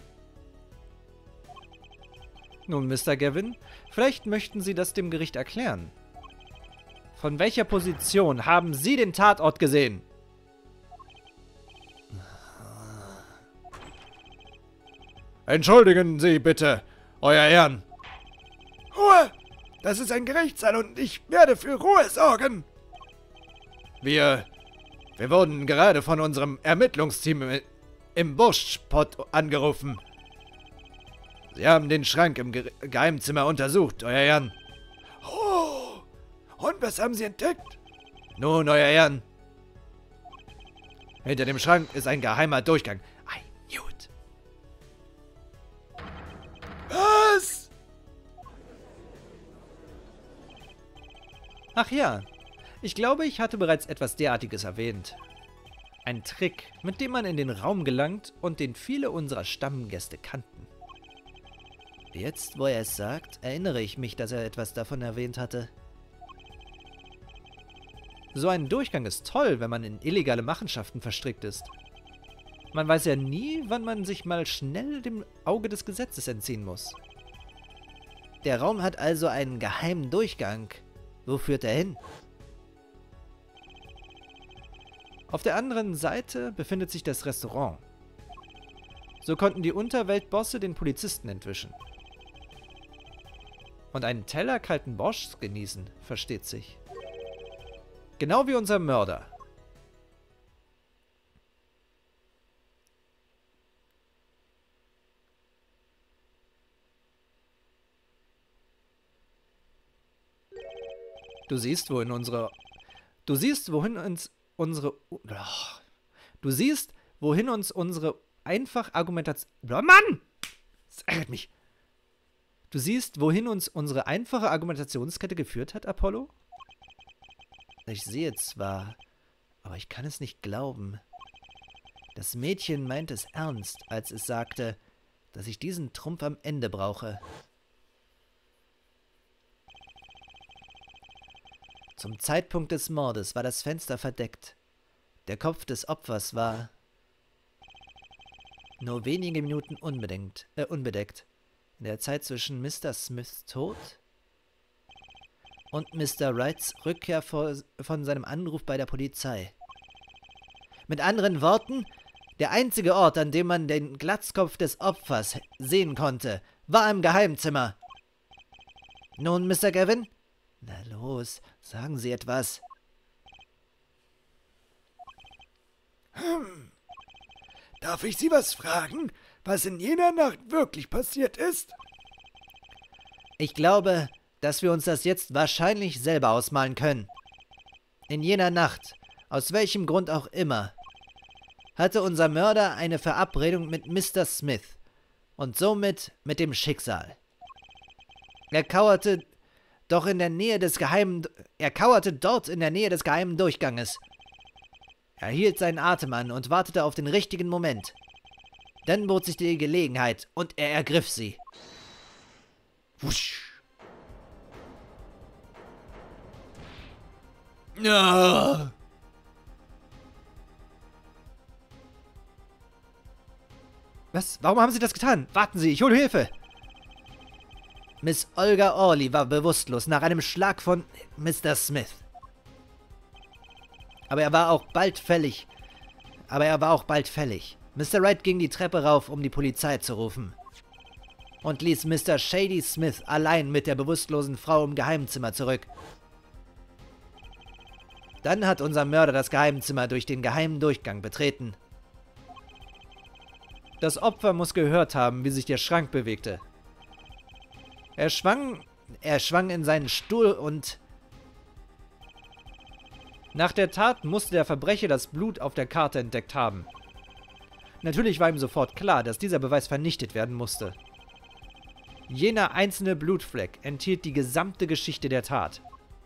Nun, Mr. Gavin, vielleicht möchten Sie das dem Gericht erklären. Von welcher Position haben Sie den Tatort gesehen? Entschuldigen Sie bitte, Euer Ehren. Ruhe! Das ist ein Gerichtssaal und ich werde für Ruhe sorgen. Wir wurden gerade von unserem Ermittlungsteam im Buschpott angerufen. Sie haben den Schrank im Geheimzimmer untersucht, Euer Ehren. Oh! Und was haben Sie entdeckt? Nun, Euer Ehren. Hinter dem Schrank ist ein geheimer Durchgang. Ein Newt. Was? Ach ja, ich glaube, ich hatte bereits etwas derartiges erwähnt. Ein Trick, mit dem man in den Raum gelangt und den viele unserer Stammgäste kannten. Jetzt, wo er es sagt, erinnere ich mich, dass er etwas davon erwähnt hatte. So ein Durchgang ist toll, wenn man in illegale Machenschaften verstrickt ist. Man weiß ja nie, wann man sich mal schnell dem Auge des Gesetzes entziehen muss. Der Raum hat also einen geheimen Durchgang. Wo führt er hin? Auf der anderen Seite befindet sich das Restaurant. So konnten die Unterweltbosse den Polizisten entwischen. Und einen Teller kalten Borschts genießen, versteht sich. Genau wie unser Mörder. Du siehst, wohin uns unsere einfach Argumentation... Oh Mann! Das ärgert mich. Du siehst, wohin uns unsere einfache Argumentationskette geführt hat, Apollo? Ich sehe zwar, aber ich kann es nicht glauben. Das Mädchen meint es ernst, als es sagte, dass ich diesen Trumpf am Ende brauche. Zum Zeitpunkt des Mordes war das Fenster verdeckt. Der Kopf des Opfers war nur wenige Minuten unbedeckt. In der Zeit zwischen Mr. Smiths Tod und Mr. Wrights Rückkehr von seinem Anruf bei der Polizei. Mit anderen Worten, der einzige Ort, an dem man den Glatzkopf des Opfers sehen konnte, war im Geheimzimmer. Nun, Mr. Gavin? Na los, sagen Sie etwas. Darf ich Sie was fragen, was in jener Nacht wirklich passiert ist? Ich glaube, dass wir uns das jetzt wahrscheinlich selber ausmalen können. In jener Nacht, aus welchem Grund auch immer, hatte unser Mörder eine Verabredung mit Mr. Smith und somit mit dem Schicksal. Er kauerte dort in der Nähe des geheimen Durchganges. Er hielt seinen Atem an und wartete auf den richtigen Moment. Dann bot sich die Gelegenheit und er ergriff sie. Wusch. Ja. Was? Warum haben Sie das getan? Warten Sie, ich hole Hilfe. Miss Olga Orley war bewusstlos nach einem Schlag von Mr. Smith. Aber er war auch bald fällig. Mr. Wright ging die Treppe rauf, um die Polizei zu rufen. Und ließ Mr. Shady Smith allein mit der bewusstlosen Frau im Geheimzimmer zurück. Dann hat unser Mörder das Geheimzimmer durch den geheimen Durchgang betreten. Das Opfer muss gehört haben, wie sich der Schrank bewegte. Er schwang in seinen Stuhl und... Nach der Tat musste der Verbrecher das Blut auf der Karte entdeckt haben. Natürlich war ihm sofort klar, dass dieser Beweis vernichtet werden musste. Jener einzelne Blutfleck enthielt die gesamte Geschichte der Tat.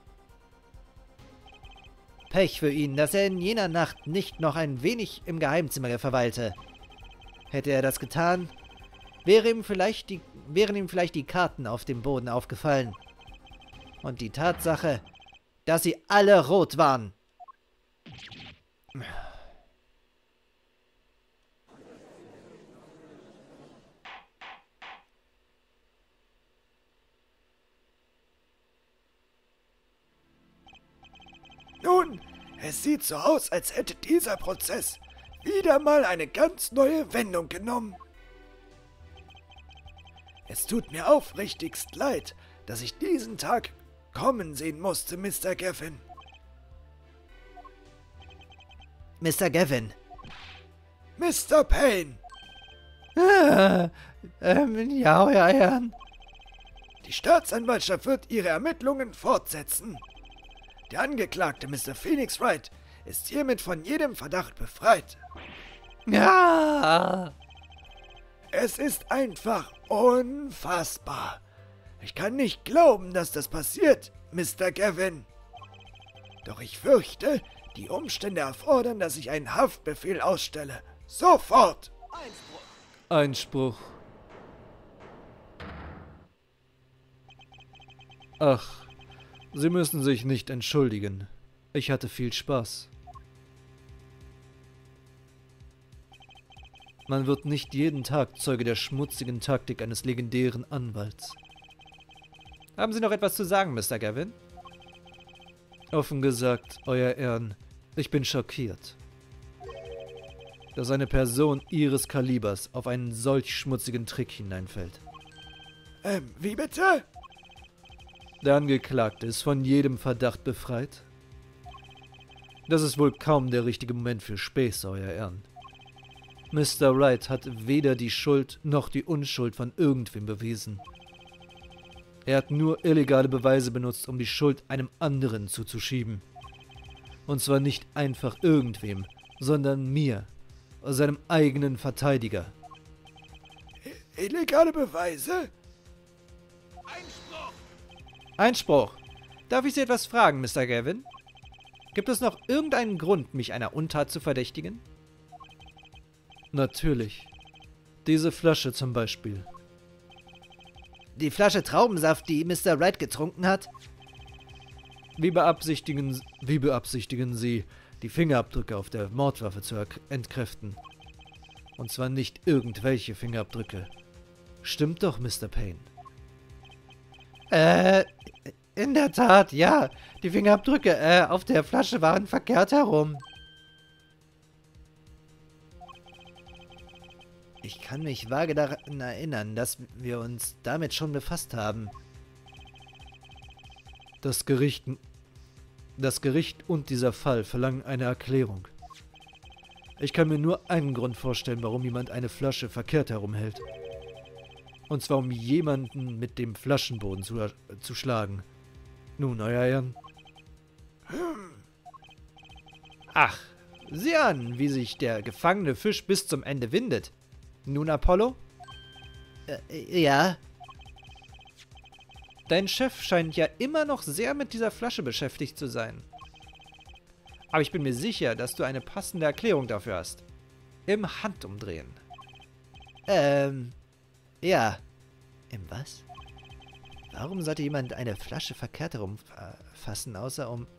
Pech für ihn, dass er in jener Nacht nicht noch ein wenig im Geheimzimmer verweilte. Hätte er das getan, wären ihm vielleicht die Karten auf dem Boden aufgefallen. Und die Tatsache, dass sie alle rot waren. Nun, es sieht so aus, als hätte dieser Prozess wieder mal eine ganz neue Wendung genommen. Es tut mir aufrichtigst leid, dass ich diesen Tag kommen sehen musste, Mr. Gavin. Mr. Gavin. Mr. Payne! Ja, euer Ehren. Die Staatsanwaltschaft wird ihre Ermittlungen fortsetzen. Der Angeklagte, Mr. Phoenix Wright, ist hiermit von jedem Verdacht befreit. Ja. Es ist einfach unfassbar. Ich kann nicht glauben, dass das passiert, Mr. Gavin. Doch ich fürchte, die Umstände erfordern, dass ich einen Haftbefehl ausstelle. Sofort! Einspruch. Einspruch. Ach, Sie müssen sich nicht entschuldigen. Ich hatte viel Spaß. Man wird nicht jeden Tag Zeuge der schmutzigen Taktik eines legendären Anwalts. Haben Sie noch etwas zu sagen, Mr. Gavin? Offen gesagt, Euer Ehren, ich bin schockiert, dass eine Person Ihres Kalibers auf einen solch schmutzigen Trick hineinfällt. Wie bitte? Der Angeklagte ist von jedem Verdacht befreit. Das ist wohl kaum der richtige Moment für Späße, Euer Ehren. Mr. Wright hat weder die Schuld noch die Unschuld von irgendwem bewiesen. Er hat nur illegale Beweise benutzt, um die Schuld einem anderen zuzuschieben. Und zwar nicht einfach irgendwem, sondern mir, seinem eigenen Verteidiger. Illegale Beweise? Einspruch. Einspruch! Darf ich Sie etwas fragen, Mr. Gavin? Gibt es noch irgendeinen Grund, mich einer Untat zu verdächtigen? Natürlich. Diese Flasche zum Beispiel. Die Flasche Traubensaft, die Mr. Wright getrunken hat? Wie beabsichtigen Sie, die Fingerabdrücke auf der Mordwaffe zu entkräften? Und zwar nicht irgendwelche Fingerabdrücke. Stimmt doch, Mr. Payne. In der Tat, ja. Die Fingerabdrücke auf der Flasche waren verkehrt herum. Ich kann mich vage daran erinnern, dass wir uns damit schon befasst haben. Das Gericht und dieser Fall verlangen eine Erklärung. Ich kann mir nur einen Grund vorstellen, warum jemand eine Flasche verkehrt herumhält. Und zwar um jemanden mit dem Flaschenboden zu schlagen. Nun, Euer Ehren. Ach, sieh an, wie sich der gefangene Fisch bis zum Ende windet. Nun, Apollo? Ja. Dein Chef scheint ja immer noch sehr mit dieser Flasche beschäftigt zu sein. Aber ich bin mir sicher, dass du eine passende Erklärung dafür hast. Im Handumdrehen. Ja. Im was? Warum sollte jemand eine Flasche verkehrt herumfassen, außer um...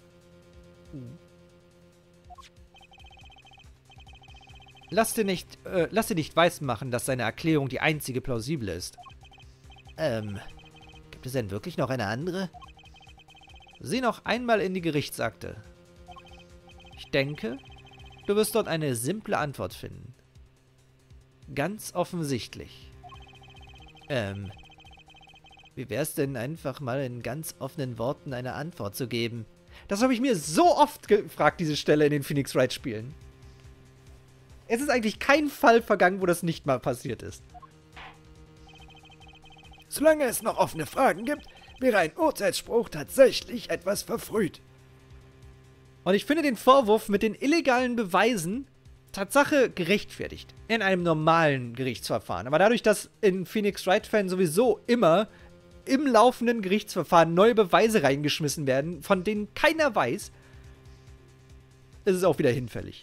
Lass dir nicht weismachen, dass seine Erklärung die einzige plausible ist. Gibt es denn wirklich noch eine andere? Sieh noch einmal in die Gerichtsakte. Ich denke, du wirst dort eine simple Antwort finden. Ganz offensichtlich. Wie wär's denn einfach mal in ganz offenen Worten eine Antwort zu geben? Das habe ich mir so oft gefragt, diese Stelle in den Phoenix Wright Spielen. Es ist eigentlich kein Fall vergangen, wo das nicht mal passiert ist. Solange es noch offene Fragen gibt, wäre ein Urteilsspruch tatsächlich etwas verfrüht. Und ich finde den Vorwurf mit den illegalen Beweisen Tatsache gerechtfertigt. In einem normalen Gerichtsverfahren. Aber dadurch, dass in Phoenix Wright-Fällen sowieso immer im laufenden Gerichtsverfahren neue Beweise reingeschmissen werden, von denen keiner weiß, ist es auch wieder hinfällig.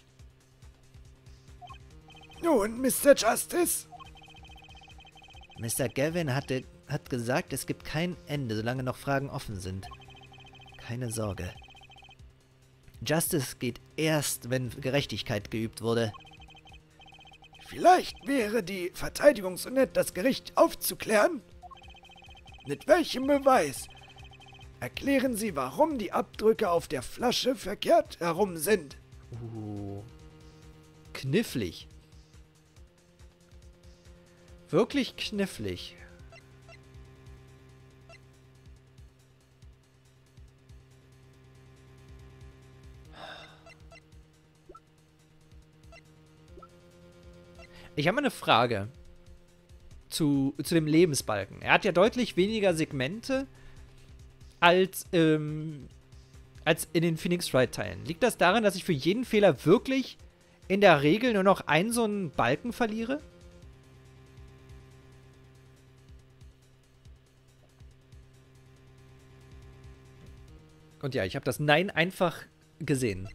Nun, Mr. Justice? Mr. Gavin hat gesagt, es gibt kein Ende, solange noch Fragen offen sind. Keine Sorge. Justice geht erst, wenn Gerechtigkeit geübt wurde. Vielleicht wäre die Verteidigung so nett, das Gericht aufzuklären? Mit welchem Beweis? Erklären Sie, warum die Abdrücke auf der Flasche verkehrt herum sind. Knifflig. Wirklich knifflig. Ich habe mal eine Frage zu dem Lebensbalken. Er hat ja deutlich weniger Segmente als in den Phoenix Wright-Teilen. Liegt das daran, dass ich für jeden Fehler wirklich in der Regel nur noch einen so einen Balken verliere? Und ja, ich habe das Nein einfach gesehen.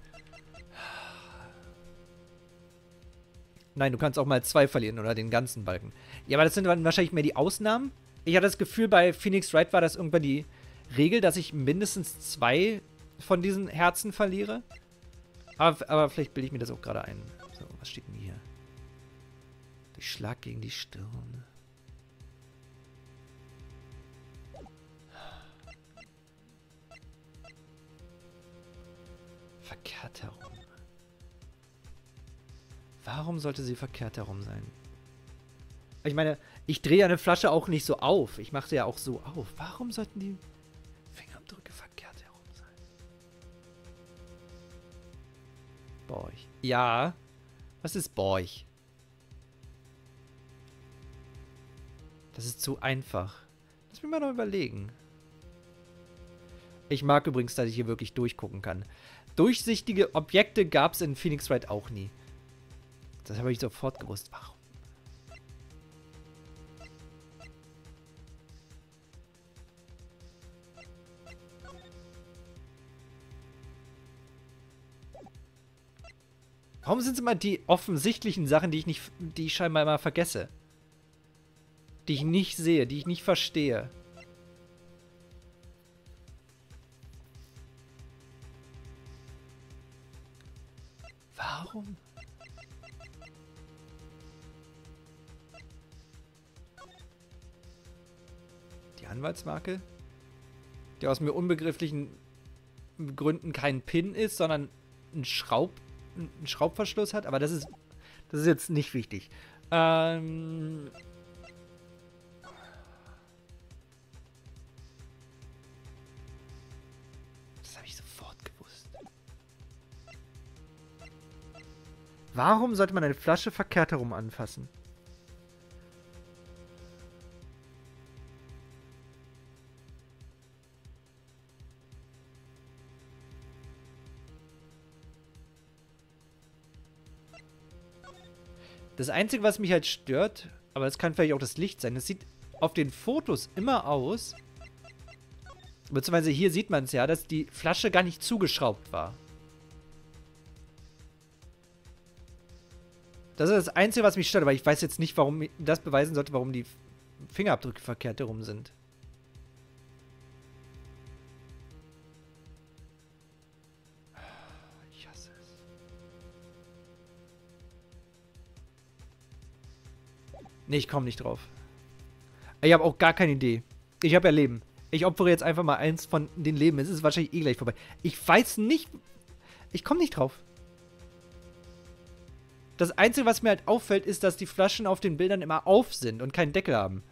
Nein, du kannst auch mal 2 verlieren oder den ganzen Balken. Ja, aber das sind dann wahrscheinlich mehr die Ausnahmen. Ich hatte das Gefühl, bei Phoenix Wright war das irgendwann die Regel, dass ich mindestens 2 von diesen Herzen verliere. Aber vielleicht bilde ich mir das auch gerade ein. So, was steht denn hier? Durch Schlag gegen die Stirn. Verkehrt herum. Warum sollte sie verkehrt herum sein? Ich meine, ich drehe eine Flasche auch nicht so auf. Ich mache sie ja auch so auf. Warum sollten die Fingerabdrücke verkehrt herum sein? Borch. Ja. Was ist Borch? Das ist zu einfach. Lass mich mal noch überlegen. Ich mag übrigens, dass ich hier wirklich durchgucken kann. Durchsichtige Objekte gab es in Phoenix Wright auch nie. Das habe ich sofort gewusst. Warum? Warum sind es immer die offensichtlichen Sachen, die ich scheinbar immer vergesse? Die ich nicht sehe, die ich nicht verstehe. Warum? Die Anwaltsmarke, die aus mir unbegrifflichen Gründen kein Pin ist, sondern ein Schraubverschluss hat, aber das ist jetzt nicht wichtig. Das habe ich sofort gewusst. Warum sollte man eine Flasche verkehrt herum anfassen? Das Einzige, was mich halt stört, aber das kann vielleicht auch das Licht sein, das sieht auf den Fotos immer aus, beziehungsweise hier sieht man es ja, dass die Flasche gar nicht zugeschraubt war. Das ist das Einzige, was mich stört, aber ich weiß jetzt nicht, warum das beweisen sollte, warum die Fingerabdrücke verkehrt herum sind. Ich hasse es. Nee, ich komme nicht drauf. Ich habe auch gar keine Idee. Ich habe ja Leben. Ich opfere jetzt einfach mal eins von den Leben. Es ist wahrscheinlich eh gleich vorbei. Ich weiß nicht. Ich komme nicht drauf. Das Einzige, was mir halt auffällt, ist, dass die Flaschen auf den Bildern immer auf sind und keinen Deckel haben.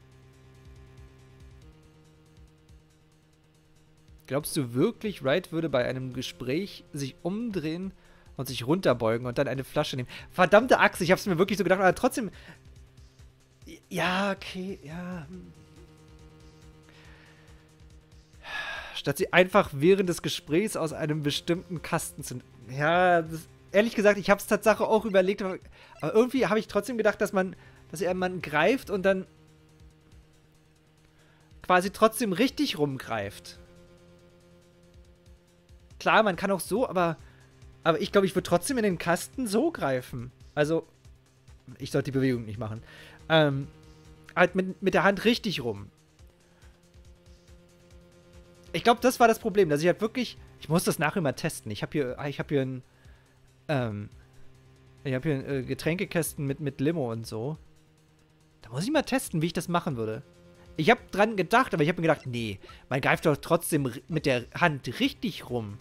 Glaubst du wirklich, Wright würde bei einem Gespräch sich umdrehen und sich runterbeugen und dann eine Flasche nehmen? Verdammte Axt, ich hab's mir wirklich so gedacht, aber trotzdem... Ja, okay, ja... Statt sie einfach während des Gesprächs aus einem bestimmten Kasten zu... Ja, ehrlich gesagt, ich hab's Tatsache auch überlegt, aber irgendwie habe ich trotzdem gedacht, dass man greift und dann quasi trotzdem richtig rumgreift. Klar, man kann auch so, aber ich glaube, ich würde trotzdem in den Kasten so greifen. Also, ich sollte die Bewegung nicht machen. Halt mit der Hand richtig rum. Ich glaube, das war das Problem, dass ich halt wirklich... Ich muss das nachher mal testen. Ich habe hier einen Getränkekästen mit Limo und so. Da muss ich mal testen, wie ich das machen würde. Ich habe dran gedacht, aber ich habe mir gedacht, nee, man greift doch trotzdem mit der Hand richtig rum.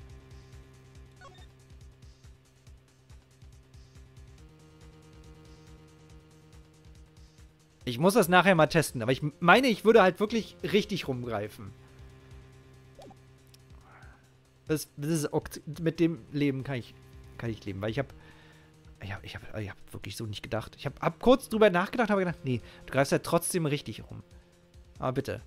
Ich muss das nachher mal testen, aber ich meine, ich würde halt wirklich richtig rumgreifen. Mit dem Leben kann ich leben, weil ich habe Ich hab wirklich so nicht gedacht. Ich hab kurz drüber nachgedacht, aber gedacht, nee, du greifst ja trotzdem richtig rum. Aber bitte.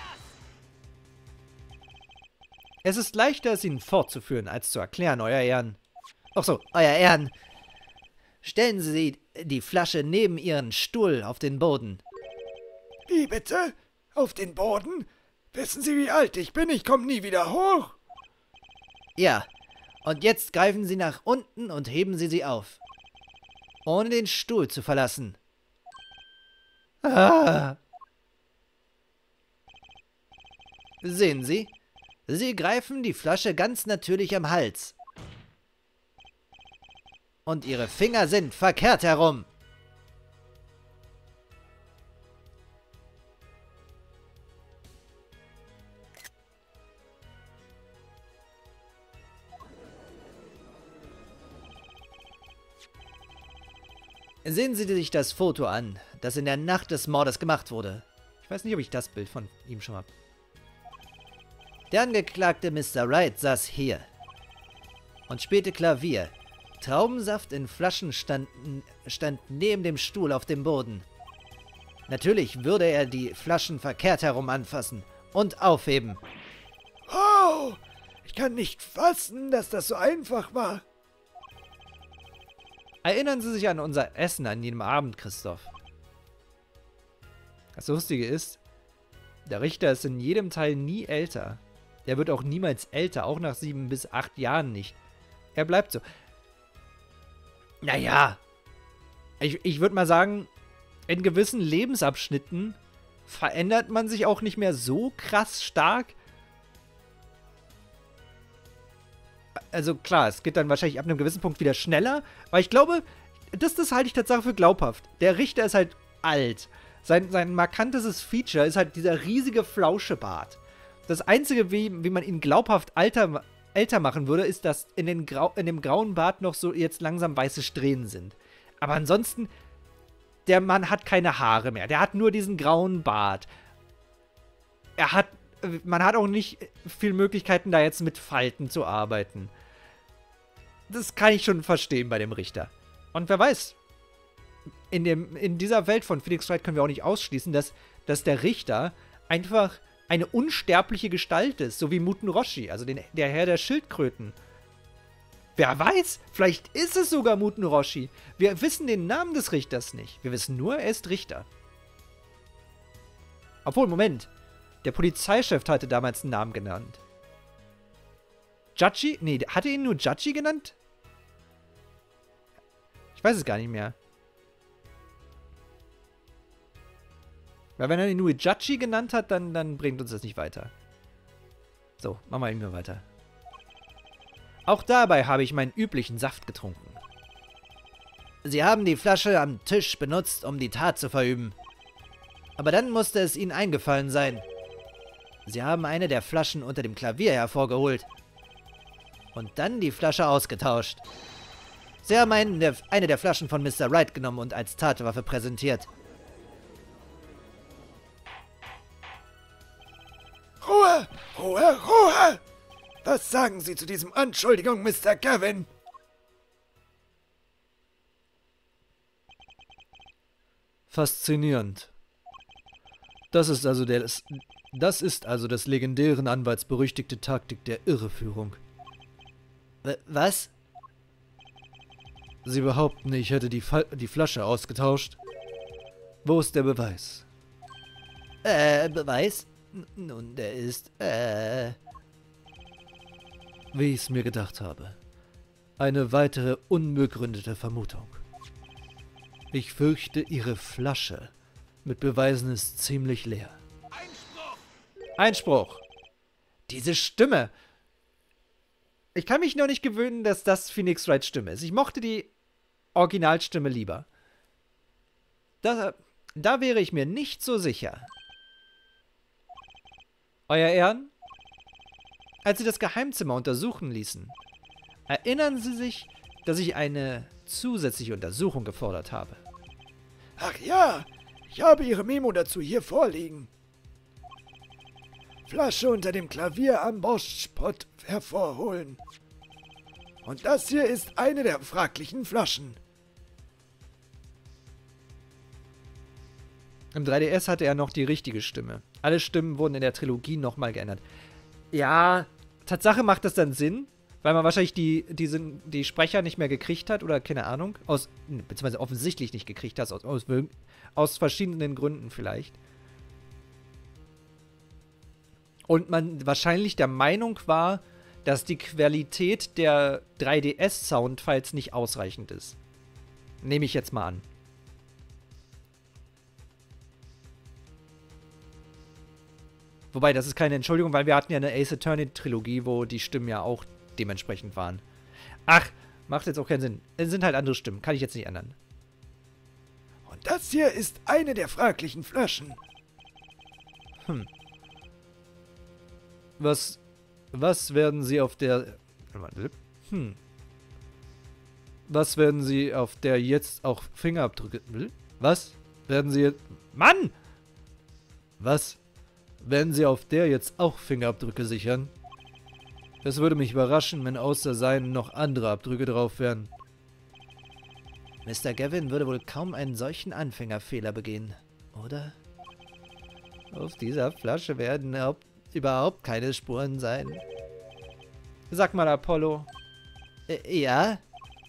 Es ist leichter, es Ihnen fortzuführen, als zu erklären, Euer Ehren. Ach so, Euer Ehren. Stellen Sie die Flasche neben Ihren Stuhl auf den Boden. Wie bitte? Auf den Boden? Wissen Sie, wie alt ich bin? Ich komme nie wieder hoch. Ja, und jetzt greifen Sie nach unten und heben Sie auf. Ohne den Stuhl zu verlassen. Ah. Sehen Sie? Sie greifen die Flasche ganz natürlich am Hals. Und Ihre Finger sind verkehrt herum. Sehen Sie sich das Foto an, das in der Nacht des Mordes gemacht wurde. Ich weiß nicht, ob ich das Bild von ihm schon habe. Der Angeklagte Mr. Wright saß hier und spielte Klavier. Traubensaft in Flaschen stand neben dem Stuhl auf dem Boden. Natürlich würde er die Flaschen verkehrt herum anfassen und aufheben. Oh, ich kann nicht fassen, dass das so einfach war. Erinnern Sie sich an unser Essen an jedem Abend, Christoph. Das Lustige ist, der Richter ist in jedem Teil nie älter. Der wird auch niemals älter, auch nach 7 bis 8 Jahren nicht. Er bleibt so. Naja, ich würde mal sagen, in gewissen Lebensabschnitten verändert man sich auch nicht mehr so krass stark. Also klar, es geht dann wahrscheinlich ab einem gewissen Punkt wieder schneller, aber ich glaube, das halte ich tatsächlich für glaubhaft. Der Richter ist halt alt. Sein markantestes Feature ist halt dieser riesige Flauschebart. Das Einzige, wie man ihn glaubhaft älter machen würde, ist, dass in dem grauen Bart noch so jetzt langsam weiße Strähnen sind. Aber ansonsten, der Mann hat keine Haare mehr. Der hat nur diesen grauen Bart. Man hat auch nicht viel Möglichkeiten, da jetzt mit Falten zu arbeiten. Das kann ich schon verstehen bei dem Richter. Und wer weiß, in dieser Welt von Phoenix Wright können wir auch nicht ausschließen, dass der Richter einfach eine unsterbliche Gestalt ist, so wie Muten Roshi, also der Herr der Schildkröten. Wer weiß, vielleicht ist es sogar Muten Roshi. Wir wissen den Namen des Richters nicht. Wir wissen nur, er ist Richter. Obwohl, Moment. Der Polizeichef hatte damals einen Namen genannt. Judgy? Nee, hat er ihn nur Judgy genannt? Ich weiß es gar nicht mehr. Weil wenn er ihn nur Judgy genannt hat, dann bringt uns das nicht weiter. So, machen wir ihn nur weiter. Auch dabei habe ich meinen üblichen Saft getrunken. Sie haben die Flasche am Tisch benutzt, um die Tat zu verüben. Aber dann musste es Ihnen eingefallen sein. Sie haben eine der Flaschen unter dem Klavier hervorgeholt. Und dann die Flasche ausgetauscht. Sie haben eine der Flaschen von Mr. Wright genommen und als Tatwaffe präsentiert. Ruhe! Ruhe! Ruhe! Was sagen Sie zu diesem Anschuldigung, Mr. Gavin? Faszinierend. Das ist also des legendären Anwalts berüchtigte Taktik der Irreführung. Was? Sie behaupten, ich hätte die Flasche ausgetauscht. Wo ist der Beweis? Beweis? Nun, der ist, Wie ich es mir gedacht habe. Eine weitere unbegründete Vermutung. Ich fürchte, Ihre Flasche mit Beweisen ist ziemlich leer. Einspruch! Einspruch! Diese Stimme! Ich kann mich noch nicht gewöhnen, dass das Phoenix Wrights Stimme ist. Ich mochte die Originalstimme lieber. Da wäre ich mir nicht so sicher. Euer Ehren? Als Sie das Geheimzimmer untersuchen ließen, erinnern Sie sich, dass ich eine zusätzliche Untersuchung gefordert habe. Ach ja, ich habe Ihre Memo dazu hier vorliegen. Flasche unter dem Klavier am Boschpott hervorholen. Und das hier ist eine der fraglichen Flaschen. Im 3DS hatte er noch die richtige Stimme. Alle Stimmen wurden in der Trilogie nochmal geändert. Ja, Tatsache macht das dann Sinn, weil man wahrscheinlich die Sprecher nicht mehr gekriegt hat oder keine Ahnung. Beziehungsweise offensichtlich nicht gekriegt hat, aus verschiedenen Gründen vielleicht. Und man wahrscheinlich der Meinung war, dass die Qualität der 3DS-Soundfiles nicht ausreichend ist. Nehme ich jetzt mal an. Wobei, das ist keine Entschuldigung, weil wir hatten ja eine Ace Attorney-Trilogie, wo die Stimmen ja auch dementsprechend waren. Ach, macht jetzt auch keinen Sinn. Es sind halt andere Stimmen, kann ich jetzt nicht ändern. Und das hier ist eine der fraglichen Flaschen. Was werden Sie auf der... Was werden Sie auf der jetzt auch Fingerabdrücke... Was? Werden Sie jetzt... Mann! Was? Werden Sie auf der jetzt auch Fingerabdrücke sichern? Es würde mich überraschen, wenn außer seinen noch andere Abdrücke drauf wären. Mr. Gavin würde wohl kaum einen solchen Anfängerfehler begehen, oder? Auf dieser Flasche werden überhaupt keine Spuren sein. Sag mal, Apollo. Ja?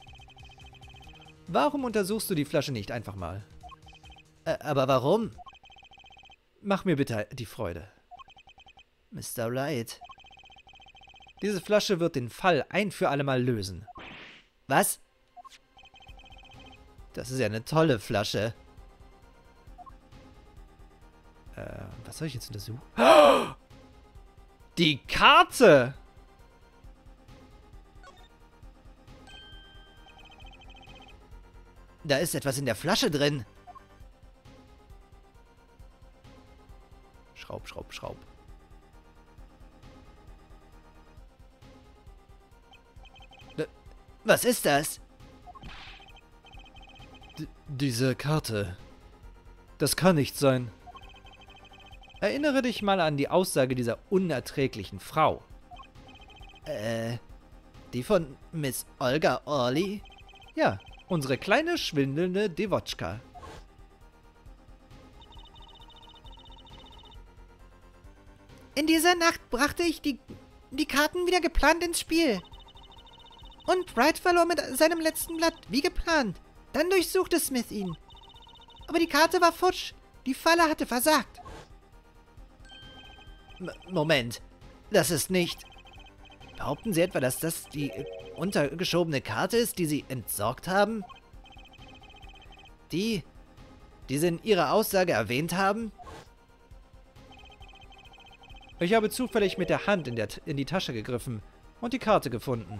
Warum untersuchst du die Flasche nicht einfach mal? Aber warum? Mach mir bitte die Freude. Mr. Wright. Diese Flasche wird den Fall ein für alle Mal lösen. Was? Das ist ja eine tolle Flasche. Was soll ich jetzt untersuchen? Die Karte! Da ist etwas in der Flasche drin. Schraub, schraub, schraub. Was ist das? Diese Karte. Das kann nicht sein. Erinnere dich mal an die Aussage dieser unerträglichen Frau. Die von Miss Olga Orly? Ja, unsere kleine, schwindelnde Devotchka. In dieser Nacht brachte ich die Karten wieder geplant ins Spiel. Und Wright verlor mit seinem letzten Blatt, wie geplant. Dann durchsuchte Smith ihn. Aber die Karte war futsch. Die Falle hatte versagt. Moment. Das ist nicht... Behaupten Sie etwa, dass das die untergeschobene Karte ist, die Sie entsorgt haben? Die Sie in Ihrer Aussage erwähnt haben? Ich habe zufällig mit der Hand in die Tasche gegriffen und die Karte gefunden.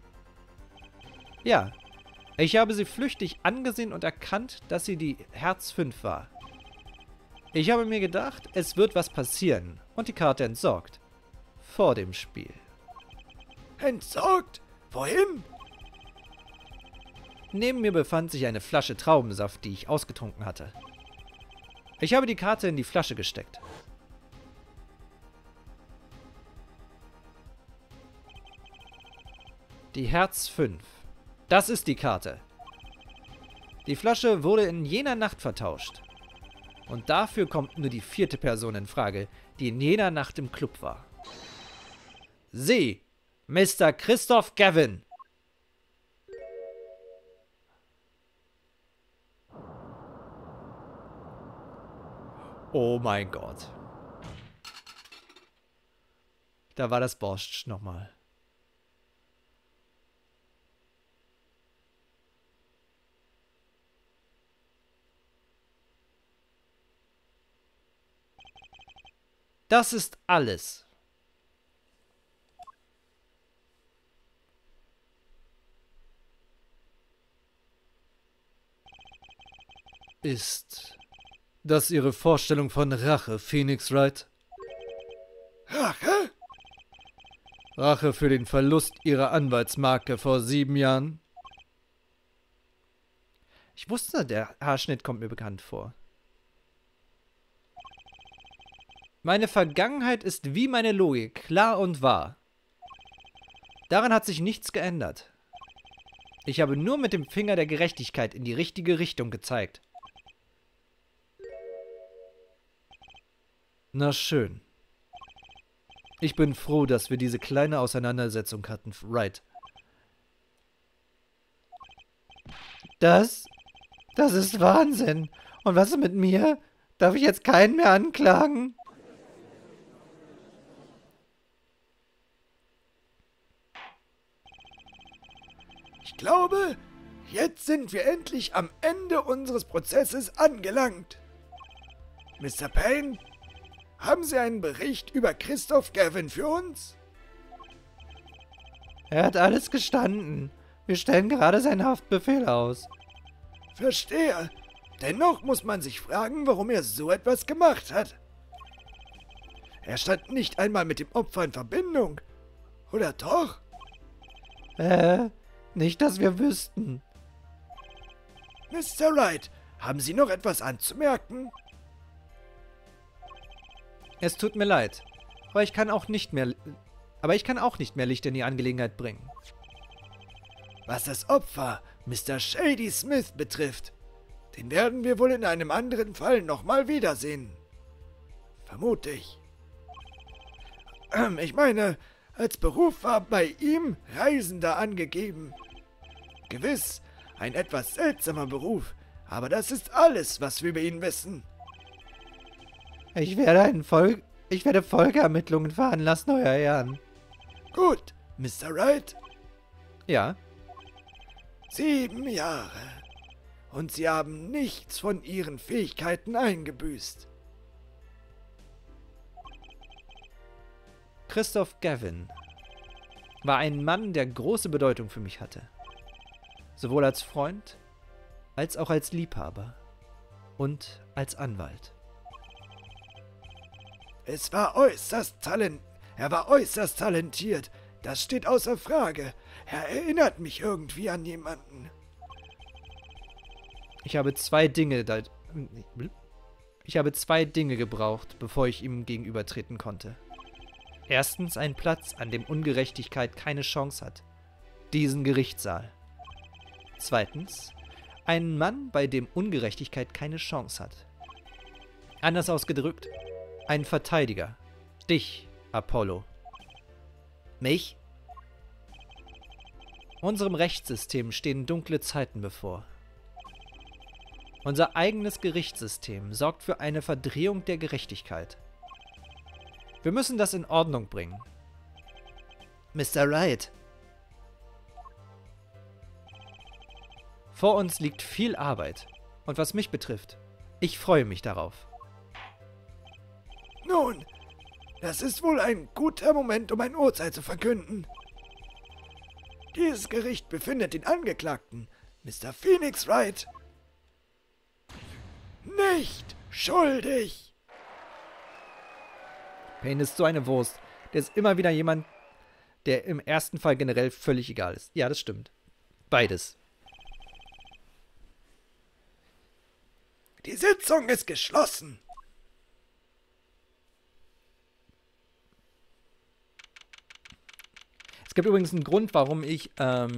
Ja, ich habe sie flüchtig angesehen und erkannt, dass sie die Herz 5 war. Ich habe mir gedacht, es wird was passieren und die Karte entsorgt. Vor dem Spiel. Entsorgt? Wohin? Neben mir befand sich eine Flasche Traubensaft, die ich ausgetrunken hatte. Ich habe die Karte in die Flasche gesteckt. Die Herz 5. Das ist die Karte. Die Flasche wurde in jener Nacht vertauscht. Und dafür kommt nur die 4. Person in Frage, die in jener Nacht im Club war. Sie, Mr. Christoph Gavin. Oh mein Gott. Da war das Borscht nochmal. Das ist alles. Ist das Ihre Vorstellung von Rache, Phoenix Wright? Rache? Rache für den Verlust Ihrer Anwaltsmarke vor 7 Jahren? Ich wusste, der Haarschnitt kommt mir bekannt vor. Meine Vergangenheit ist wie meine Logik, klar und wahr. Daran hat sich nichts geändert. Ich habe nur mit dem Finger der Gerechtigkeit in die richtige Richtung gezeigt. Na schön. Ich bin froh, dass wir diese kleine Auseinandersetzung hatten, Wright. Das ist Wahnsinn. Und was ist mit mir? Darf ich jetzt keinen mehr anklagen? Ich glaube, jetzt sind wir endlich am Ende unseres Prozesses angelangt. Mr. Payne, haben Sie einen Bericht über Christoph Gavin für uns? Er hat alles gestanden. Wir stellen gerade seinen Haftbefehl aus. Verstehe. Dennoch muss man sich fragen, warum er so etwas gemacht hat. Er stand nicht einmal mit dem Opfer in Verbindung. Oder doch? Nicht, dass wir wüssten. Mr. Wright, haben Sie noch etwas anzumerken? Es tut mir leid, aber ich kann auch nicht mehr Licht in die Angelegenheit bringen. Was das Opfer, Mr. Shady Smith, betrifft, den werden wir wohl in einem anderen Fall nochmal wiedersehen. Vermute ich. Ich meine, als Beruf war bei ihm Reisender angegeben. Gewiss, ein etwas seltsamer Beruf, aber das ist alles, was wir über ihn wissen. Ich werde Folgeermittlungen veranlassen, Euer Ehren. Gut, Mr. Wright. Ja, 7 Jahre. Und Sie haben nichts von Ihren Fähigkeiten eingebüßt. Christoph Gavin war ein Mann, der große Bedeutung für mich hatte. Sowohl als Freund, als auch als Liebhaber und als Anwalt. Er war äußerst talentiert. Das steht außer Frage. Er erinnert mich irgendwie an jemanden. Ich habe zwei Dinge gebraucht, bevor ich ihm gegenübertreten konnte. Erstens ein Platz, an dem Ungerechtigkeit keine Chance hat. Diesen Gerichtssaal. Zweitens, einen Mann, bei dem Ungerechtigkeit keine Chance hat. Anders ausgedrückt, ein Verteidiger. Dich, Apollo. Mich? Unserem Rechtssystem stehen dunkle Zeiten bevor. Unser eigenes Gerichtssystem sorgt für eine Verdrehung der Gerechtigkeit. Wir müssen das in Ordnung bringen. Mr. Wright. Vor uns liegt viel Arbeit. Und was mich betrifft, ich freue mich darauf. Nun, das ist wohl ein guter Moment, um ein Urteil zu verkünden. Dieses Gericht befindet den Angeklagten, Mr. Phoenix Wright, nicht schuldig. Payne ist so eine Wurst. Der ist immer wieder jemand, der im ersten Fall generell völlig egal ist. Ja, das stimmt. Beides. Die Sitzung ist geschlossen. Es gibt übrigens einen Grund, warum ich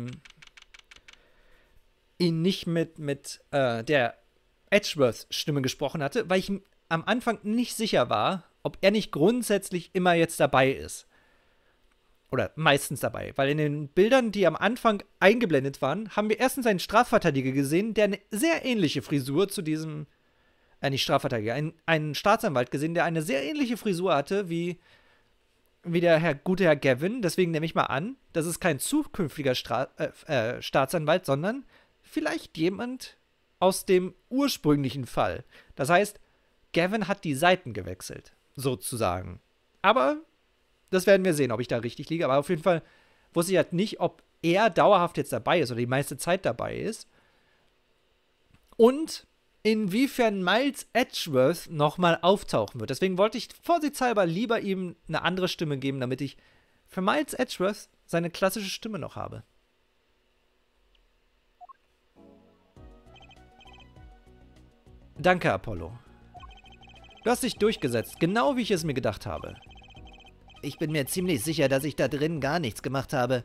ihn nicht mit der Edgeworth-Stimme gesprochen hatte, weil ich am Anfang nicht sicher war, ob er nicht grundsätzlich immer jetzt dabei ist. Oder meistens dabei. Weil in den Bildern, die am Anfang eingeblendet waren, haben wir erstens einen Strafverteidiger gesehen, der eine sehr ähnliche Frisur zu diesem, nicht Strafverteidiger, einen Staatsanwalt gesehen, der eine sehr ähnliche Frisur hatte wie der gute Herr Gavin. Deswegen nehme ich mal an, das ist kein zukünftiger Staatsanwalt, sondern vielleicht jemand aus dem ursprünglichen Fall. Das heißt, Gavin hat die Seiten gewechselt, sozusagen. Aber das werden wir sehen, ob ich da richtig liege. Aber auf jeden Fall wusste ich halt nicht, ob er dauerhaft jetzt dabei ist oder die meiste Zeit dabei ist. Und inwiefern Miles Edgeworth nochmal auftauchen wird. Deswegen wollte ich vorsichtshalber lieber ihm eine andere Stimme geben, damit ich für Miles Edgeworth seine klassische Stimme noch habe. Danke, Apollo. Du hast dich durchgesetzt, genau wie ich es mir gedacht habe. Ich bin mir ziemlich sicher, dass ich da drin gar nichts gemacht habe.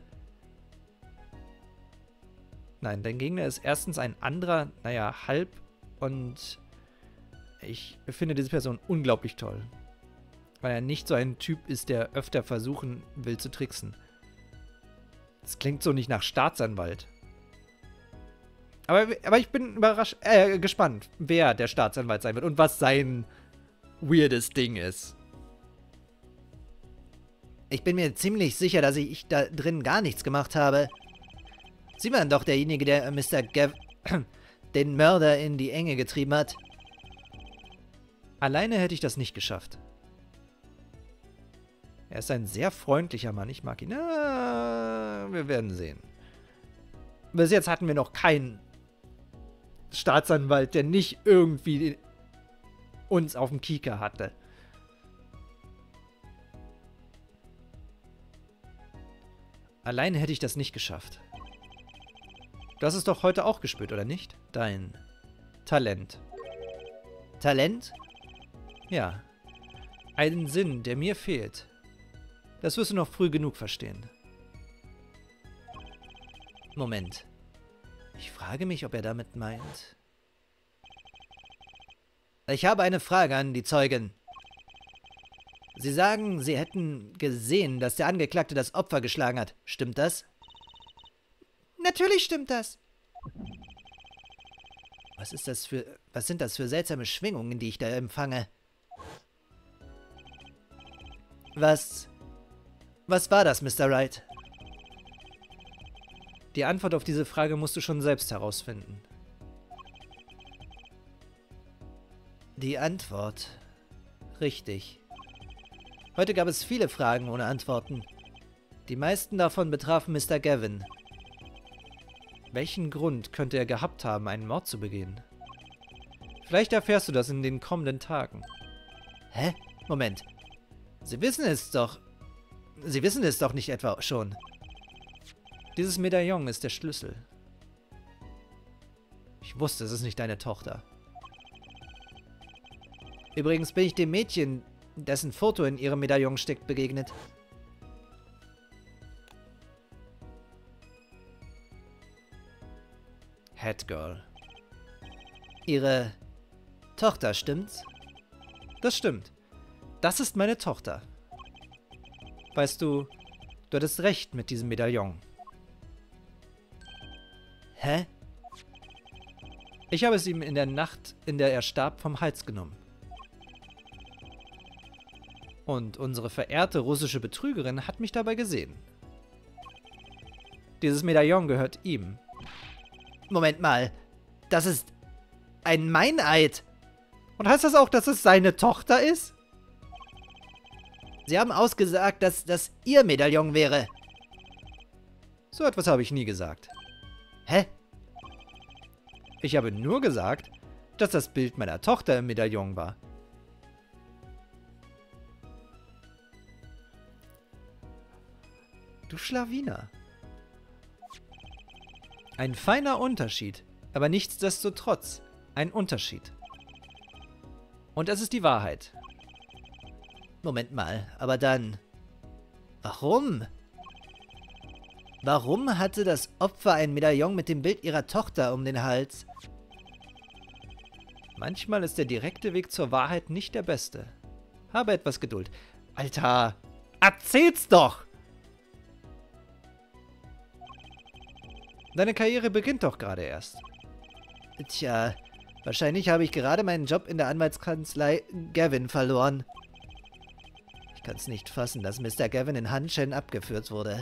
Nein, dein Gegner ist erstens ein anderer, halb, und ich finde diese Person unglaublich toll. Weil er nicht so ein Typ ist, der öfter versuchen will zu tricksen. Das klingt so nicht nach Staatsanwalt. Aber ich bin gespannt, wer der Staatsanwalt sein wird und was sein weirdes Ding ist. Ich bin mir ziemlich sicher, dass ich da drin gar nichts gemacht habe. Sie waren doch derjenige, der Mr. den Mörder in die Enge getrieben hat. Alleine hätte ich das nicht geschafft. Er ist ein sehr freundlicher Mann. Ich mag ihn. Wir werden sehen. Bis jetzt hatten wir noch keinen Staatsanwalt, der nicht irgendwie uns auf dem Kieker hatte. Alleine hätte ich das nicht geschafft. Du hast es doch heute auch gespürt, oder nicht? Dein Talent. Talent? Ja. Einen Sinn, der mir fehlt. Das wirst du noch früh genug verstehen. Moment. Ich frage mich, ob er damit meint. Ich habe eine Frage an die Zeugin. Sie sagen, Sie hätten gesehen, dass der Angeklagte das Opfer geschlagen hat. Stimmt das? Natürlich stimmt das. Was sind das für seltsame Schwingungen, die ich da empfange? Was war das, Mr. Wright? Die Antwort auf diese Frage musst du schon selbst herausfinden. Die Antwort. Richtig. Heute gab es viele Fragen ohne Antworten. Die meisten davon betrafen Mr. Gavin. Welchen Grund könnte er gehabt haben, einen Mord zu begehen? Vielleicht erfährst du das in den kommenden Tagen. Hä? Moment. Sie wissen es doch nicht etwa schon. Dieses Medaillon ist der Schlüssel. Ich wusste, es ist nicht deine Tochter. Übrigens bin ich dem Mädchen, dessen Foto in ihrem Medaillon steckt, begegnet. Headgirl. Ihre Tochter, stimmt's? Das stimmt. Das ist meine Tochter. Weißt du, du hattest recht mit diesem Medaillon. Hä? Ich habe es ihm in der Nacht, in der er starb, vom Hals genommen. Und unsere verehrte russische Betrügerin hat mich dabei gesehen. Dieses Medaillon gehört ihm. Moment mal. Das ist ein Meineid. Und heißt das auch, dass es seine Tochter ist? Sie haben ausgesagt, dass das Ihr Medaillon wäre. So etwas habe ich nie gesagt. Hä? Ich habe nur gesagt, dass das Bild meiner Tochter im Medaillon war. Du Schlawiner. Ein feiner Unterschied, aber nichtsdestotrotz ein Unterschied. Und es ist die Wahrheit. Moment mal, aber dann... Warum? Warum hatte das Opfer ein Medaillon mit dem Bild ihrer Tochter um den Hals? Manchmal ist der direkte Weg zur Wahrheit nicht der beste. Habe etwas Geduld. Alter, erzähl's doch! Deine Karriere beginnt doch gerade erst. Tja, wahrscheinlich habe ich gerade meinen Job in der Anwaltskanzlei Gavin verloren. Ich kann es nicht fassen, dass Mr. Gavin in Handschellen abgeführt wurde.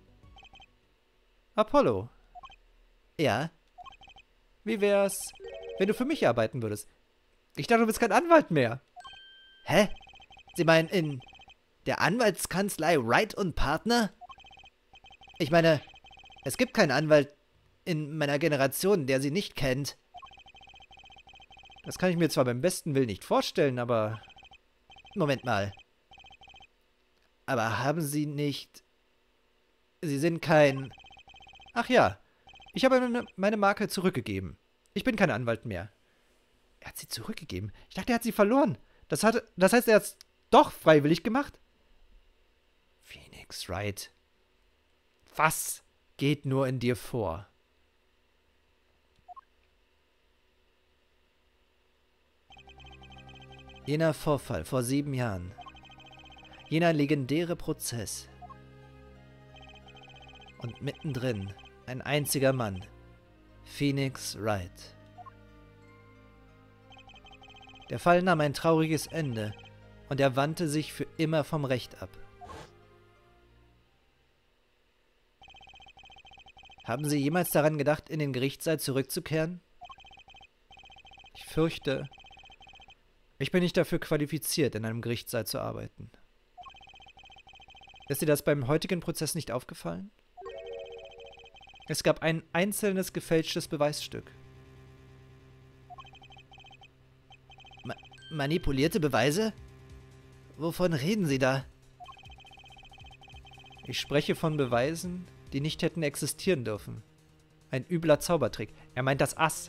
Apollo. Ja? Wie wär's, wenn du für mich arbeiten würdest? Ich dachte, du bist kein Anwalt mehr. Hä? Sie meinen in der Anwaltskanzlei Wright und Partner? Ich meine, es gibt keinen Anwalt in meiner Generation, der sie nicht kennt. Das kann ich mir zwar beim besten Willen nicht vorstellen, aber... Moment mal. Aber haben Sie nicht... Sie sind kein... Ach ja, ich habe meine Marke zurückgegeben. Ich bin kein Anwalt mehr. Er hat sie zurückgegeben? Ich dachte, er hat sie verloren. Das heißt, er hat es doch freiwillig gemacht? Phoenix Wright. Was geht nur in dir vor? Jener Vorfall vor 7 Jahren. Jener legendäre Prozess. Und mittendrin ein einziger Mann. Phoenix Wright. Der Fall nahm ein trauriges Ende und er wandte sich für immer vom Recht ab. Haben Sie jemals daran gedacht, in den Gerichtssaal zurückzukehren? Ich fürchte, ich bin nicht dafür qualifiziert, in einem Gerichtssaal zu arbeiten. Ist dir das beim heutigen Prozess nicht aufgefallen? Es gab ein einzelnes gefälschtes Beweisstück. Manipulierte Beweise? Wovon reden Sie da? Ich spreche von Beweisen, die nicht hätten existieren dürfen. Ein übler Zaubertrick. Er meint das Ass.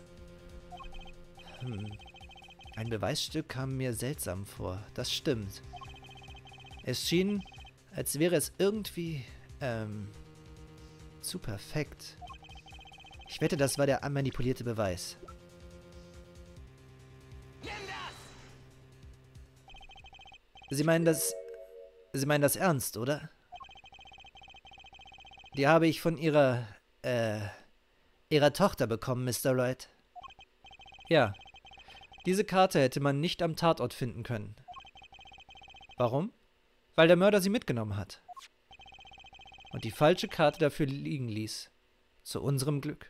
Ein Beweisstück kam mir seltsam vor. Das stimmt. Es schien, als wäre es irgendwie, zu perfekt. Ich wette, das war der manipulierte Beweis. Sie meinen das ernst, oder? Die habe ich von ihrer Tochter bekommen, Mr. Wright. Ja. Diese Karte hätte man nicht am Tatort finden können. Warum? Weil der Mörder sie mitgenommen hat. Und die falsche Karte dafür liegen ließ. Zu unserem Glück.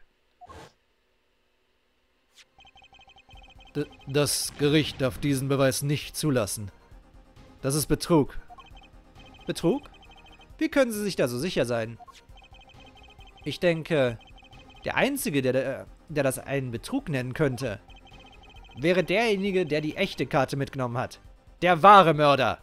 Das Gericht darf diesen Beweis nicht zulassen. Das ist Betrug. Betrug? Wie können Sie sich da so sicher sein? Ich denke, der Einzige, der das einen Betrug nennen könnte, wäre derjenige, der die echte Karte mitgenommen hat. Der wahre Mörder.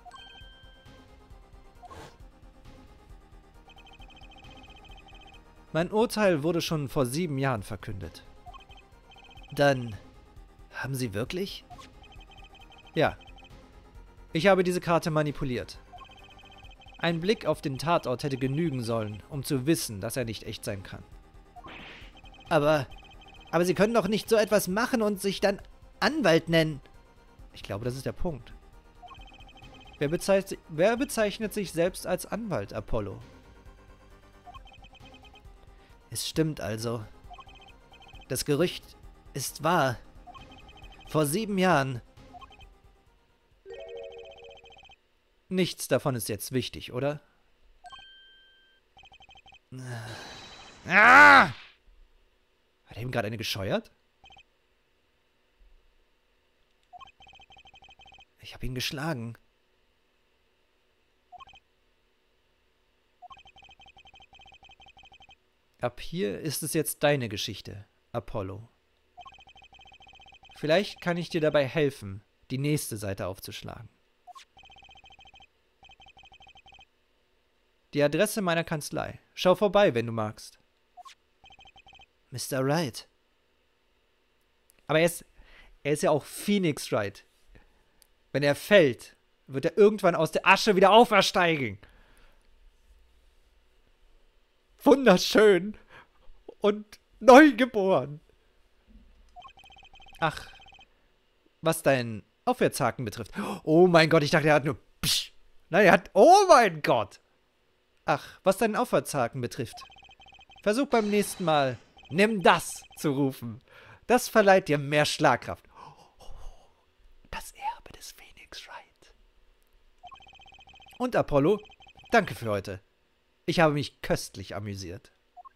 Mein Urteil wurde schon vor 7 Jahren verkündet. Dann haben Sie wirklich? Ja. Ich habe diese Karte manipuliert. Ein Blick auf den Tatort hätte genügen sollen, um zu wissen, dass er nicht echt sein kann. Aber Sie können doch nicht so etwas machen und sich dann Anwalt nennen. Ich glaube, das ist der Punkt. Wer bezeichnet sich selbst als Anwalt, Apollo? Es stimmt also. Das Gerücht ist wahr. Vor 7 Jahren. Nichts davon ist jetzt wichtig, oder? Ah! Hat er ihm gerade eine gescheuert? Ich habe ihn geschlagen. Ab hier ist es jetzt deine Geschichte, Apollo. Vielleicht kann ich dir dabei helfen, die nächste Seite aufzuschlagen. Die Adresse meiner Kanzlei. Schau vorbei, wenn du magst. Mr. Wright. Aber er ist ja auch Phoenix Wright. Wenn er fällt, wird er irgendwann aus der Asche wieder aufersteigen. Wunderschön und neu geboren. Ach, was deinen Aufwärtshaken betrifft. Oh mein Gott, ich dachte, er hat nur Psch. Nein, er hat... Oh mein Gott. Ach, was deinen Aufwärtshaken betrifft. Versuch beim nächsten Mal, nimm das zu rufen. Das verleiht dir mehr Schlagkraft. Das Erbe des Phoenix Wright. Und Apollo, danke für heute. Ich habe mich köstlich amüsiert.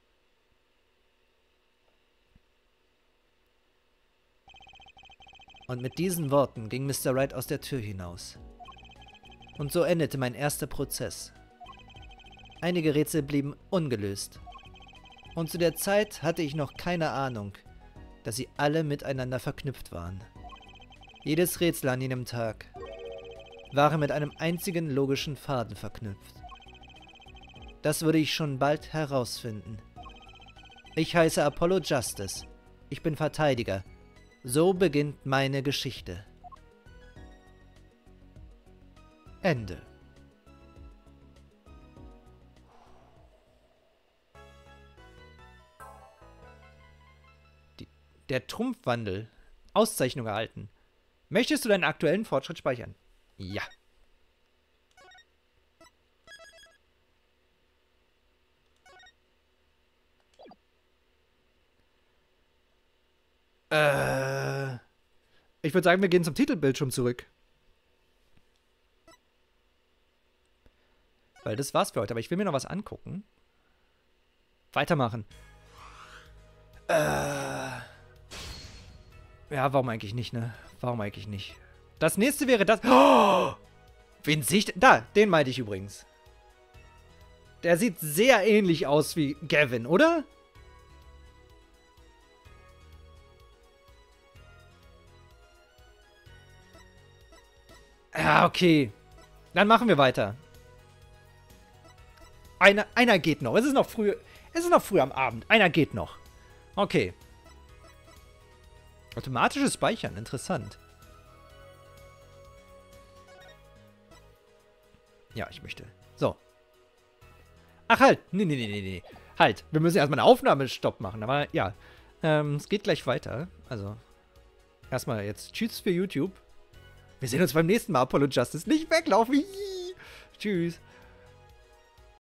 Und mit diesen Worten ging Mr. Wright aus der Tür hinaus. Und so endete mein erster Prozess. Einige Rätsel blieben ungelöst. Und zu der Zeit hatte ich noch keine Ahnung, dass sie alle miteinander verknüpft waren. Jedes Rätsel an jenem Tag war mit einem einzigen logischen Faden verknüpft. Das würde ich schon bald herausfinden. Ich heiße Apollo Justice. Ich bin Verteidiger. So beginnt meine Geschichte. Ende. Der Trumpfwandel. Auszeichnung erhalten. Möchtest du deinen aktuellen Fortschritt speichern? Ja. Ich würde sagen, wir gehen zum Titelbildschirm zurück. Weil das war's für heute. Aber ich will mir noch was angucken. Weitermachen. Ja, warum eigentlich nicht, ne? Warum eigentlich nicht? Das nächste wäre das... Oh! Wen sehe ich denn? Da, den meinte ich übrigens. Der sieht sehr ähnlich aus wie Gavin, oder? Ja, okay. Dann machen wir weiter. Einer geht noch. Es ist noch früh am Abend. Einer geht noch. Okay. Automatisches Speichern. Interessant. Ja, ich möchte. So. Ach, halt. Nee. Halt. Wir müssen erstmal eine Aufnahmestopp machen. Aber ja. Es geht gleich weiter. Also. Erstmal jetzt Tschüss für YouTube. Wir sehen uns beim nächsten Mal. Apollo Justice. Nicht weglaufen. Tschüss.